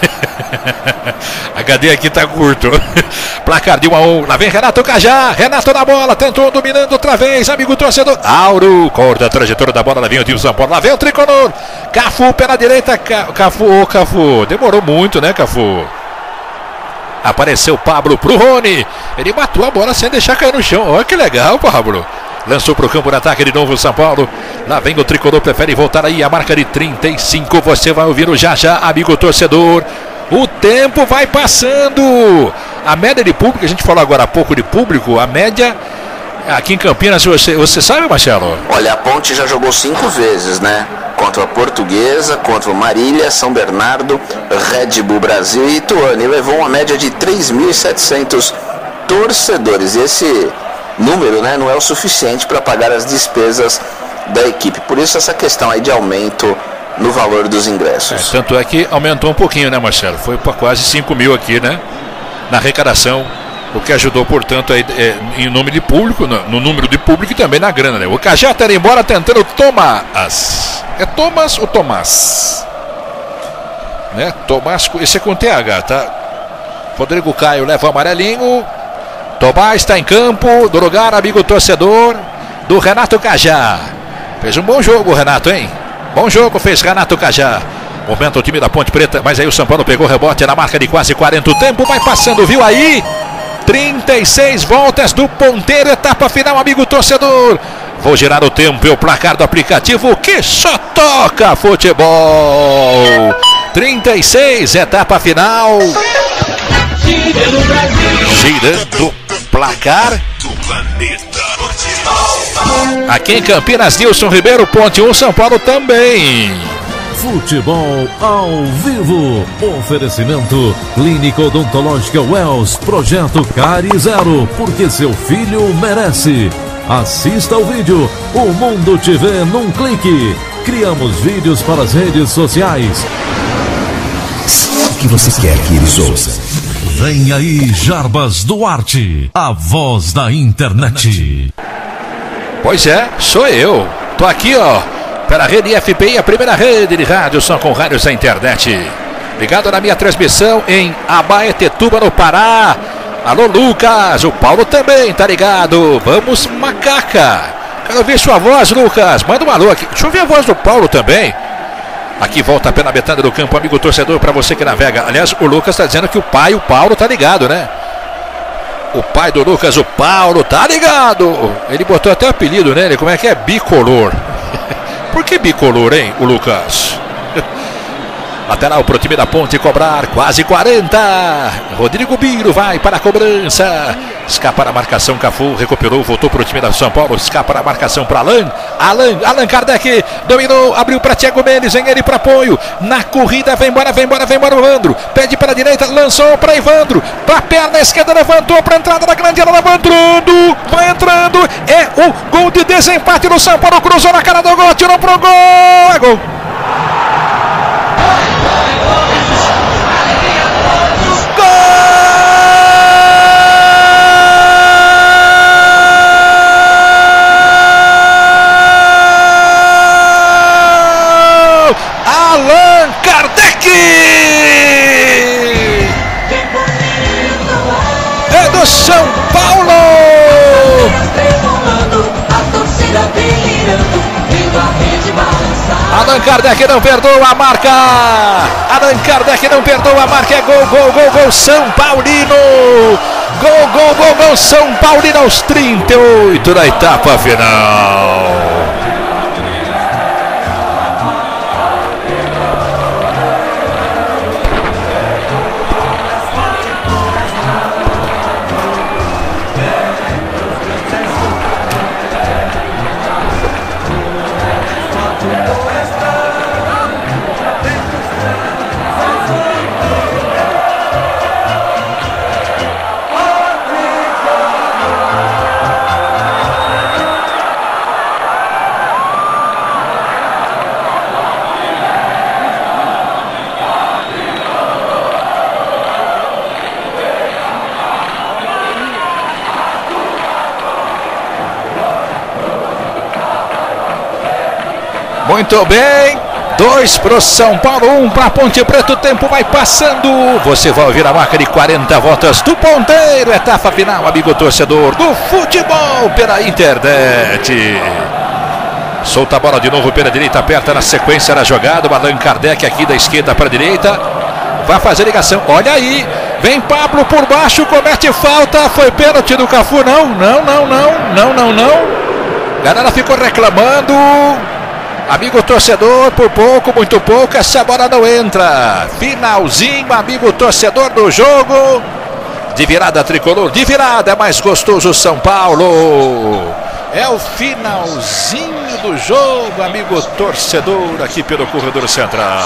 H D aqui tá curto. Placar de um a um. Lá vem Renato Cajá. Renato na bola, tentou dominando outra vez. Amigo torcedor. Auro, corta a trajetória da bola. Lá vem o Dio São Paulo. Lá vem o tricolor. Cafu pela direita. Cafu, ô Cafu. Demorou muito, né, Cafu? Apareceu Pablo pro Rony. Ele matou a bola sem deixar cair no chão. Olha que legal, Pablo. Lançou pro campo de ataque de novo o São Paulo. Lá vem o tricolor, prefere voltar aí. A marca de trinta e cinco. Você vai ouvindo já já, amigo torcedor. O tempo vai passando. A média de público, a gente falou agora há pouco de público. A média aqui em Campinas, você, você sabe, Marcelo? Olha, a Ponte já jogou cinco vezes, né? Contra a Portuguesa, contra o Marília, São Bernardo, Red Bull Brasil e Ituano. E levou uma média de três mil e setecentos torcedores. E esse número, né, não é o suficiente para pagar as despesas da equipe. Por isso essa questão aí de aumento no valor dos ingressos. É, tanto é que aumentou um pouquinho, né, Marcelo? Foi para quase cinco mil aqui, né? Na arrecadação. O que ajudou, portanto, aí, é, em nome de público, no, no número de público e também na grana, né? O Cajá está indo embora tentando Tomás. É Thomas ou Tomás? Né? Tomás, esse é com T H, tá? Rodrigo Caio leva o amarelinho. Tomás está em campo, do lugar, amigo torcedor, do Renato Cajá. Fez um bom jogo, Renato, hein? Bom jogo fez Renato Cajá. Momento o time da Ponte Preta, mas aí o São Paulo pegou o rebote na marca de quase quarenta. O tempo vai passando, viu aí? trinta e seis voltas do ponteiro, etapa final, amigo torcedor. Vou girar o tempo e o placar do aplicativo que só toca futebol. trinta e seis, etapa final. Girando o placar. Aqui em Campinas, Nilson Ribeiro, Ponte um, São Paulo também. Futebol ao vivo. Oferecimento Clínica Odontológica Wells. Projeto Cárie Zero, porque seu filho merece. Assista ao vídeo. O mundo te vê num clique. Criamos vídeos para as redes sociais. O que você quer que eles ouçam? Vem aí Jarbas Duarte, a voz da internet. Pois é, sou eu. Tô aqui, ó, pela rede F P I, a primeira rede de rádio só com rádios da internet. Ligado na minha transmissão em Abaetetuba, no Pará. Alô, Lucas, o Paulo também tá ligado. Vamos, Macaca. Quero ouvir sua voz, Lucas. Manda um alô aqui. Deixa eu ouvir a voz do Paulo também. Aqui volta a pena metade do campo, amigo torcedor, para você que navega. Aliás, o Lucas tá dizendo que o pai, o Paulo, tá ligado, né? O pai do Lucas, o Paulo, tá ligado. Ele botou até apelido nele, como é que é? Bicolor. Por que bicolor, hein, o Lucas? Lateral pro time da Ponte cobrar, quase quarenta. Rodrigo Biro vai para a cobrança. Escapa na marcação, Cafu recuperou, voltou pro time da São Paulo. Escapa na marcação para Alan. Alan, Alan Kardec dominou, abriu para Thiago Mendes, vem ele para apoio. Na corrida, vem embora, vem embora, vem embora o Evandro. Pede para a direita, lançou para Evandro. Para a perna esquerda, levantou para a entrada da grande área, vai entrando, vai entrando. É o gol de desempate do São Paulo, cruzou na cara do gol, tirou pro gol, é gol. Allan Kardec! É do São Paulo! Allan Kardec não perdoa a marca! Allan Kardec não perdoa a marca! É gol, gol, gol, gol, São Paulino! Gol, gol, gol, gol, São Paulino aos trinta e oito da etapa final! Muito bem, dois para o São Paulo, um para Ponte Preta, o tempo vai passando. Você vai ouvir a marca de quarenta voltas do ponteiro, etapa final, amigo torcedor do futebol pela internet. Solta a bola de novo pela direita, aperta na sequência da jogada, o Allan Kardec aqui da esquerda para a direita. Vai fazer ligação, olha aí, vem Pablo por baixo, comete falta, foi pênalti do Cafu, não, não, não, não, não, não, não. Galera ficou reclamando. Amigo torcedor, por pouco, muito pouco, essa bola não entra. Finalzinho, amigo torcedor do jogo. De virada tricolor, de virada, é mais gostoso São Paulo. É o finalzinho do jogo, amigo torcedor, aqui pelo corredor central.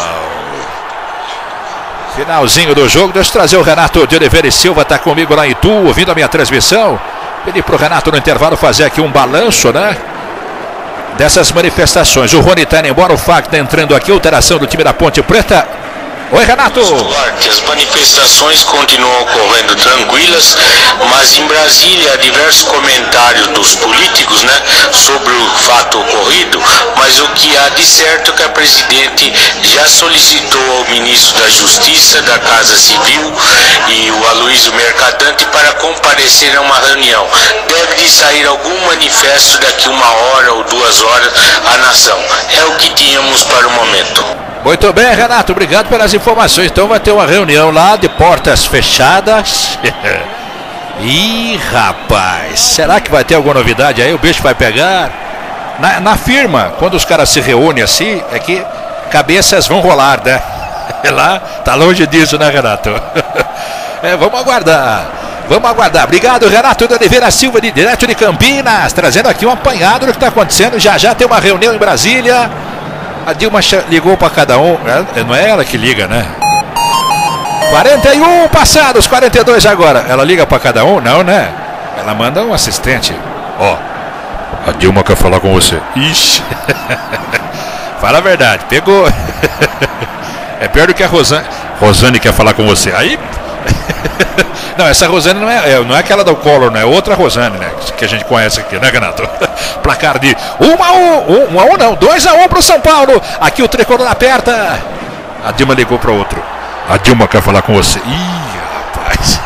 Finalzinho do jogo, deixa eu trazer o Renato de Oliveira e Silva, está comigo lá em Itu, ouvindo a minha transmissão. Pedi para o Renato no intervalo fazer aqui um balanço, né? Dessas manifestações. O Rony está indo embora, o Fagner está entrando aqui, alteração do time da Ponte Preta. Oi, Renato. As manifestações continuam ocorrendo tranquilas, mas em Brasília há diversos comentários dos políticos, né, sobre o fato ocorrido, mas o que há de certo é que a presidente já solicitou ao ministro da Justiça, da Casa Civil e o Aloysio Mercadante para comparecer a uma reunião. Deve de sair algum manifesto daqui uma hora ou duas horas à nação. É o que tínhamos para o momento. Muito bem, Renato, obrigado pelas informações. Então vai ter uma reunião lá de portas fechadas. Ih, rapaz, será que vai ter alguma novidade aí? O bicho vai pegar? Na, na firma, quando os caras se reúnem assim, é que cabeças vão rolar, né? Lá, tá longe disso, né, Renato? É, vamos aguardar. Vamos aguardar. Obrigado, Renato de Oliveira Silva, de direto de Campinas, trazendo aqui um apanhado do que está acontecendo. Já já tem uma reunião em Brasília. A Dilma ligou para cada um. Não é ela que liga, né? quarenta e um passados, quarenta e dois agora. Ela liga para cada um? Não, né? Ela manda um assistente. Ó, oh, a Dilma quer falar com você. Ixi. Fala a verdade, pegou. É pior do que a Rosane. Rosane quer falar com você. Aí. Não, essa Rosane não é, não é aquela do Collor, né? É outra Rosane, né? Que a gente conhece aqui, né, Renato? Placar de um a um. um a um não, dois a um pro São Paulo. Aqui o tricolor aperta. A Dilma ligou para outro. A Dilma quer falar com você. Ih, rapaz.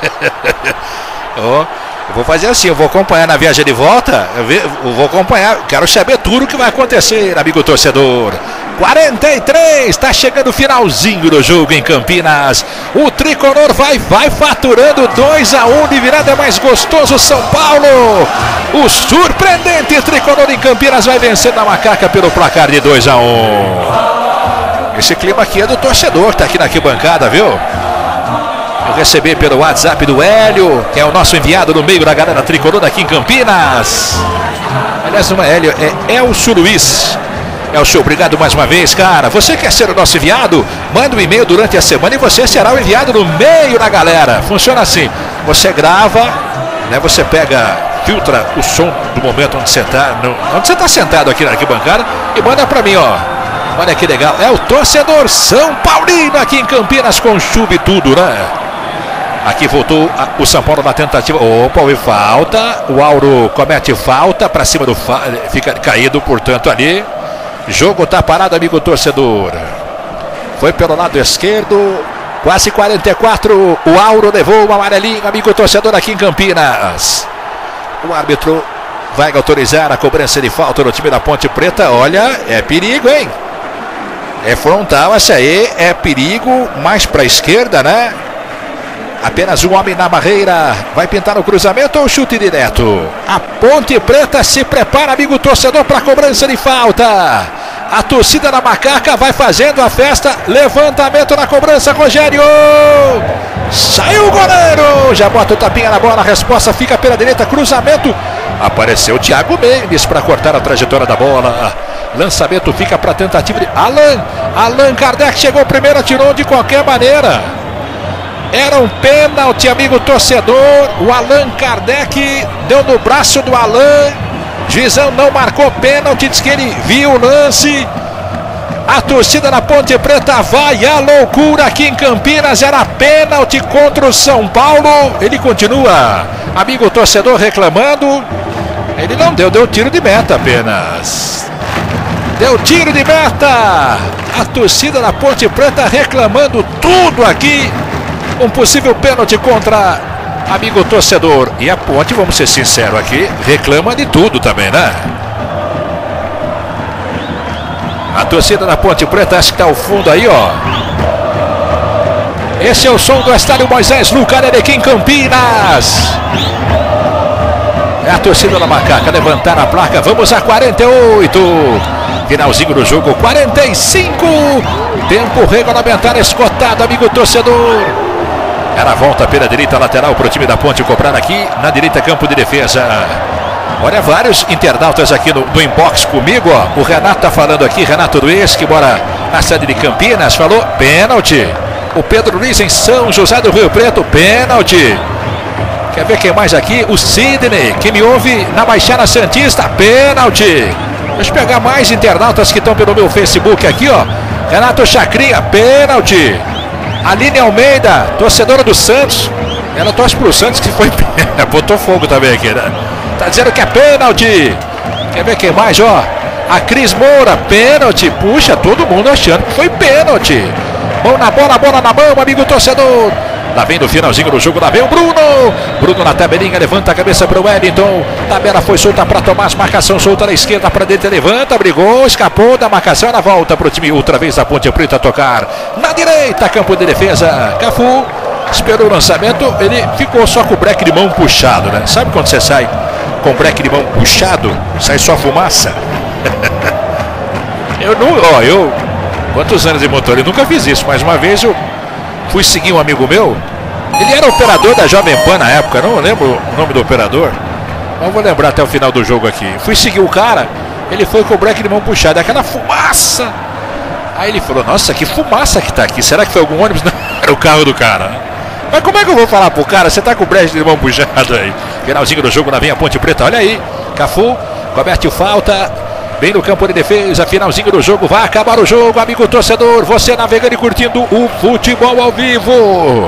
Oh, eu vou fazer assim, eu vou acompanhar na viagem de volta. Eu, ve, eu vou acompanhar, quero saber tudo o que vai acontecer, amigo torcedor. quarenta e três, está chegando o finalzinho do jogo em Campinas. O tricolor vai, vai faturando dois a um de virada, mais gostoso São Paulo. O surpreendente tricolor em Campinas vai vencer na Macaca pelo placar de dois a um. Esse clima aqui é do torcedor que está aqui na arquibancada, viu? Eu recebi pelo WhatsApp do Hélio, que é o nosso enviado no meio da galera tricolor aqui em Campinas. Aliás, não é Hélio, é Elcio Luiz. Elcio, obrigado mais uma vez, cara. Você quer ser o nosso enviado? Manda um e-mail durante a semana e você será o enviado no meio da galera. Funciona assim, você grava, né? Você pega, filtra o som do momento onde você está, onde você está sentado aqui na arquibancada e manda para mim, ó. Olha que legal, é o torcedor São Paulino aqui em Campinas com chuva e tudo, né? Aqui voltou a, o São Paulo na tentativa. Opa, houve falta. O Auro comete falta para cima do. Fa... Fica caído, portanto, ali. Jogo tá parado, amigo torcedor. Foi pelo lado esquerdo. Quase quarenta e quatro. O Auro levou o amarelinho, amigo torcedor, aqui em Campinas. O árbitro vai autorizar a cobrança de falta no time da Ponte Preta. Olha, é perigo, hein? É frontal, essa aí é perigo. Mais para a esquerda, né? Apenas um homem na barreira. Vai pintar o cruzamento ou chute direto? A Ponte Preta se prepara, amigo torcedor, para a cobrança de falta. A torcida da Macaca vai fazendo a festa. Levantamento na cobrança, Rogério. Saiu o goleiro. Já bota o tapinha na bola. A resposta fica pela direita. Cruzamento. Apareceu o Thiago Mendes para cortar a trajetória da bola. Lançamento fica para tentativa de Allan. Allan Kardec chegou primeiro, atirou de qualquer maneira. Era um pênalti, amigo torcedor. O Allan Kardec deu no braço do Allan. Juizão não marcou pênalti, diz que ele viu o lance. A torcida da Ponte Preta vai à loucura aqui em Campinas. Era pênalti contra o São Paulo. Ele continua, amigo torcedor, reclamando. Ele não deu, deu tiro de meta apenas. Deu tiro de meta. A torcida da Ponte Preta reclamando tudo aqui. Um possível pênalti contra amigo torcedor. E a Ponte, vamos ser sinceros aqui, reclama de tudo também, né? A torcida da Ponte Preta, acho que está ao fundo aí, ó. Esse é o som do estádio Moisés Lucarelli aqui em Campinas. É a torcida da Macaca levantar a placa. Vamos a quarenta e oito. Finalzinho do jogo, quarenta e cinco. Tempo regulamentar esgotado, amigo torcedor. Era a volta pela direita lateral para o time da Ponte cobrar aqui na direita, campo de defesa. Olha, vários internautas aqui no, no inbox comigo, ó. O Renato tá falando aqui, Renato Luiz, que mora na cidade de Campinas, falou pênalti. O Pedro Luiz em São José do Rio Preto, pênalti. Quer ver quem mais aqui? O Sidney, que me ouve na Baixada Santista, pênalti. Deixa eu pegar mais internautas que estão pelo meu Facebook aqui, ó. Renato Chacrinha, pênalti. Aline Almeida, torcedora do Santos. Ela torce pro Santos, que foi pênalti. Botou fogo também aqui, né? Tá dizendo que é pênalti. Quer ver quem mais, ó? A Cris Moura, pênalti. Puxa, todo mundo achando que foi pênalti. Mão na bola, bola na mão, amigo torcedor. Lá vem do finalzinho do jogo, lá vem o Bruno. Bruno na tabelinha, levanta a cabeça para o Wellington. Tabela foi solta para Tomás, marcação solta na esquerda para dentro, levanta, brigou, escapou da marcação, na volta para o time, outra vez a Ponte Preta tocar. Na direita, campo de defesa, Cafu esperou o lançamento, ele ficou só com o breque de mão puxado, né? Sabe quando você sai com o breque de mão puxado, sai só fumaça? eu não, ó, eu, quantos anos de motor, eu nunca fiz isso, mas uma vez eu fui seguir um amigo meu. Ele era operador da Jovem Pan na época. Não lembro o nome do operador, mas vou lembrar até o final do jogo aqui. Fui seguir o cara. ele foi com o breque de mão puxada, aquela fumaça. Aí ele falou, nossa, que fumaça que tá aqui, será que foi algum ônibus? Não, era o carro do cara. Mas como é que eu vou falar pro cara, você tá com o breque de mão puxada aí? Finalzinho do jogo, lá vem a Ponte Preta, olha aí, Cafu, comete falta, bem no campo de defesa, finalzinho do jogo, vai acabar o jogo, amigo torcedor, você navegando e curtindo o futebol ao vivo.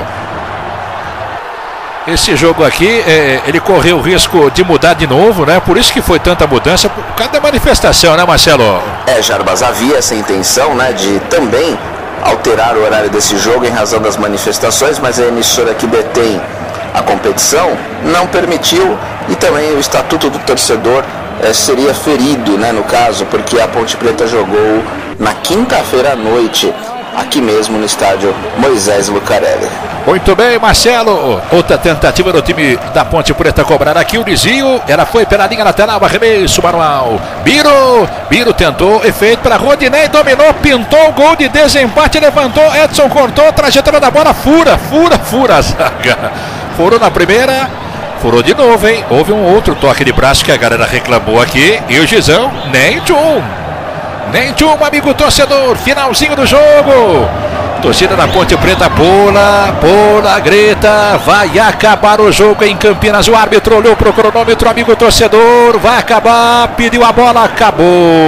Esse jogo aqui, é, ele correu o risco de mudar de novo, né? Por isso que foi tanta mudança, por causa da manifestação, né, Marcelo? É, Jarbas, havia essa intenção, né, de também alterar o horário desse jogo em razão das manifestações, mas a emissora que detém a competição não permitiu, e também o Estatuto do Torcedor é, seria ferido, né, no caso, porque a Ponte Preta jogou na quinta-feira à noite, aqui mesmo no estádio Moisés Lucarelli. Muito bem, Marcelo. Outra tentativa do time da Ponte Preta cobrar aqui o desvio. Ela foi pela linha lateral, arremesso manual. Biro, Biro tentou, efeito para Rodinei, dominou, pintou o gol de desempate, levantou, Edson cortou, trajetória da bola, fura, fura, fura a zaga. Furou na primeira, furou de novo, hein? Houve um outro toque de braço que a galera reclamou aqui. E o Gizão, nem tchum. Nem tchum, amigo torcedor. Finalzinho do jogo. Torcida da Ponte Preta pula, pula, grita. Vai acabar o jogo em Campinas. O árbitro olhou pro cronômetro, amigo torcedor. Vai acabar, pediu a bola, acabou.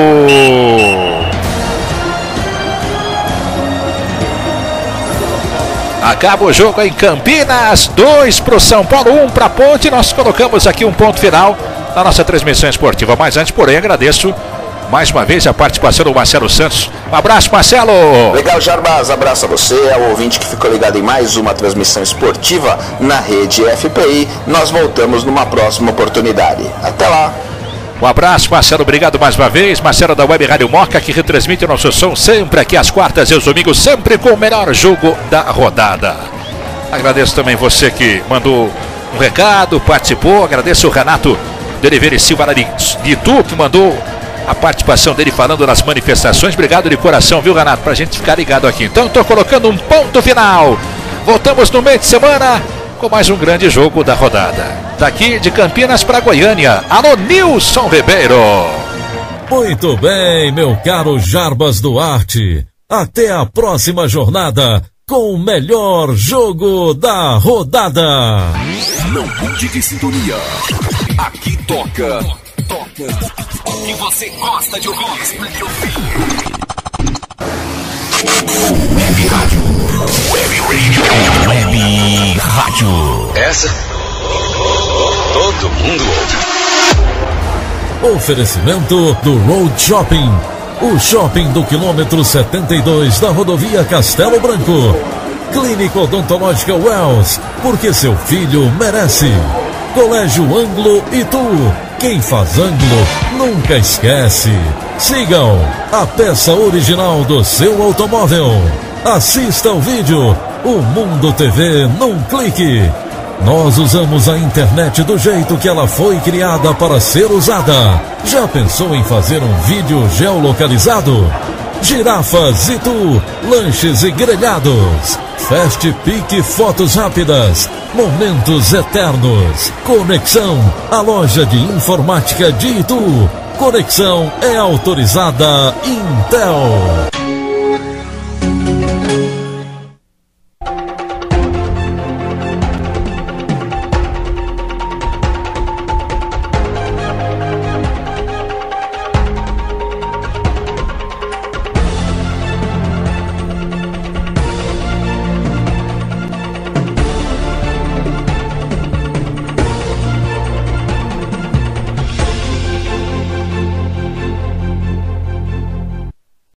Acaba o jogo em Campinas, dois para o São Paulo, um para a Ponte. Nós colocamos aqui um ponto final na nossa transmissão esportiva. Mas antes, porém, agradeço mais uma vez a participação do Marcelo Santos. Um abraço, Marcelo. Legal, Jarbas. Abraço a você, ao ouvinte que ficou ligado em mais uma transmissão esportiva na rede F P I. Nós voltamos numa próxima oportunidade. Até lá. Um abraço, Marcelo, obrigado mais uma vez. Marcelo da Web Rádio Moca, que retransmite o nosso som sempre aqui às quartas e aos domingos, sempre com o melhor jogo da rodada. Agradeço também você que mandou um recado, participou. Agradeço o Renato de Oliveira e Silva de Itu, que mandou a participação dele falando das manifestações. Obrigado de coração, viu, Renato, pra gente ficar ligado aqui. Então, estou colocando um ponto final. Voltamos no meio de semana com mais um grande jogo da rodada. Daqui de Campinas para Goiânia. Alô, Nilson Ribeiro. Muito bem, meu caro Jarbas Duarte. Até a próxima jornada com o melhor jogo da rodada. Não mude de sintonia. Aqui toca, toca o que você gosta de ouvir. Web Rádio. Web Radio. Web Rádio. Essa todo mundo ouve. Oferecimento do Road Shopping, o shopping do quilômetro setenta e dois da rodovia Castelo Branco. Clínica Odontológica Wells, porque seu filho merece. Colégio Ângulo Itu, quem faz ângulo nunca esquece. Sigam a peça original do seu automóvel. Assista o vídeo O Mundo T V num clique. Nós usamos a internet do jeito que ela foi criada para ser usada. Já pensou em fazer um vídeo geolocalizado? Girafas Itu, lanches e grelhados. Fast Pick Fotos Rápidas, momentos eternos. Conexão, a loja de informática de Itu. Conexão é autorizada Intel.